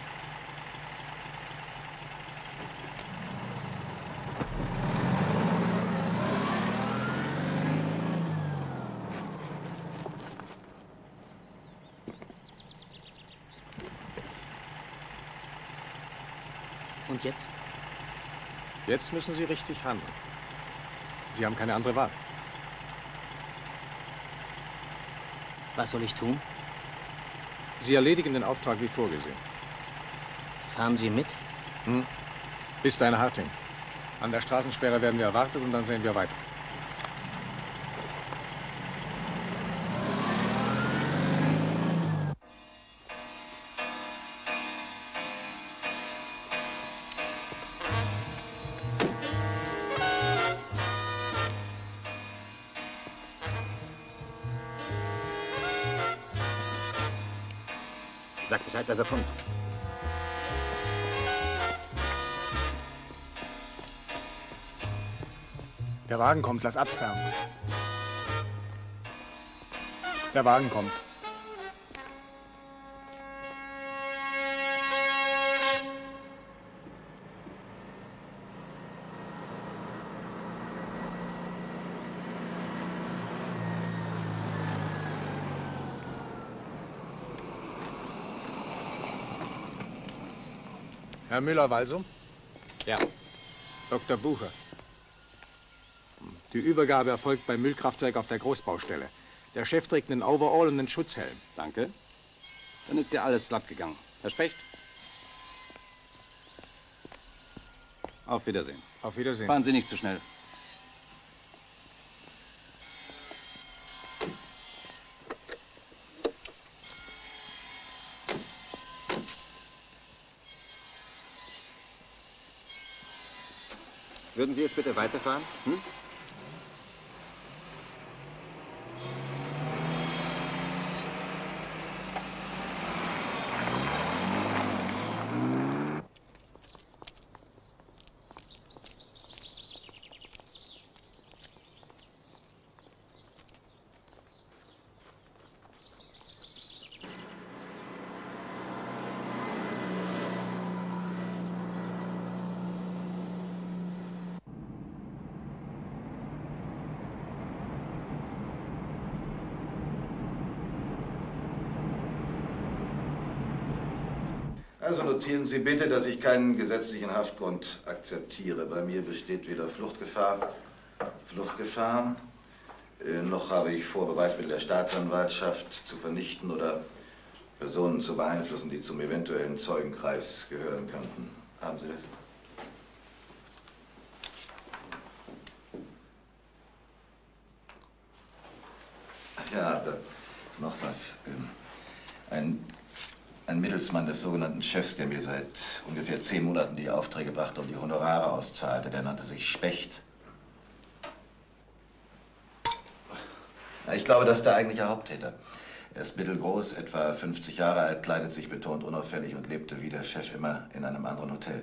Und jetzt? Jetzt müssen Sie richtig handeln. Sie haben keine andere Wahl. Was soll ich tun? Sie erledigen den Auftrag wie vorgesehen. Fahren Sie mit? Hm? Bis dahin Harting. An der Straßensperre werden wir erwartet und dann sehen wir weiter. Sag Bescheid, dass er kommt. Der Wagen kommt, lass absperren. Der Wagen kommt. Herr Müller-Walsum? Ja. Doktor Bucher. Die Übergabe erfolgt beim Müllkraftwerk auf der Großbaustelle. Der Chef trägt einen Overall und einen Schutzhelm. Danke. Dann ist ja alles glatt gegangen. Herr Specht? Auf Wiedersehen. Auf Wiedersehen. Fahren Sie nicht zu schnell. Würden Sie jetzt bitte weiterfahren? Hm? Also notieren Sie bitte, dass ich keinen gesetzlichen Haftgrund akzeptiere. Bei mir besteht weder Fluchtgefahr, Fluchtgefahr, äh, noch habe ich vor, Beweismittel der Staatsanwaltschaft zu vernichten oder Personen zu beeinflussen, die zum eventuellen Zeugenkreis gehören könnten. Haben Sie das? Ach ja, da ist noch was. Ähm, ein Ein Mittelsmann des sogenannten Chefs, der mir seit ungefähr zehn Monaten die Aufträge brachte und die Honorare auszahlte, der nannte sich Specht. Ich glaube, das ist der eigentliche Haupttäter. Er ist mittelgroß, etwa fünfzig Jahre alt, kleidet sich betont unauffällig und lebte wie der Chef immer in einem anderen Hotel.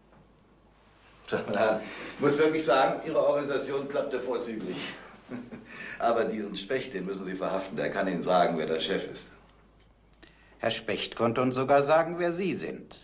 Ich muss wirklich sagen, Ihre Organisation klappte vorzüglich. Aber diesen Specht, den müssen Sie verhaften. Der kann Ihnen sagen, wer der Chef ist. Herr Specht konnte uns sogar sagen, wer Sie sind.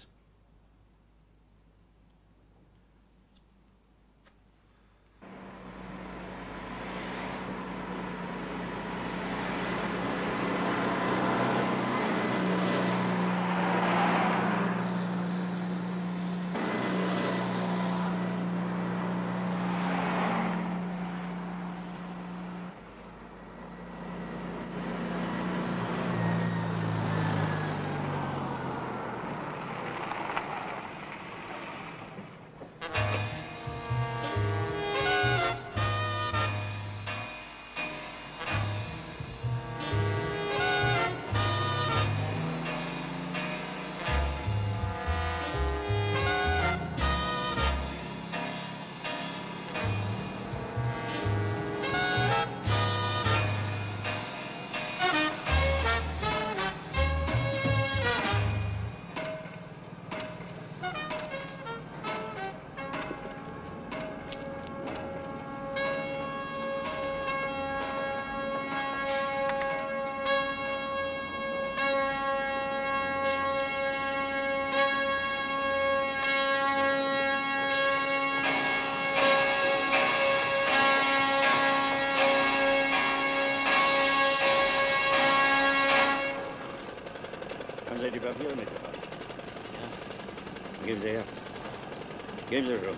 Haben Sie die Papiere mitgebracht? Ja. Geben Sie her. Geben Sie schon.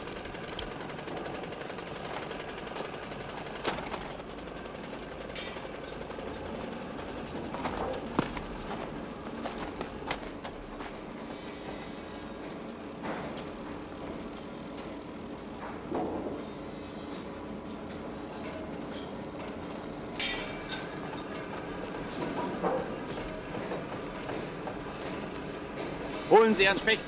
Holen Sie Herrn Specht.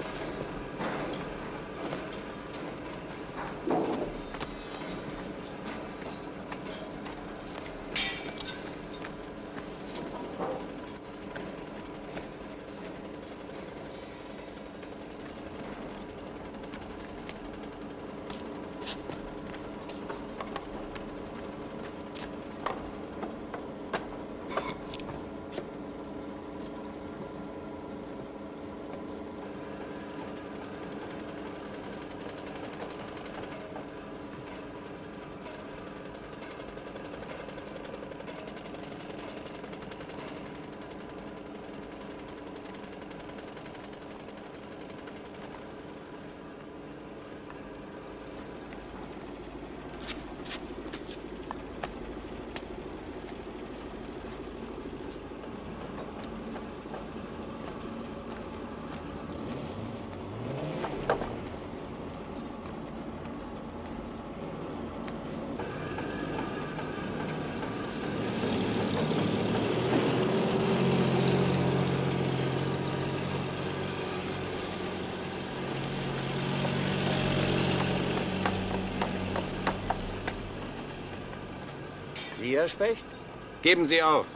Sie, Herr Specht? Geben Sie auf.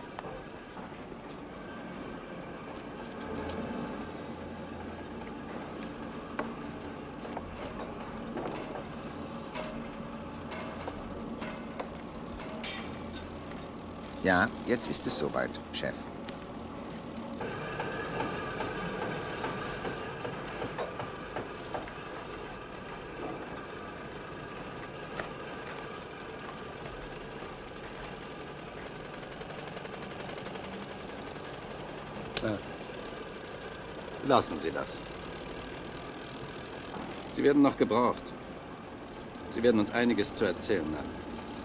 Ja, jetzt ist es soweit, Chef. Lassen Sie das. Sie werden noch gebraucht. Sie werden uns einiges zu erzählen haben.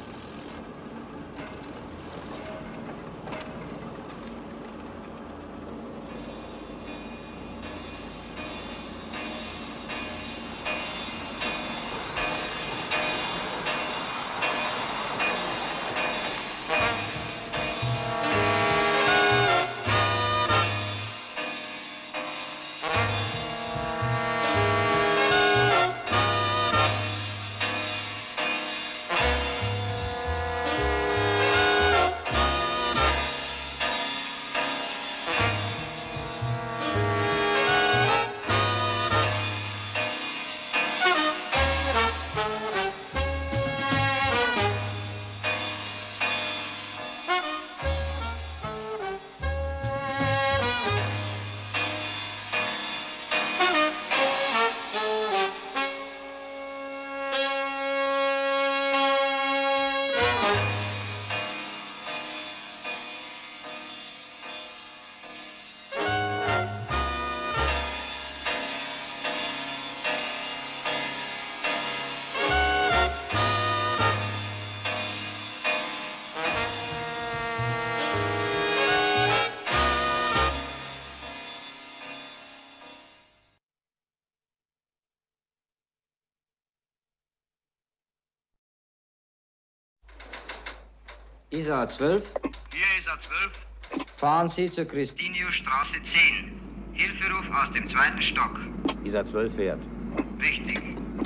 Isar zwölf. Hier Isar zwölf. Fahren Sie zur Christi. Straße zehn. Hilferuf aus dem zweiten Stock. Isar zwölf fährt. Richtig.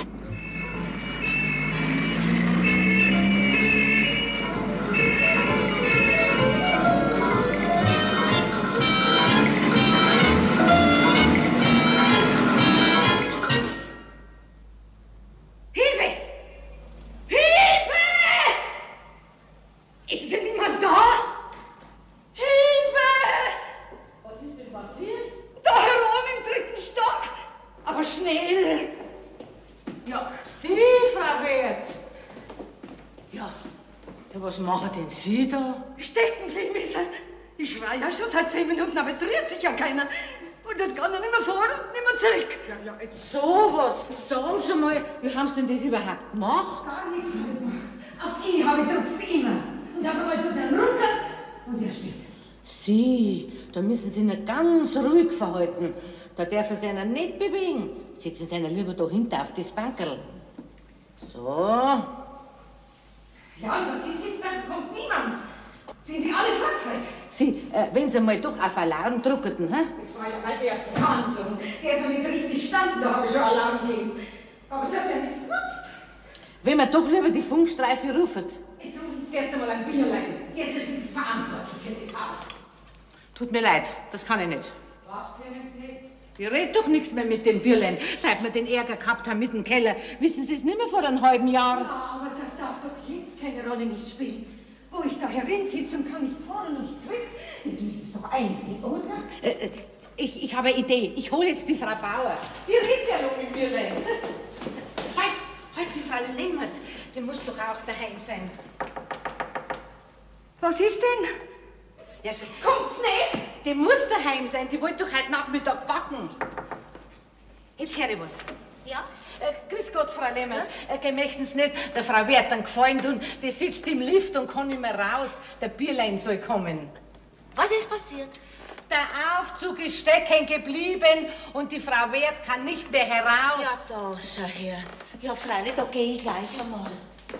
Sie da? Stecken geblieben ist er. Ich schreie ja schon seit zehn Minuten, aber es rührt sich ja keiner. Und jetzt kann er nicht mehr vor und nicht mehr zurück. Ja, ja, jetzt sowas. Sagen Sie mal, wie haben Sie denn das überhaupt gemacht? Gar nichts gemacht. Auf ihn habe ich gedrückt, wie immer. Und auf einmal tut er runter und er steht. Sie, da müssen Sie ihn ganz ruhig verhalten. Da darf er sich einer nicht bewegen. Setzen Sie ihn lieber da hinten auf das Bankerl. So. Ja, und was ist jetzt? Da kommt niemand. Sind die alle fortgefallen? Sie, äh, wenn Sie mal doch auf Alarm druckten, hä? Das war ja meine erste Handlung. Der ist noch nicht richtig standen, da habe ich schon Alarm gegeben. Aber es hat ja nichts genutzt. Wenn wir doch lieber die Funkstreife rufen. Jetzt rufen Sie erst einmal einen Bierlein. Der ist ja schließlich verantwortlich für das Haus. Tut mir leid, das kann ich nicht. Was können Sie nicht? Ich red doch nichts mehr mit dem Bierlein, seit wir den Ärger gehabt haben mit dem Keller. Wissen Sie es nicht mehr vor einem halben Jahr? Ja, aber das darf doch jetzt keine Rolle nicht spielen. Wo ich da herinsitze und kann nicht vor und nicht zurück, das müssen Sie doch einsehen, oder? Äh, ich, ich habe eine Idee. Ich hole jetzt die Frau Bauer. Die redet ja noch mit Bierlein. Halt, halt, die Frau Lemmert. Die muss doch auch daheim sein. Was ist denn? Ja, so kommt's nicht! Die muss daheim sein, die wollte doch heute Nachmittag backen. Jetzt höre ich was. Ja? Äh, grüß Gott, Frau Lehmann. Ja? Äh, gemächtens nicht, der Frau Wert einen Gefallen tun, die sitzt im Lift und kann nicht mehr raus. Der Bierlein soll kommen. Was ist passiert? Der Aufzug ist stecken geblieben und die Frau Wert kann nicht mehr heraus. Ja, da, schau her. Ja, freilich, da gehe ich gleich einmal.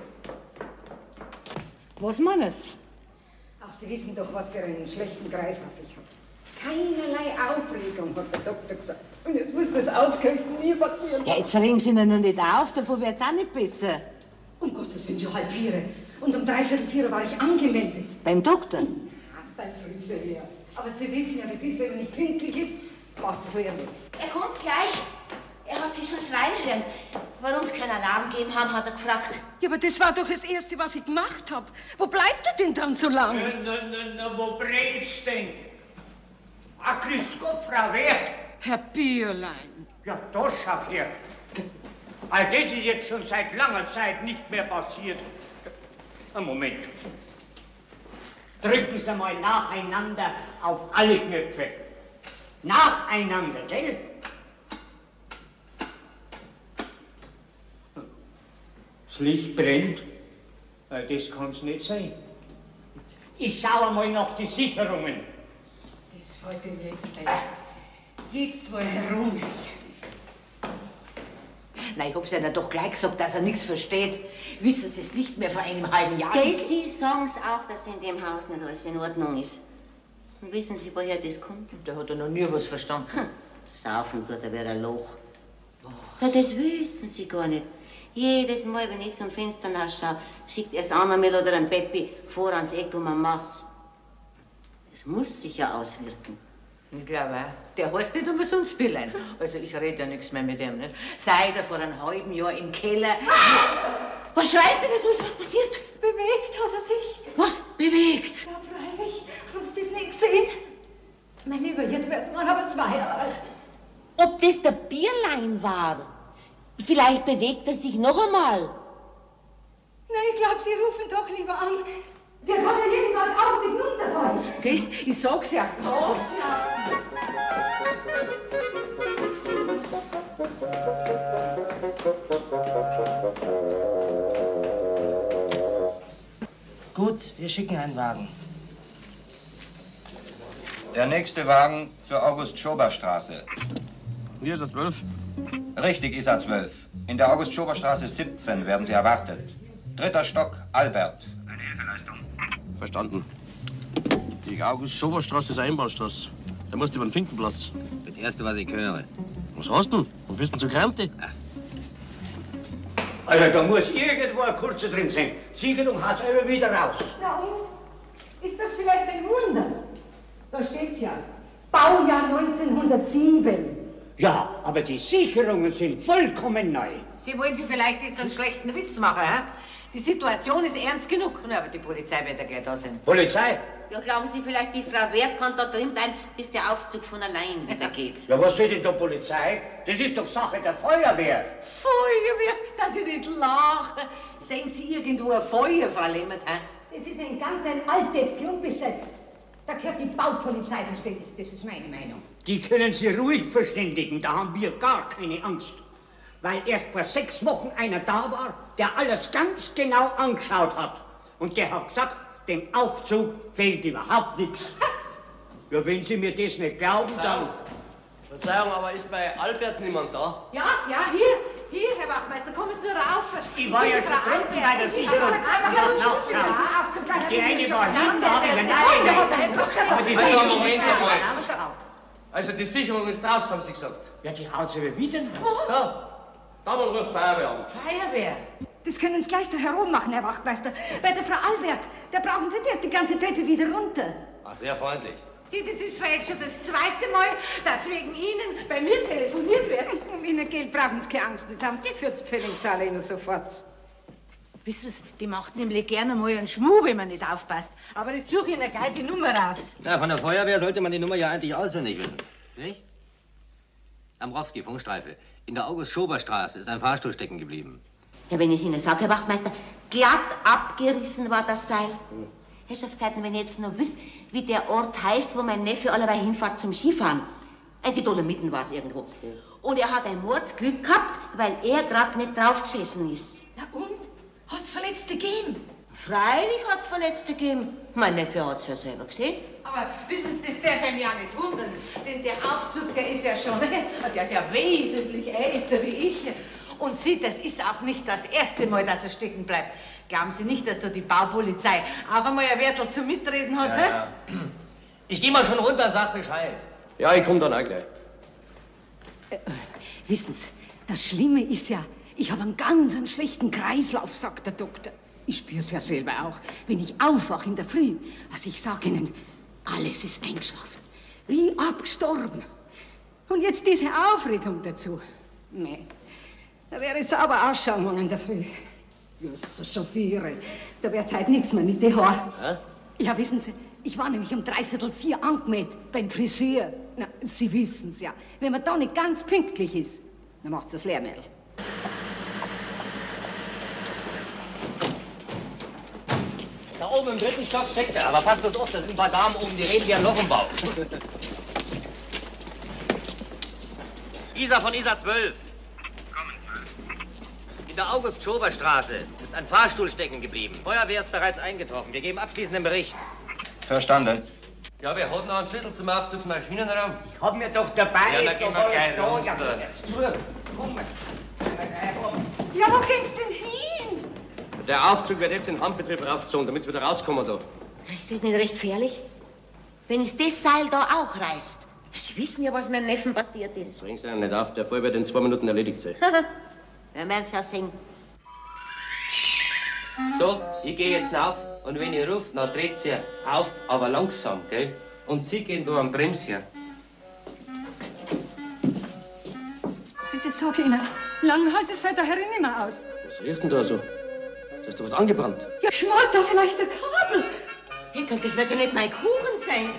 Was meinen Sie? Ach, Sie wissen doch, was für einen schlechten Kreislauf ich habe. Keinerlei Aufregung, hat der Doktor gesagt. Und jetzt muss das ausgerechnet nie passieren. Ja, jetzt regen Sie ihn noch nicht auf, davon wird's auch nicht besser. Um Gottes Willen, schon halb vier. Und um dreiviertel vier war ich angemeldet. Beim Doktor? Ja, beim Friseur. Aber Sie wissen ja, wie es ist, wenn man nicht pünktlich ist, macht es vorher nicht. Er kommt gleich. Er hat sich schon schreien hören. Warum es keinen Alarm gegeben haben, hat er gefragt. Ja, aber das war doch das Erste, was ich gemacht habe. Wo bleibt er denn dann so lange? Na, na, na, na, wo brennt's denn? Ach, grüß Gott, Frau Wert. Herr Bierlein. Ja, das schau her. All das ist jetzt schon seit langer Zeit nicht mehr passiert. Einen Moment. Drücken Sie mal nacheinander auf alle Knöpfe. Nacheinander, gell? Das Licht brennt. Das kann's nicht sein. Ich schaue mal nach die Sicherungen. Das fällt ihm jetzt ein. Jetzt, wo er herum ist. Na, ich hab's ja doch gleich gesagt, dass er nichts versteht. Wissen Sie es nicht mehr vor einem halben Jahr? Sie sagen's auch, dass in dem Haus nicht alles in Ordnung ist. Und wissen Sie, woher das kommt? Der hat ja noch nie was verstanden. Hm. Saufen tut er wie ein Loch. Oh. Ja, das wissen Sie gar nicht. Jedes Mal, wenn ich zum Fenster nachschaue, schickt er das Annamel oder ein Peppi vor ans Eck um ein Mass. Das muss sich ja auswirken. Ich glaube auch. Der heißt nicht umsonst Bierlein. Also ich rede ja nichts mehr mit ihm, nicht? Seit er vor einem halben Jahr im Keller... Was schreist du denn so? Ist was passiert? Bewegt hat er sich. Was? Bewegt? Ja, freilich. Hast du das nicht gesehen? Mein Lieber, jetzt wird's mal aber zwei Jahre alt. Ob das der Bierlein war? Vielleicht bewegt er sich noch einmal. Nein, ich glaube, Sie rufen doch lieber an. Der kann ja irgendwann auch nicht runterfallen. Okay, ich sag's ja. Ich sag's ja. Gut, wir schicken einen Wagen. Der nächste Wagen zur August-Schober-Straße. Hier ist er zwölf. Richtig ist er zwölf. In der August-Schober-Straße siebzehn werden Sie erwartet. Dritter Stock, Albert. Eine Hilfeleistung. Verstanden. Die August-Schober-Straße ist eine Einbahnstraße. Da musst du über den Finkenplatz. Das Erste, was ich höre. Was hast du denn? Und bist du zu Krante? Also, da muss irgendwo ein Kurze drin sein. Sicherung hat's immer wieder raus. Na und? Ist das vielleicht ein Wunder? Da steht's ja. Baujahr neunzehnhundertsieben. Ja, aber die Sicherungen sind vollkommen neu. Sie wollen sich vielleicht jetzt einen schlechten Witz machen, hä? Die Situation ist ernst genug. Na, aber die Polizei wird ja gleich da sein. Polizei? Ja, glauben Sie vielleicht, die Frau Wert kann da drin bleiben, bis der Aufzug von allein wieder geht? Ja, was will denn da Polizei? Das ist doch Sache der Feuerwehr. Feuerwehr? Dass ich nicht lache. Sehen Sie irgendwo ein Feuer, Frau Lemmert, hä? Das ist ein ganz ein altes Klump, ist das. Da gehört die Baupolizei verständigt. Das ist meine Meinung. Die können Sie ruhig verständigen, da haben wir gar keine Angst. Weil erst vor sechs Wochen einer da war, der alles ganz genau angeschaut hat. Und der hat gesagt, dem Aufzug fehlt überhaupt nichts. Ja, wenn Sie mir das nicht glauben, dann... Verzeihung, aber ist bei Albert niemand da? Ja, ja, hier, hier, Herr Wachmeister, kommen Sie nur rauf. Ich war ja schon drunten bei der Sicherung. Die eine war hinten, da habe ich eine neue. Also, Moment jetzt mal. Also, die Sicherung ist draußen, haben Sie gesagt? Ja, die haut sie wieder nach. So, da mal ruft Feuerwehr an. Feuerwehr? Das können Sie gleich da herum machen, Herr Wachtmeister. Bei der Frau Albert, da brauchen Sie erst die ganze Treppe wieder runter. Ach, sehr freundlich. Sie, das ist jetzt schon das zweite Mal, dass wegen Ihnen bei mir telefoniert wird. Um Ihnen Geld brauchen Sie keine Angst nicht haben. Die vierzig Pfennig zahle ich Ihnen sofort. Wissen Sie, die macht nämlich gerne mal einen Schmuh, wenn man nicht aufpasst. Aber jetzt suche ich Ihnen gleich die Nummer raus. Ja, von der Feuerwehr sollte man die Nummer ja eigentlich auswendig wissen. Nicht? Ambrowski, Funkstreife. In der August-Schober-Straße ist ein Fahrstuhl stecken geblieben. Ja, wenn ich Ihnen sage, Herr Wachtmeister, glatt abgerissen war das Seil. Hm. Herrschaftszeiten, wenn ihr jetzt noch wisst, wie der Ort heißt, wo mein Neffe allerweil hinfährt zum Skifahren. Äh, die Dolomiten war es irgendwo. Hm. Und er hat ein Mordsglück gehabt, weil er gerade nicht drauf gesessen ist. Na und? Hat's Verletzte gegeben? Freilich hat's Verletzte gegeben. Mein Neffe hat's ja selber gesehen. Aber wissen Sie, das darf mich ja nicht wundern. Denn der Aufzug, der ist ja schon, der ist ja wesentlich älter wie ich. Und Sie, das ist auch nicht das erste Mal, dass er stecken bleibt. Glauben Sie nicht, dass da die Baupolizei auch einmal ein Wörtel zum Mitreden hat, Ja, hä? ja. Ich geh mal schon runter und sag Bescheid. Ja, ich komm dann auch gleich. Äh, wissen Sie, das Schlimme ist ja, ich habe einen ganz einen schlechten Kreislauf, sagt der Doktor. Ich spüre es ja selber auch, wenn ich aufwache in der Früh. Also ich sage Ihnen, alles ist eingeschlafen, wie abgestorben. Und jetzt diese Aufregung dazu. Nee, da wäre es sauber ausschauen wollen in der Früh. Justus, schon vier. Da wäre heute nichts mehr mit den Haaren. Hä? Ja, wissen Sie, ich war nämlich um dreiviertel vier angemeldet beim Friseur. Na, Sie wissen es ja. Wenn man da nicht ganz pünktlich ist, dann macht's das Lehrmädel. Da oben im dritten Stock steckt er. Aber passt das auf, da sind ein paar Damen oben, die reden wie ein Loch im Bauch. Isa von Isa zwölf. In der August-Schober-Straße ist ein Fahrstuhl stecken geblieben. Feuerwehr ist bereits eingetroffen. Wir geben abschließenden Bericht. Verstanden. Ja, wer hat noch einen Schlüssel zum Aufzugsmaschinenraum? Ich hab mir doch dabei. Ja, dann ist gehen doch wir alles gleich da. Ja, runter. zu. Komm mal. Ja, wo geht's denn hin? Der Aufzug wird jetzt in Handbetrieb raufgezogen, damit wir wieder rauskommen da. Ist das nicht recht gefährlich? Wenn es das Seil da auch reißt. Sie wissen ja, was meinem Neffen passiert ist. Bringen Sie einen nicht auf, der Fall wird in zwei Minuten erledigt sein. Wir werden es ja sehen. So, ich gehe jetzt rauf und wenn ihr ruft, dann dreht sie auf, aber langsam, gell? Und Sie gehen da am Brems her. Sie, das sag ich Ihnen. Lang hält das Feld da herin nicht mehr aus. Was riecht denn da so? Da ist doch was angebrannt. Ja, schmort da vielleicht der Kabel. Hickel, das wird ja nicht mein Kuchen sein.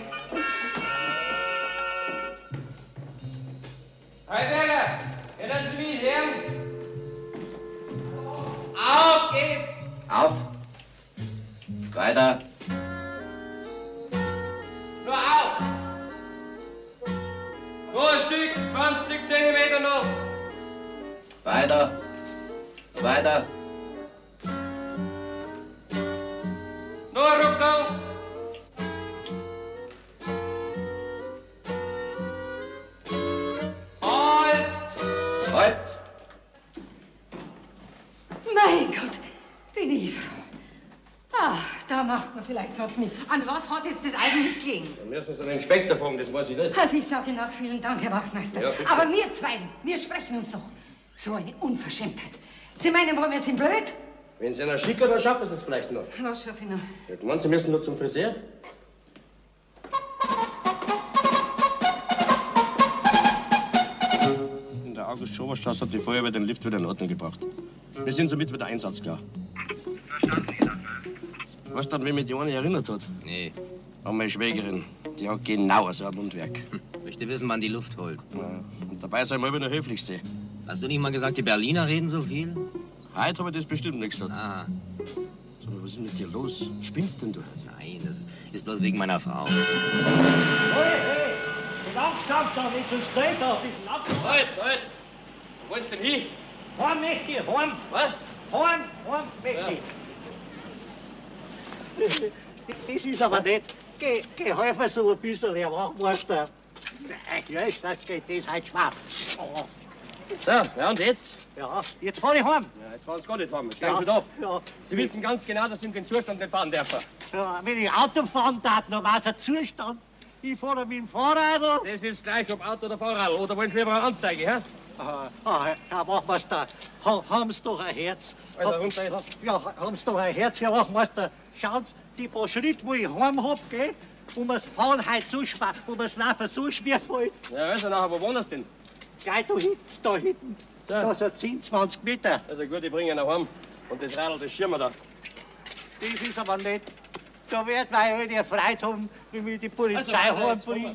Heiberger, hören Sie mich hören? Auf geht's! Auf. Weiter. Nur auf! Nur ein Stück, zwanzig Zentimeter noch! Weiter. Weiter. Nur ein Rückgang! Halt! Halt! Mein Gott, bin ich froh. Ah, da macht man vielleicht was mit. An was hat jetzt das eigentlich gelegen? Dann müssen Sie den Inspektor fragen, das weiß ich nicht. Also ich sage Ihnen auch vielen Dank, Herr Wachtmeister. Ja, bitte. Aber wir zwei, wir sprechen uns doch. So eine Unverschämtheit. Sie meinen wohl, wir sind blöd? Wenn Sie einen schicken, dann schaffen Sie es vielleicht noch. Was für Finger? Ja, meinen Sie müssen nur zum Friseur? In der August-Schober-Straße hat die Feuerwehr den Lift wieder in Ordnung gebracht. Wir sind somit wieder einsatzklar. Verstanden, Isa Weißt du, an wen mich die eine erinnert hat? Nee. An meine Schwägerin. Die hat genau so ein Mundwerk. Möchte wissen, wann die Luft holt. Ja. Und dabei soll man immer noch höflich sein. Hast du nicht mal gesagt, die Berliner reden so viel? Heute habe ich das bestimmt nicht gesagt. Ah. Sag mal, was ist mit dir los? Spinnst denn du? Nein, das ist bloß wegen meiner Frau. Hey, hey, langsam da, nicht so schnell da, ein bisschen langsam. Halt, halt! Wo willst du denn hin? Heim möchte ich, heim. Was? Heim, heim möchte ich. Das ist aber nicht. Geh, geh helfen so ein bisschen, Herr Wachmeister. Ja, ist das geht das halt schwer. Oh. So, ja und jetzt? Ja, jetzt fahr ich heim. Ja, jetzt fahren Sie gar nicht heim. Steigen Sie Ja, ab. ja. Sie wissen ganz genau, dass Sie in den Zustand nicht fahren dürfen. Ja, wenn ich Auto fahren darf, dann war es ein Zustand. Ich fahre mit dem Fahrrad. Das ist gleich, ob Auto oder Fahrrad. Oder wollen Sie lieber eine Anzeige, hä? Ah, ah, Herr Wachmeister, ha, haben Sie doch ein Herz. Also, runter jetzt. Ja, haben Sie doch ein Herz, Herr Wachmeister. Schauen Sie, die paar Schritte, wo ich heim hab, gell, wo mir's Fahren heute so schwer, wo mir's Laufen so schwer fällt. Ja, also nachher, wo wohnst du denn? Gleich da hinten, da hinten. Da so zehn, zwanzig Meter. Also gut, ich bringe ihn nach heim. Und das Radl, das schirmen wir da. Das ist aber nicht. Da wird man halt eine Freude haben, wenn mich die Polizei Also, heimbringt.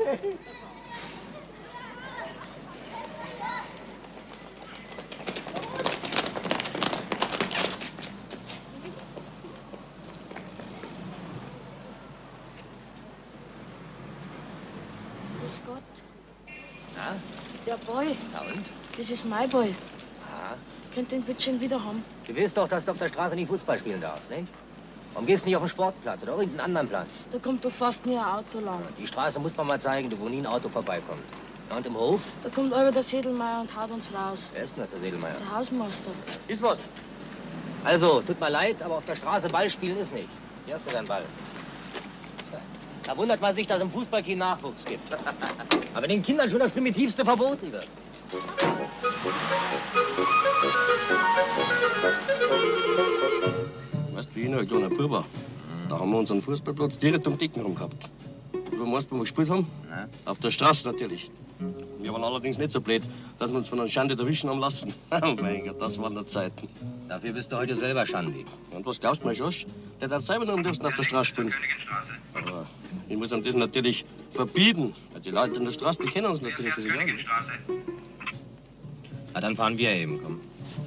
Grüß Gott. Na? Der Boy. Na und? Das ist mein Boy. Ah. Könnt den bitte schon wieder haben. Du weißt doch, dass du auf der Straße nicht Fußball spielen darfst, nicht? Warum gehst du nicht auf den Sportplatz oder irgendeinen anderen Platz? Da kommt doch fast nie ein Auto lang. Die Straße muss man mal zeigen, wo nie ein Auto vorbeikommt. Ja, und im Hof? Da kommt aber der Sedelmeier und haut uns raus. Wer ist denn das, der Sedelmeier? Der Hausmeister. Ist was? Also, tut mir leid, aber auf der Straße Ball spielen ist nicht. Hier hast du deinen Ball. Da wundert man sich, dass es im Fußball keinen Nachwuchs gibt. Aber den Kindern schon das Primitivste verboten wird. noch ein kleiner Bub war, da haben wir unseren Fußballplatz direkt um Dicken rum gehabt. Du weißt, wo wir gespielt haben? Nein. Auf der Straße natürlich. Wir waren allerdings nicht so blöd, dass wir uns von einer Schande erwischen haben lassen. Oh mein Gott, das waren noch Zeiten. Dafür bist du heute selber Schandi. Und was glaubst du, mein Schosch? Der darf selber nur am liebsten auf der Straße spielen. Aber ich muss ihm das natürlich verbieten. Die Leute in der Straße, die kennen uns natürlich. Das ist egal. Na, dann fahren wir eben, komm.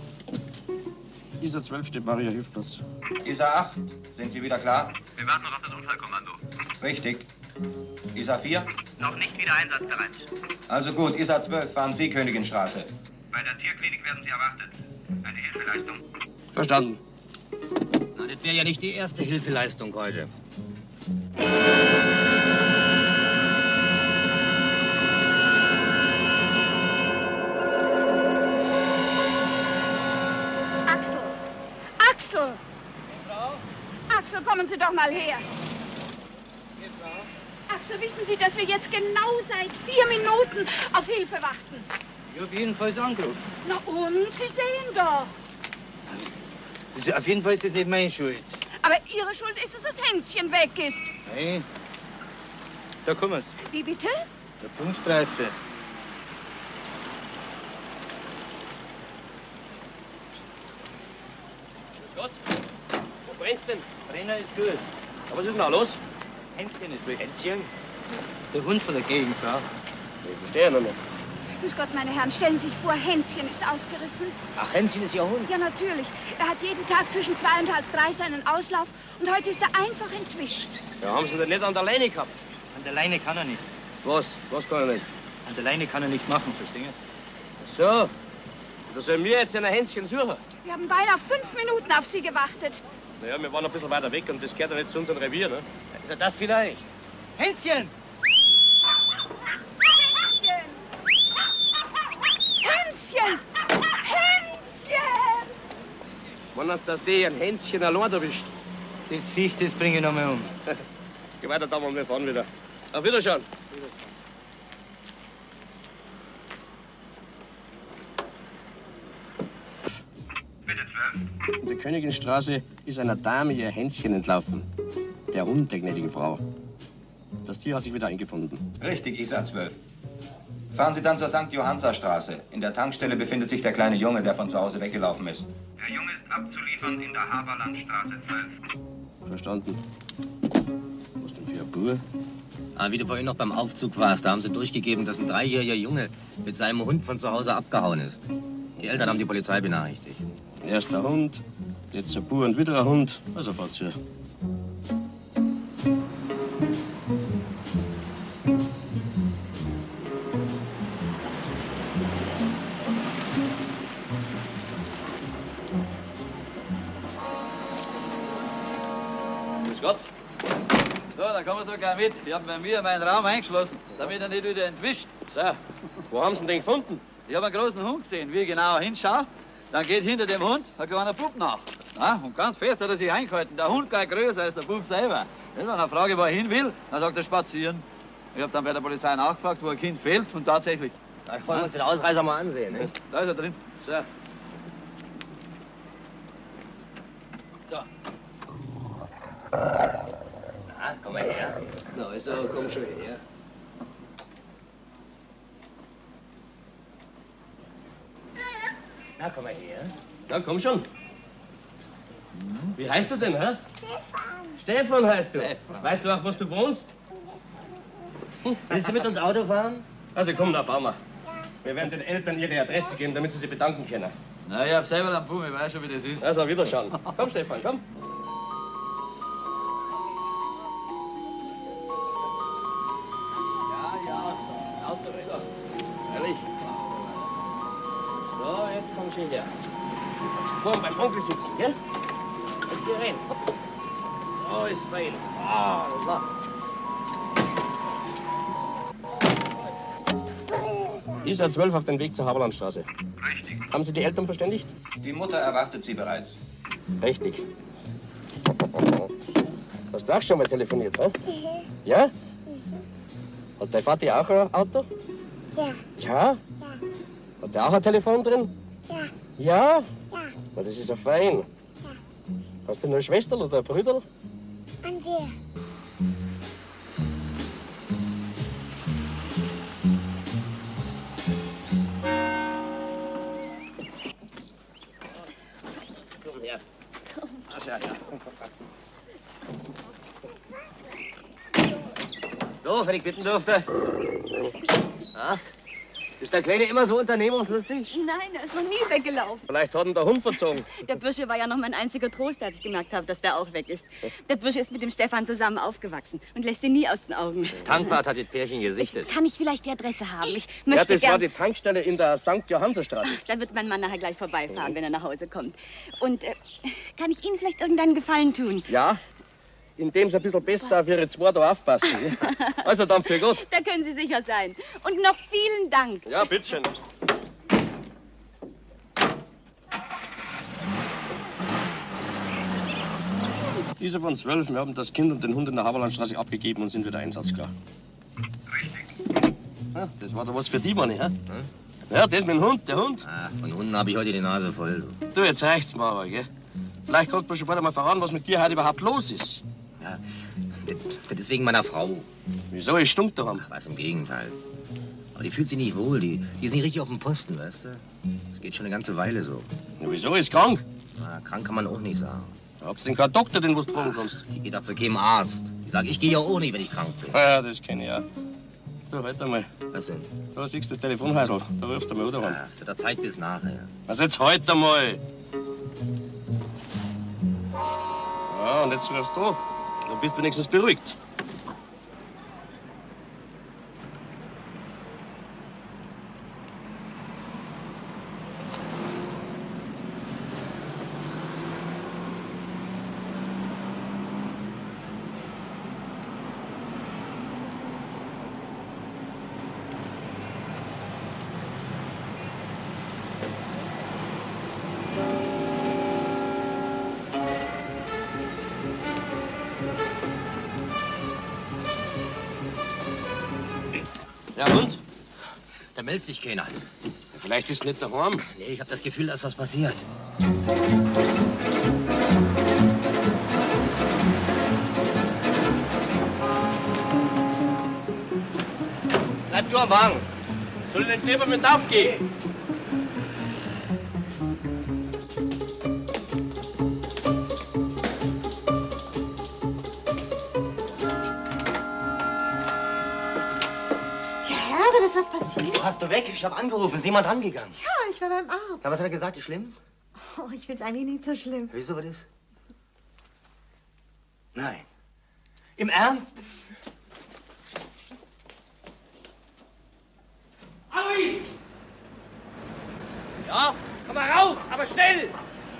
Isa zwölf steht Maria Hilfplatz. Isa acht, sind Sie wieder klar? Wir warten noch auf das Unfallkommando. Richtig. Isa vier? Noch nicht wieder einsatzbereit. Also gut, Isa zwölf, fahren Sie Königinstraße. Bei der Tierklinik werden Sie erwartet. Eine Hilfeleistung? Verstanden. Na, das wäre ja nicht die erste Hilfeleistung heute. Axel! Axel! Axel, kommen Sie doch mal her. Axel, wissen Sie, dass wir jetzt genau seit vier Minuten auf Hilfe warten? Ich habe jedenfalls angerufen. Na und? Sie sehen doch. Das ist, auf jeden Fall ist das nicht meine Schuld. Aber Ihre Schuld ist, dass das Hänschen weg ist. Nein. Da kommen wir's. Wie bitte? Der Funkstreife. Grüß Gott. Wo brennt's denn? Brenner ist gut. Aber was ist denn da los? Hänschen ist weg. Hänschen? Der Hund von der Gegend, Frau. Ich verstehe noch nicht. Grüß Gott, meine Herren, stellen Sie sich vor, Hänschen ist ausgerissen. Ach, Hänschen ist Ihr Hund? Ja, natürlich. Er hat jeden Tag zwischen zwei und halb drei seinen Auslauf und heute ist er einfach entwischt. Ja, haben Sie den nicht an der Leine gehabt? An der Leine kann er nicht. Was? Was kann er nicht? An der Leine kann er nicht machen, verstehen Sie? So. Da sollen wir jetzt ein Hänschen suchen? Wir haben beinahe fünf Minuten auf Sie gewartet. Naja, wir waren ein bisschen weiter weg und das gehört ja nicht zu unserem Revier, ne? Ist er das vielleicht? Hänschen! Hänschen! Hänschen! Wann hast du das die ein Hänschen allein erwischt? Das Viech, das bringe ich noch mal um. Geh weiter, da, wir fahren wieder. Auf Wiederschauen. Bitte, zwölf. In der Königinstraße ist einer Dame ihr Hänschen entlaufen. Der Hund der gnädigen Frau. Das Tier hat sich wieder eingefunden. Richtig, Isa zwölf. Fahren Sie dann zur Sankt Johanser Straße. In der Tankstelle befindet sich der kleine Junge, der von zu Hause weggelaufen ist. Der Junge ist abzuliefern in der Haberlandstraße zwölf. Verstanden. Was denn für ein Bub? Ah, wie du vorhin noch beim Aufzug warst, da haben sie durchgegeben, dass ein dreijähriger Junge mit seinem Hund von zu Hause abgehauen ist. Die Eltern haben die Polizei benachrichtigt. Erst der Hund, jetzt ein Bub und wieder ein Hund. Also fahrt's hier. Grüß Gott. So, dann kommen Sie doch gleich mit. Die haben bei mir meinen Raum eingeschlossen, damit er nicht wieder entwischt. So, wo haben Sie den gefunden? Ich habe einen großen Hund gesehen. Wie ich genauer hinschaue, dann geht hinter dem Hund ein kleiner Bub nach. Ja, und ganz fest hat er sich eingehalten. Der Hund geht größer als der Bub selber. Wenn man eine Frage, wo er hin will, dann sagt er spazieren. Ich habe dann bei der Polizei nachgefragt, wo ein Kind fehlt, und tatsächlich. Da wollen wir uns den Ausreißer mal ansehen. Ne? Da ist er drin. So. So. Na, komm mal her. Na, also, komm schon her. Na, komm mal her. Na, komm schon. Wie heißt du denn, hä? Stefan. Stefan heißt du. Stefan. Weißt du auch, wo du wohnst? Willst du mit uns Auto fahren? Also komm, da fahren wir. Wir werden den Eltern ihre Adresse geben, damit sie sich bedanken können. Na, ich hab selber einen Pum, ich weiß schon, wie das ist. Also, Wiederschauen. Komm, Stefan, komm. Ja, ja, Auto rüber. Ehrlich? So, jetzt komm schon her. Vorn beim Onkel sitzen, gell? Jetzt geh rein. So ist fein. Ah, klar. Isa zwölf auf den Weg zur Haberlandstraße. Richtig. Haben Sie die Eltern verständigt? Die Mutter erwartet Sie bereits. Richtig. Hast du auch schon mal telefoniert, hä? Ja? Hat dein Vater auch ein Auto? Ja. Ja? Hat der auch ein Telefon drin? Ja. Ja? Ja. Na, das ist ja fein. Hast du noch eine Schwester oder ein Bruder? An der. Komm her. Ach ja, ja. So, wenn ich bitten dürfte. Ja? Ist der Kleine immer so unternehmungslustig? Nein, er ist noch nie weggelaufen. Vielleicht hat ihn der Hund verzogen. Der Bursche war ja noch mein einziger Trost, als ich gemerkt habe, dass der auch weg ist. Der Bursche ist mit dem Stefan zusammen aufgewachsen und lässt ihn nie aus den Augen. Tankwart hat das Pärchen gesichtet. Kann ich vielleicht die Adresse haben? Ich Ja, möchte das gern... war die Tankstelle in der Sankt Johannserstraße. Dann wird mein Mann nachher gleich vorbeifahren, wenn er nach Hause kommt. Und äh, kann ich Ihnen vielleicht irgendeinen Gefallen tun? Ja, indem sie ein bisschen besser auf ihre zwei da aufpassen. Also dann für Gott. Da können Sie sicher sein. Und noch vielen Dank. Ja, bitteschön. Diese von zwölf, wir haben das Kind und den Hund in der Haberlandstraße abgegeben und sind wieder einsatzklar. Richtig. Ja, das war doch was für die, Mann, ja? Hm? Ja, das mit dem Hund, der Hund. Ah, von Hunden habe ich heute die Nase voll. Du, jetzt reicht's mal aber, gell? Vielleicht kannst du mir schon bald mal verraten, was mit dir heute überhaupt los ist. Ja, das, das ist wegen meiner Frau. Wieso? Ich stunk daran. Ach, was, im Gegenteil. Aber die fühlt sich nicht wohl. Die, die ist nicht richtig auf dem Posten, weißt du? Das geht schon eine ganze Weile so. Ja, wieso? Ist krank? Na, krank kann man auch nicht sagen. Hab's denn keinen Doktor, den du fragen kannst? Die geht auch zu keinem Arzt. Die sagt, ich gehe ja auch nicht, wenn ich krank bin. Ja, das kenn ich auch. Du, halt einmal. Was denn? Da siehst du das Telefonhäusl. Da ruft er mal wieder an. Ja, ist ja der Zeit bis nachher. Also jetzt halt einmal. Ja, und jetzt rufst du. Du bist wenigstens beruhigt. Ja, und? Da meldet sich keiner. Ja, vielleicht ist nicht daheim. Nee, ich habe das Gefühl, dass was passiert. Bleib du am Wagen. Soll ich den Kleber mit aufgehen? Ist was passiert? Wo hast du weg? Ich habe angerufen. Ist niemand rangegangen? Ja, ich war beim Arzt. Na, was hat er gesagt? Ist schlimm? Oh, ich find's eigentlich nicht so schlimm. Wieso, was ist? Nein. Im Ernst? Alois! Ja? Komm mal rauf, aber schnell!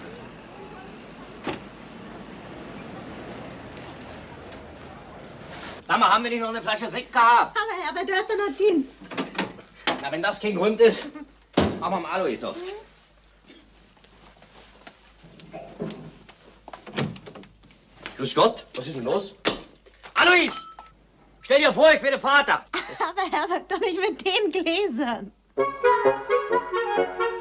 Sag mal, haben wir nicht noch eine Flasche Sekt gehabt? Aber, aber du hast doch noch Dienst. Na, wenn das kein Grund ist, machen wir mal Alois auf. Grüß Gott, was ist denn los? Alois! Stell dir vor, ich werde Vater. Aber Herbert, doch nicht mit den Gläsern.